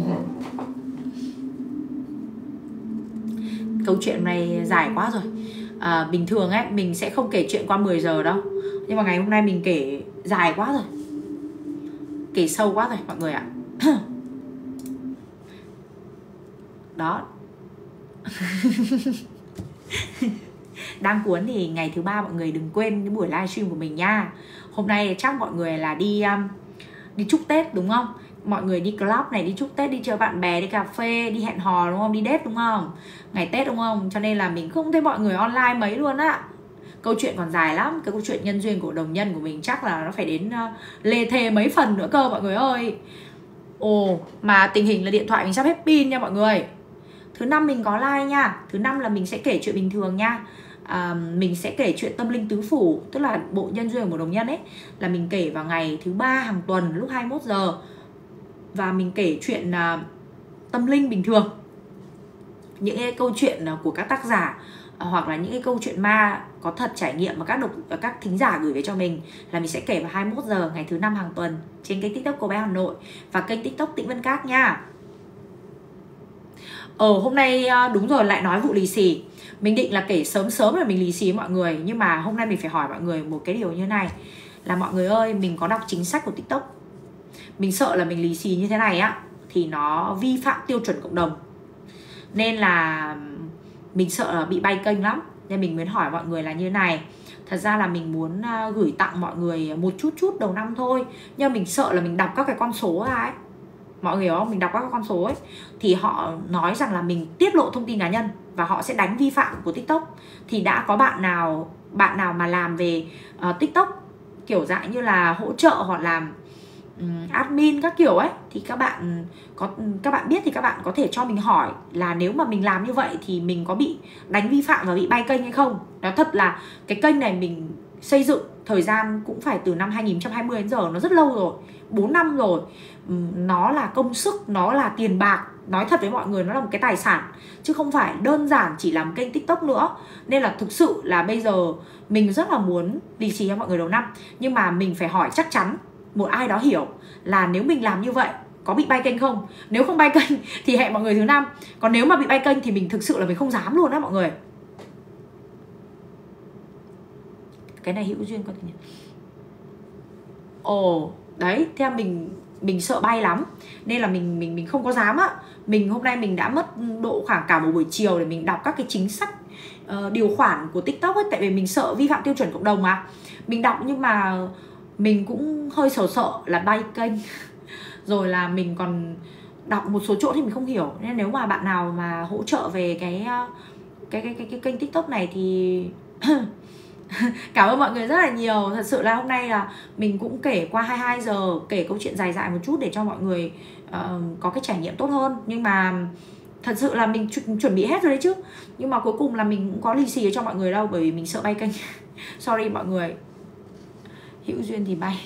Câu chuyện này dài quá rồi. Bình thường ấy mình sẽ không kể chuyện qua 10 giờ đâu, nhưng mà ngày hôm nay mình kể dài quá rồi, kể sâu quá rồi mọi người ạ. Đó, Đang cuốn thì ngày thứ ba mọi người đừng quên cái buổi livestream của mình nha. Hôm nay chắc mọi người là đi chúc Tết đúng không? Mọi người đi club này, đi chúc Tết, đi chơi bạn bè, đi cà phê, đi hẹn hò đúng không? Đi date đúng không? Ngày Tết đúng không? Cho nên là mình không thấy mọi người online mấy luôn á. Câu chuyện còn dài lắm. Cái câu chuyện nhân duyên của đồng nhân của mình chắc là nó phải đến lê thê mấy phần nữa cơ mọi người ơi. Ồ, mà tình hình là điện thoại mình sắp hết pin nha mọi người. Thứ năm mình có live nha. Thứ năm là mình sẽ kể chuyện bình thường nha. Mình sẽ kể chuyện tâm linh tứ phủ, tức là bộ nhân duyên của đồng nhân ấy, là mình kể vào ngày thứ ba hàng tuần lúc 21 giờ. Và mình kể chuyện tâm linh bình thường, những cái câu chuyện của các tác giả, hoặc là những cái câu chuyện ma có thật trải nghiệm mà các thính giả gửi về cho mình, là mình sẽ kể vào 21 giờ ngày thứ năm hàng tuần trên kênh TikTok Cô Bé Hà Nội và kênh TikTok Tĩnh Vân Các nha. Hôm nay đúng rồi, lại nói vụ lì xì. Mình định là kể sớm rồi mình lì xì với mọi người, nhưng mà hôm nay mình phải hỏi mọi người một cái điều như này, là mọi người ơi, mình có đọc chính sách của TikTok. Mình sợ là mình lì xì như thế này á thì nó vi phạm tiêu chuẩn cộng đồng, nên là mình sợ là bị bay kênh lắm. Nên mình muốn hỏi mọi người là như này. Thật ra là mình muốn gửi tặng mọi người một chút đầu năm thôi, nhưng mình sợ là mình đọc các cái con số ra ấy, mọi người hiểu không? Mình đọc các cái con số ấy thì họ nói rằng là mình tiết lộ thông tin cá nhân và họ sẽ đánh vi phạm của TikTok. Thì đã có bạn nào mà làm về TikTok kiểu dạng như là hỗ trợ hoặc làm admin các kiểu ấy, thì các bạn biết thì các bạn có thể cho mình hỏi là nếu mà mình làm như vậy thì mình có bị đánh vi phạm và bị bay kênh hay không. Nói thật là cái kênh này mình xây dựng thời gian cũng phải từ năm 2020 đến giờ, nó rất lâu rồi, 4 năm rồi. Nó là công sức, nó là tiền bạc. Nói thật với mọi người, nó là một cái tài sản, chứ không phải đơn giản chỉ làm kênh TikTok nữa. Nên là thực sự là bây giờ mình rất là muốn lì xì cho mọi người đầu năm, nhưng mà mình phải hỏi chắc chắn một ai đó hiểu là nếu mình làm như vậy có bị bay kênh không. Nếu không bay kênh thì hẹn mọi người thứ năm. Còn nếu mà bị bay kênh thì mình thực sự là mình không dám luôn á mọi người. Cái này hữu duyên con tự nhiên. Đấy, theo mình sợ bay lắm, nên là mình không có dám á. Hôm nay mình đã mất độ khoảng cả một buổi chiều để mình đọc các cái chính sách điều khoản của TikTok ấy, tại vì mình sợ vi phạm tiêu chuẩn cộng đồng mà. Mình đọc nhưng mà mình cũng hơi sợ là bay kênh. Rồi là mình còn đọc một số chỗ thì mình không hiểu. Nên nếu mà bạn nào mà hỗ trợ về cái kênh TikTok này thì cảm ơn mọi người rất là nhiều. Thật sự là hôm nay là mình cũng kể qua 22 giờ, kể câu chuyện dài một chút để cho mọi người có cái trải nghiệm tốt hơn. Nhưng mà thật sự là mình chuẩn bị hết rồi đấy chứ, nhưng mà cuối cùng là mình cũng có lì xì cho mọi người đâu, bởi vì mình sợ bay kênh. Sorry mọi người. Hữu duyên thì bay.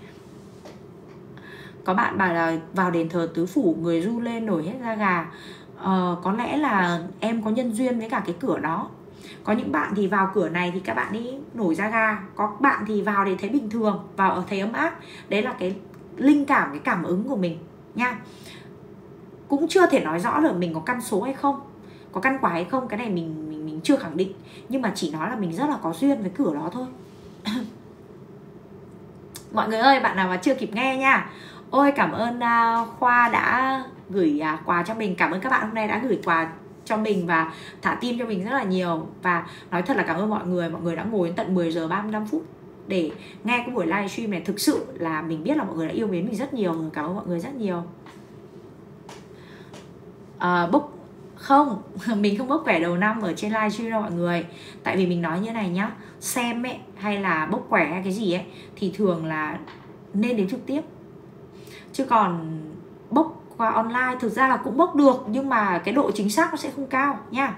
Có bạn bảo là vào đền thờ tứ phủ người ru lên nổi hết da gà. Có lẽ là em có nhân duyên với cả cái cửa đó. Có những bạn thì vào cửa này thì các bạn ấy nổi da gà, có bạn thì vào để thấy bình thường, vào ở thấy ấm áp. Đấy là cái linh cảm, cái cảm ứng của mình nha. Cũng chưa thể nói rõ là mình có căn số hay không, có căn quả hay không, cái này mình chưa khẳng định, nhưng mà chỉ nói là mình rất là có duyên với cửa đó thôi. Mọi người ơi, bạn nào mà chưa kịp nghe nha. Ôi cảm ơn Khoa đã gửi quà cho mình. Cảm ơn các bạn hôm nay đã gửi quà cho mình và thả tim cho mình rất là nhiều. Và nói thật là cảm ơn mọi người đã ngồi đến tận 10 giờ 35 phút để nghe cái buổi livestream này. Thực sự là mình biết là mọi người đã yêu mến mình rất nhiều. Cảm ơn mọi người rất nhiều. Không, mình không bốc quẻ đầu năm ở trên livestream đâu mọi người. Tại vì mình nói như này nhá, xem ấy hay là bốc quẻ hay cái gì ấy thì thường là nên đến trực tiếp. Chứ còn bốc qua online thực ra là cũng bốc được, nhưng mà cái độ chính xác nó sẽ không cao nha.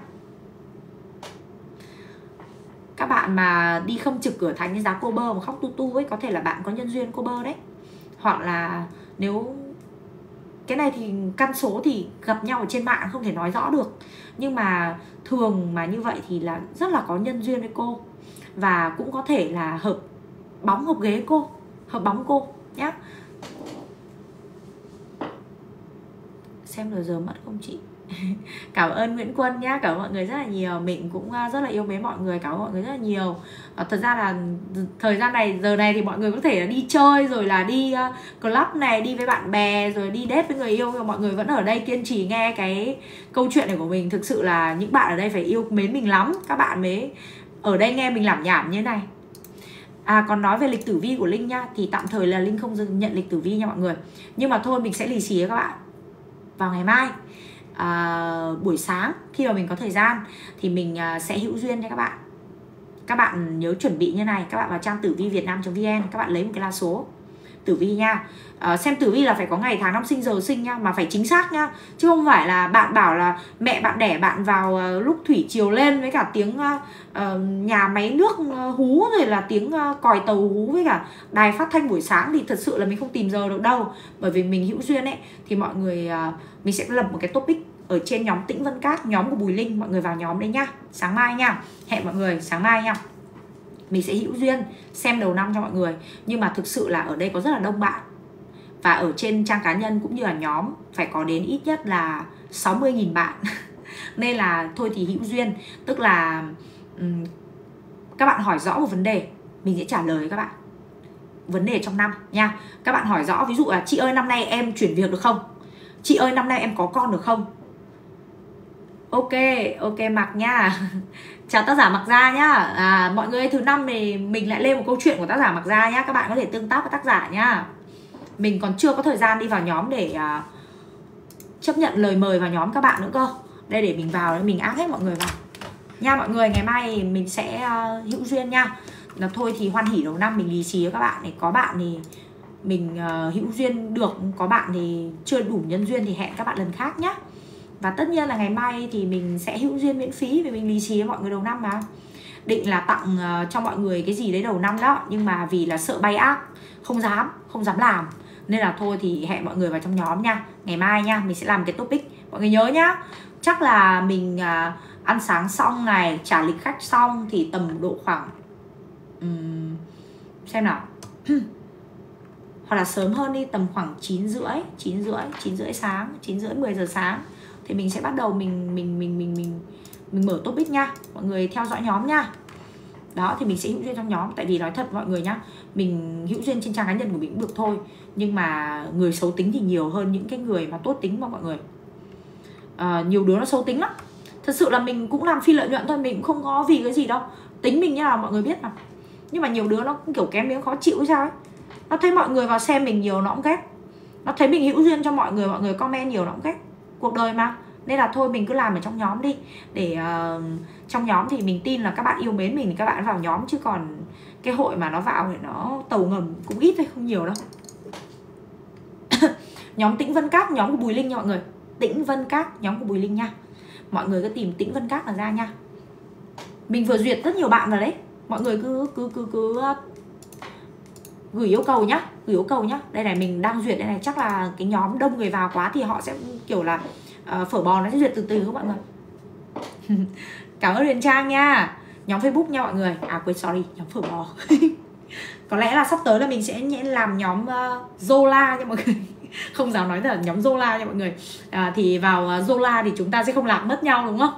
Các bạn mà đi khâm trực cửa thánh giá cô bơ mà khóc tu tu ấy, có thể là bạn có nhân duyên cô bơ đấy. Hoặc là nếu cái này thì căn số thì gặp nhau ở trên mạng không thể nói rõ được, nhưng mà thường mà như vậy thì là rất là có nhân duyên với cô. Và cũng có thể là hợp bóng hợp ghế cô, hợp bóng cô nhá. Xem giờ mất không chị? Cảm ơn Nguyễn Quân nhá, cảm ơn mọi người rất là nhiều. Mình cũng rất là yêu mến mọi người, cảm ơn mọi người rất là nhiều. Thật ra là thời gian này, giờ này thì mọi người có thể là đi chơi, rồi là đi club này, đi với bạn bè, rồi đi date với người yêu, nhưng mọi người vẫn ở đây kiên trì nghe cái câu chuyện này của mình. Thực sự là những bạn ở đây phải yêu mến mình lắm, các bạn mới ở đây nghe mình lảm nhảm như thế này. Còn nói về lịch tử vi của Linh nha, thì tạm thời là Linh không nhận lịch tử vi nha mọi người. Nhưng mà thôi mình sẽ lì xì với các bạn vào ngày mai. Buổi sáng khi mà mình có thời gian thì mình sẽ hữu duyên cho các bạn. Các bạn nhớ chuẩn bị như này, các bạn vào trang tử vi vietnam.vn, các bạn lấy một cái lá số tử vi nha. Xem tử vi là phải có ngày tháng năm sinh giờ sinh nha, mà phải chính xác nha, chứ không phải là bạn bảo là mẹ bạn đẻ bạn vào lúc thủy triều lên với cả tiếng nhà máy nước hú, rồi là tiếng còi tàu hú với cả đài phát thanh buổi sáng, thì thật sự là mình không tìm giờ được đâu. Bởi vì mình hữu duyên ấy thì mọi người mình sẽ lập một cái topic ở trên nhóm Tĩnh Vân Các, nhóm của Bùi Linh, mọi người vào nhóm đấy nhá. Sáng mai nha, hẹn mọi người sáng mai nha. Mình sẽ hữu duyên xem đầu năm cho mọi người. Nhưng mà thực sự là ở đây có rất là đông bạn, và ở trên trang cá nhân cũng như là nhóm phải có đến ít nhất là 60.000 bạn. Nên là thôi thì hữu duyên, tức là các bạn hỏi rõ một vấn đề, mình sẽ trả lời các bạn vấn đề trong năm nha. Các bạn hỏi rõ, ví dụ là chị ơi năm nay em chuyển việc được không? Chị ơi năm nay em có con được không? Ok Mặc nha. Chào tác giả Mặc Gia nhá. Mọi người thứ năm thì mình lại lên một câu chuyện của tác giả Mặc Gia nhá. Các bạn có thể tương tác với tác giả nhá. Mình còn chưa có thời gian đi vào nhóm để chấp nhận lời mời vào nhóm các bạn nữa cơ. Đây để mình vào, mình áp hết mọi người vào nha. Mọi người ngày mai mình sẽ hữu duyên nha. Là thôi thì hoan hỉ đầu năm mình lì xì với các bạn này. Có bạn thì mình hữu duyên được, có bạn thì chưa đủ nhân duyên thì hẹn các bạn lần khác nhá. Và tất nhiên là ngày mai thì mình sẽ hữu duyên miễn phí, vì mình lì xì với mọi người đầu năm mà. Định là tặng cho mọi người cái gì đấy đầu năm đó, nhưng mà vì là sợ bay ác, không dám làm, nên là thôi thì hẹn mọi người vào trong nhóm nha. Ngày mai nha, mình sẽ làm cái topic, mọi người nhớ nhá. Chắc là mình ăn sáng xong này, trả lịch khách xong thì tầm độ khoảng xem nào hoặc là sớm hơn đi, tầm khoảng 9 rưỡi sáng, 9 rưỡi 10 giờ sáng thì mình sẽ bắt đầu mình mở topic nha. Mọi người theo dõi nhóm nha. Đó thì mình sẽ hữu duyên trong nhóm. Tại vì nói thật mọi người nhá, mình hữu duyên trên trang cá nhân của mình cũng được thôi, nhưng mà người xấu tính thì nhiều hơn những cái người mà tốt tính mà mọi người. Nhiều đứa nó xấu tính lắm. Thật sự là mình cũng làm phi lợi nhuận thôi, mình cũng không có vì cái gì đâu. Tính mình như là mọi người biết mà. Nhưng mà nhiều đứa nó cũng kiểu kém miếng khó chịu hay sao ấy. Nó thấy mọi người vào xem mình nhiều nó cũng ghét. Nó thấy mình hữu duyên cho mọi người comment nhiều nó cũng ghét. Cuộc đời mà. Nên là thôi mình cứ làm ở trong nhóm đi. Để trong nhóm thì mình tin là các bạn yêu mến mình thì các bạn vào nhóm. Chứ còn cái hội mà nó vào thì nó tàu ngầm cũng ít thôi, không nhiều đâu. Nhóm Tĩnh Vân Các, nhóm của Bùi Linh nha mọi người. Tĩnh Vân Các, nhóm của Bùi Linh nha. Mọi người cứ tìm Tĩnh Vân Các là ra nha. Mình vừa duyệt rất nhiều bạn rồi đấy. Mọi người cứ gửi yêu cầu nhá, Đây này mình đang duyệt đây này, chắc là cái nhóm đông người vào quá thì họ sẽ kiểu là phở bò nó sẽ duyệt từ từ các bạn ơi. Cảm ơn Huyền Trang nha. Nhóm Facebook nha mọi người. Quên sorry, nhóm phở bò. Có lẽ là sắp tới là mình sẽ làm nhóm Zola nha mọi người. Không dám nói là nhóm Zola nha mọi người. Thì vào Zola thì chúng ta sẽ không lạc mất nhau đúng không?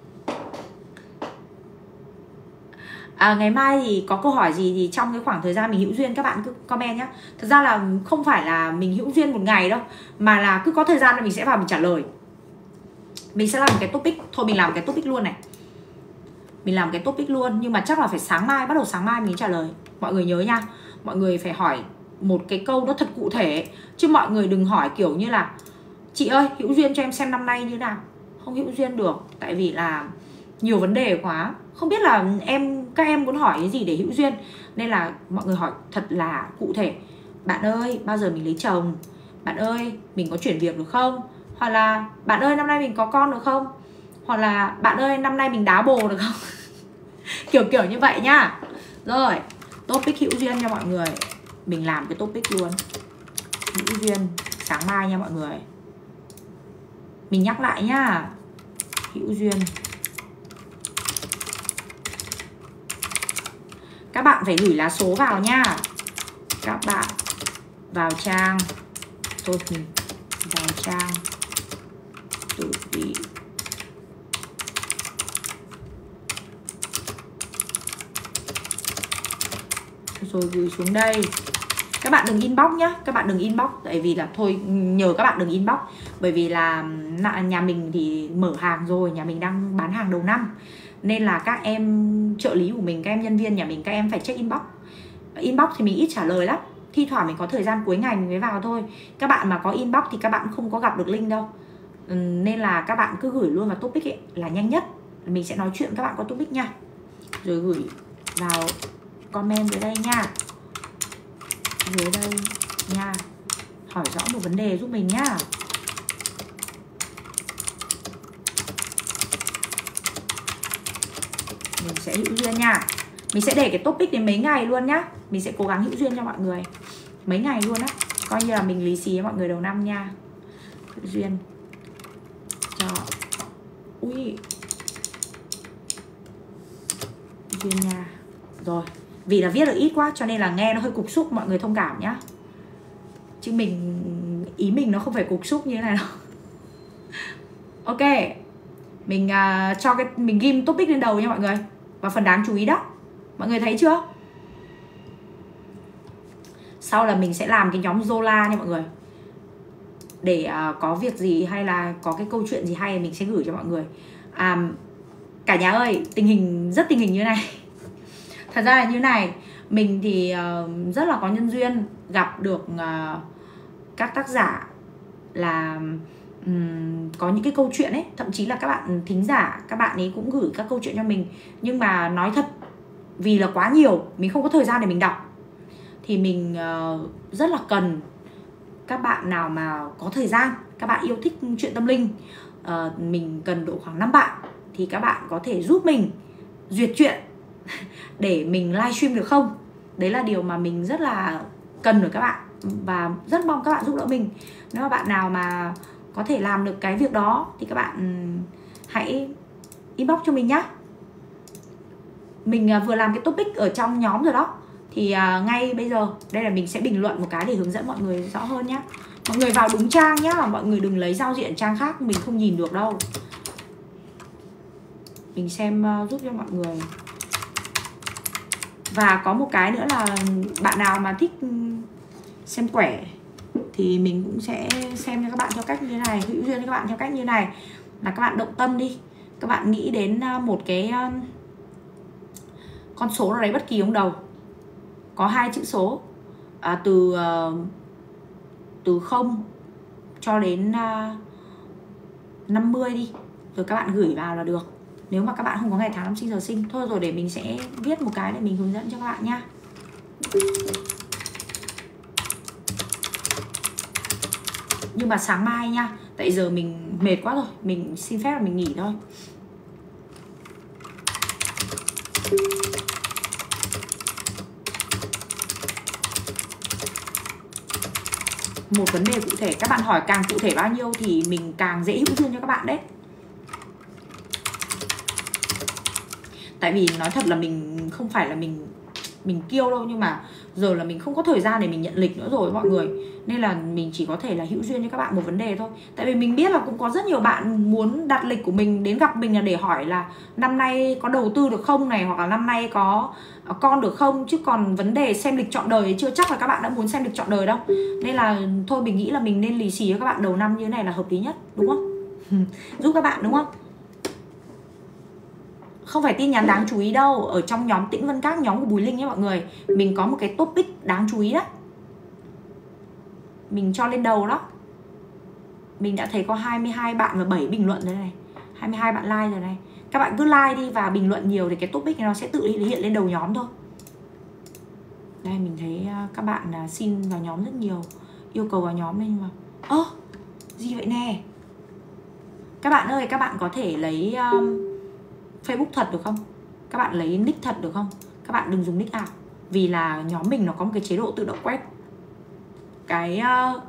Ngày mai thì có câu hỏi gì thì trong cái khoảng thời gian mình hữu duyên các bạn cứ comment nhé. Thật ra là không phải là mình hữu duyên một ngày đâu, mà là cứ có thời gian là mình sẽ vào mình trả lời. Mình sẽ làm cái topic. Thôi mình làm cái topic luôn này. Mình làm cái topic luôn. Nhưng mà chắc là phải sáng mai, bắt đầu sáng mai mình trả lời. Mọi người nhớ nha. Mọi người phải hỏi một cái câu nó thật cụ thể. Chứ mọi người đừng hỏi kiểu như là chị ơi hữu duyên cho em xem năm nay như nào. Không hữu duyên được. Tại vì là nhiều vấn đề quá. Không biết là các em muốn hỏi cái gì để hữu duyên. Nên là mọi người hỏi thật là cụ thể. Bạn ơi bao giờ mình lấy chồng? Bạn ơi mình có chuyển việc được không? Hoặc là bạn ơi năm nay mình có con được không? Hoặc là bạn ơi năm nay mình đá bồ được không? Kiểu như vậy nhá. Rồi topic hữu duyên cho mọi người. Mình làm cái topic luôn. Hữu duyên sáng mai nha mọi người. Mình nhắc lại nhá. Hữu duyên. Các bạn phải gửi lá số vào nha. Các bạn vào trang. Thôi mình vào trang tử vi. Rồi gửi xuống đây. Các bạn đừng inbox nhá, các bạn đừng inbox. Tại vì là thôi nhờ các bạn đừng inbox. Bởi vì là nhà mình thì mở hàng rồi, nhà mình đang bán hàng đầu năm. Nên là các em trợ lý của mình, các em nhân viên nhà mình, các em phải check inbox. Inbox thì mình ít trả lời lắm. Thi thoảng mình có thời gian cuối ngày mình mới vào thôi. Các bạn mà có inbox thì các bạn không có gặp được link đâu. Nên là các bạn cứ gửi luôn vào topic ấy, là nhanh nhất. Mình sẽ nói chuyện các bạn qua topic nha. Rồi gửi vào comment dưới đây nha. Dưới đây nha. Hỏi rõ một vấn đề giúp mình nhá. Mình sẽ hữu duyên nha. Mình sẽ để cái topic đến mấy ngày luôn nhá. Mình sẽ cố gắng hữu duyên cho mọi người mấy ngày luôn á. Coi như là mình lì xì với mọi người đầu năm nha. Hữu duyên cho. Ui, duyên nha. Rồi, vì là viết được ít quá cho nên là nghe nó hơi cục xúc, mọi người thông cảm nhá. Chứ ý mình nó không phải cục xúc như thế này đâu. Ok, mình mình ghim topic lên đầu nha mọi người. Và phần đáng chú ý đó, mọi người thấy chưa? Sau là mình sẽ làm cái nhóm Zola nha mọi người. Để có việc gì hay là có cái câu chuyện gì hay mình sẽ gửi cho mọi người. Cả nhà ơi, tình hình như này. Thật ra là như này, mình thì rất là có nhân duyên gặp được các tác giả là có những cái câu chuyện ấy, thậm chí là các bạn thính giả, các bạn ấy cũng gửi các câu chuyện cho mình. Nhưng mà nói thật, vì là quá nhiều, mình không có thời gian để mình đọc. Thì mình rất là cần các bạn nào mà có thời gian, các bạn yêu thích chuyện tâm linh, mình cần độ khoảng 5 bạn. Thì các bạn có thể giúp mình duyệt chuyện để mình livestream được không? Đấy là điều mà mình rất là cần ở các bạn. Và rất mong các bạn giúp đỡ mình. Nếu mà bạn nào mà có thể làm được cái việc đó thì các bạn hãy inbox cho mình nhá. Mình vừa làm cái topic ở trong nhóm rồi đó. Thì ngay bây giờ đây là mình sẽ bình luận một cái để hướng dẫn mọi người rõ hơn nhá. Mọi người vào đúng trang nhá, mọi người đừng lấy giao diện trang khác, mình không nhìn được đâu. Mình xem giúp cho mọi người. Và có một cái nữa là bạn nào mà thích xem quẻ thì mình cũng sẽ xem cho các bạn theo cách như thế này, hữu duyên cho các bạn theo cách như này. Là các bạn động tâm đi, các bạn nghĩ đến một cái con số nào đấy bất kỳ trong đầu, có 2 chữ số, từ 0 cho đến 50 đi, rồi các bạn gửi vào là được. Nếu mà các bạn không có ngày tháng năm sinh giờ sinh. Thôi rồi để mình sẽ viết một cái để mình hướng dẫn cho các bạn nha. Nhưng mà sáng mai nha, tại giờ mình mệt quá rồi, mình xin phép là mình nghỉ thôi. Một vấn đề cụ thể, các bạn hỏi càng cụ thể bao nhiêu thì mình càng dễ hữu duyên cho các bạn đấy. Tại vì nói thật là mình không phải là mình kiêu đâu, nhưng mà giờ là mình không có thời gian để mình nhận lịch nữa rồi mọi người. Nên là mình chỉ có thể là hữu duyên cho các bạn một vấn đề thôi. Tại vì mình biết là cũng có rất nhiều bạn muốn đặt lịch của mình đến gặp mình là để hỏi là năm nay có đầu tư được không này, hoặc là năm nay có con được không. Chứ còn vấn đề xem lịch trọn đời chưa chắc là các bạn đã muốn xem lịch trọn đời đâu. Nên là thôi mình nghĩ là mình nên lì xì cho các bạn đầu năm như thế này là hợp lý nhất, đúng không? Giúp các bạn đúng không? Không phải tin nhắn đáng chú ý đâu. Ở trong nhóm Tĩnh Vân Các, nhóm của Bùi Linh ấy mọi người, mình có một cái topic đáng chú ý đấy, mình cho lên đầu đó. Mình đã thấy có 22 bạn và 7 bình luận rồi này, 22 bạn like rồi này. Các bạn cứ like đi và bình luận nhiều thì cái topic này nó sẽ tự hiện lên đầu nhóm thôi. Đây mình thấy các bạn xin vào nhóm rất nhiều, yêu cầu vào nhóm nên mà gì vậy nè. Các bạn ơi, các bạn có thể lấy Facebook thật được không? Các bạn lấy nick thật được không? Các bạn đừng dùng nick ảo. Vì là nhóm mình nó có một cái chế độ tự động quét. Cái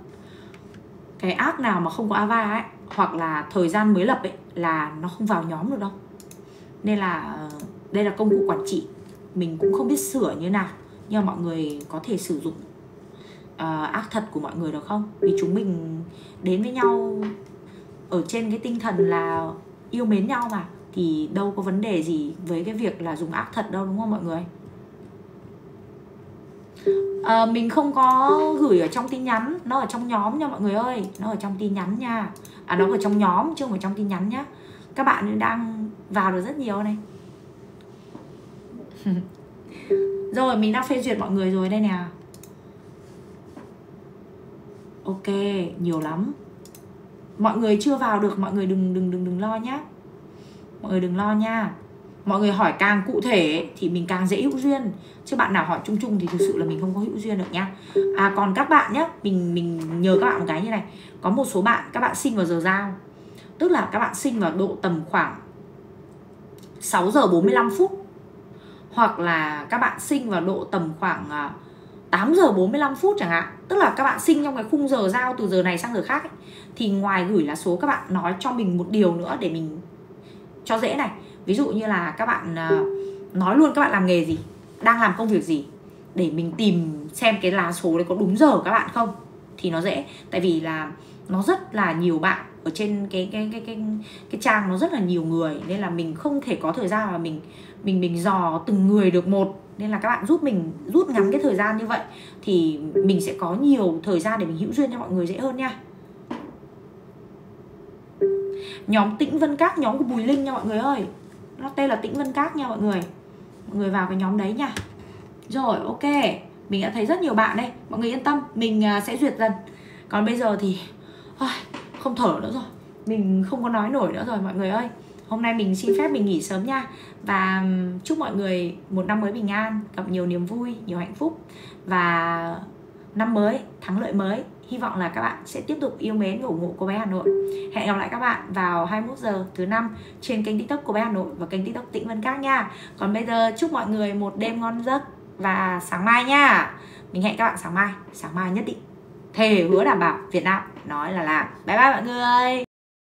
app nào mà không có Ava ấy, hoặc là thời gian mới lập ấy, là nó không vào nhóm được đâu. Nên là đây là công cụ quản trị. Mình cũng không biết sửa như nào, nhưng mà mọi người có thể sử dụng app thật của mọi người được không? Vì chúng mình đến với nhau ở trên cái tinh thần là yêu mến nhau mà, thì đâu có vấn đề gì với cái việc là dùng ác thật đâu, đúng không mọi người? Mình không có gửi ở trong tin nhắn, nó ở trong nhóm nha mọi người ơi, nó ở trong tin nhắn nha. Nó ở trong nhóm chứ không phải trong tin nhắn nhá. Các bạn đang vào được rất nhiều này. Rồi mình đã phê duyệt mọi người rồi đây nè. Ok, nhiều lắm. Mọi người chưa vào được, mọi người đừng lo nhá. Mọi người đừng lo nha. Mọi người hỏi càng cụ thể thì mình càng dễ hữu duyên, chứ bạn nào hỏi chung chung thì thực sự là mình không có hữu duyên được nha. Còn các bạn nhé, mình nhờ các bạn một cái như này. Có một số bạn, các bạn sinh vào giờ giao, tức là các bạn sinh vào độ tầm khoảng 6 giờ 45 phút, hoặc là các bạn sinh vào độ tầm khoảng 8 giờ 45 phút chẳng hạn. Tức là các bạn sinh trong cái khung giờ giao từ giờ này sang giờ khác ấy, thì ngoài gửi lá số, các bạn nói cho mình một điều nữa để mình cho dễ này. Ví dụ như là các bạn nói luôn các bạn làm nghề gì, đang làm công việc gì, để mình tìm xem cái lá số đấy có đúng giờ của các bạn không, thì nó dễ. Tại vì là nó rất là nhiều bạn ở trên cái trang, nó rất là nhiều người, nên là mình không thể có thời gian mà mình dò từng người được một. Nên là các bạn giúp mình rút ngắn cái thời gian như vậy thì mình sẽ có nhiều thời gian để mình hữu duyên cho mọi người dễ hơn nha. Nhóm Tĩnh Vân Các, nhóm của Bùi Linh nha mọi người ơi. Nó tên là Tĩnh Vân Các nha mọi người. Mọi người vào cái nhóm đấy nha. Rồi ok, mình đã thấy rất nhiều bạn đây. Mọi người yên tâm, mình sẽ duyệt dần. Còn bây giờ thì không thở nữa rồi, mình không có nói nổi nữa rồi mọi người ơi. Hôm nay mình xin phép mình nghỉ sớm nha. Và chúc mọi người một năm mới bình an, gặp nhiều niềm vui, nhiều hạnh phúc. Và năm mới, thắng lợi mới. Hy vọng là các bạn sẽ tiếp tục yêu mến và ủng hộ Cô Bé Hà Nội. Hẹn gặp lại các bạn vào 21 giờ thứ 5 trên kênh TikTok Cô Bé Hà Nội và kênh TikTok Tĩnh Vân Các nha. Còn bây giờ chúc mọi người một đêm ngon giấc và sáng mai nha. Mình hẹn các bạn sáng mai nhất định. Thề hứa đảm bảo, Việt Nam nói là làm. Bye bye mọi người.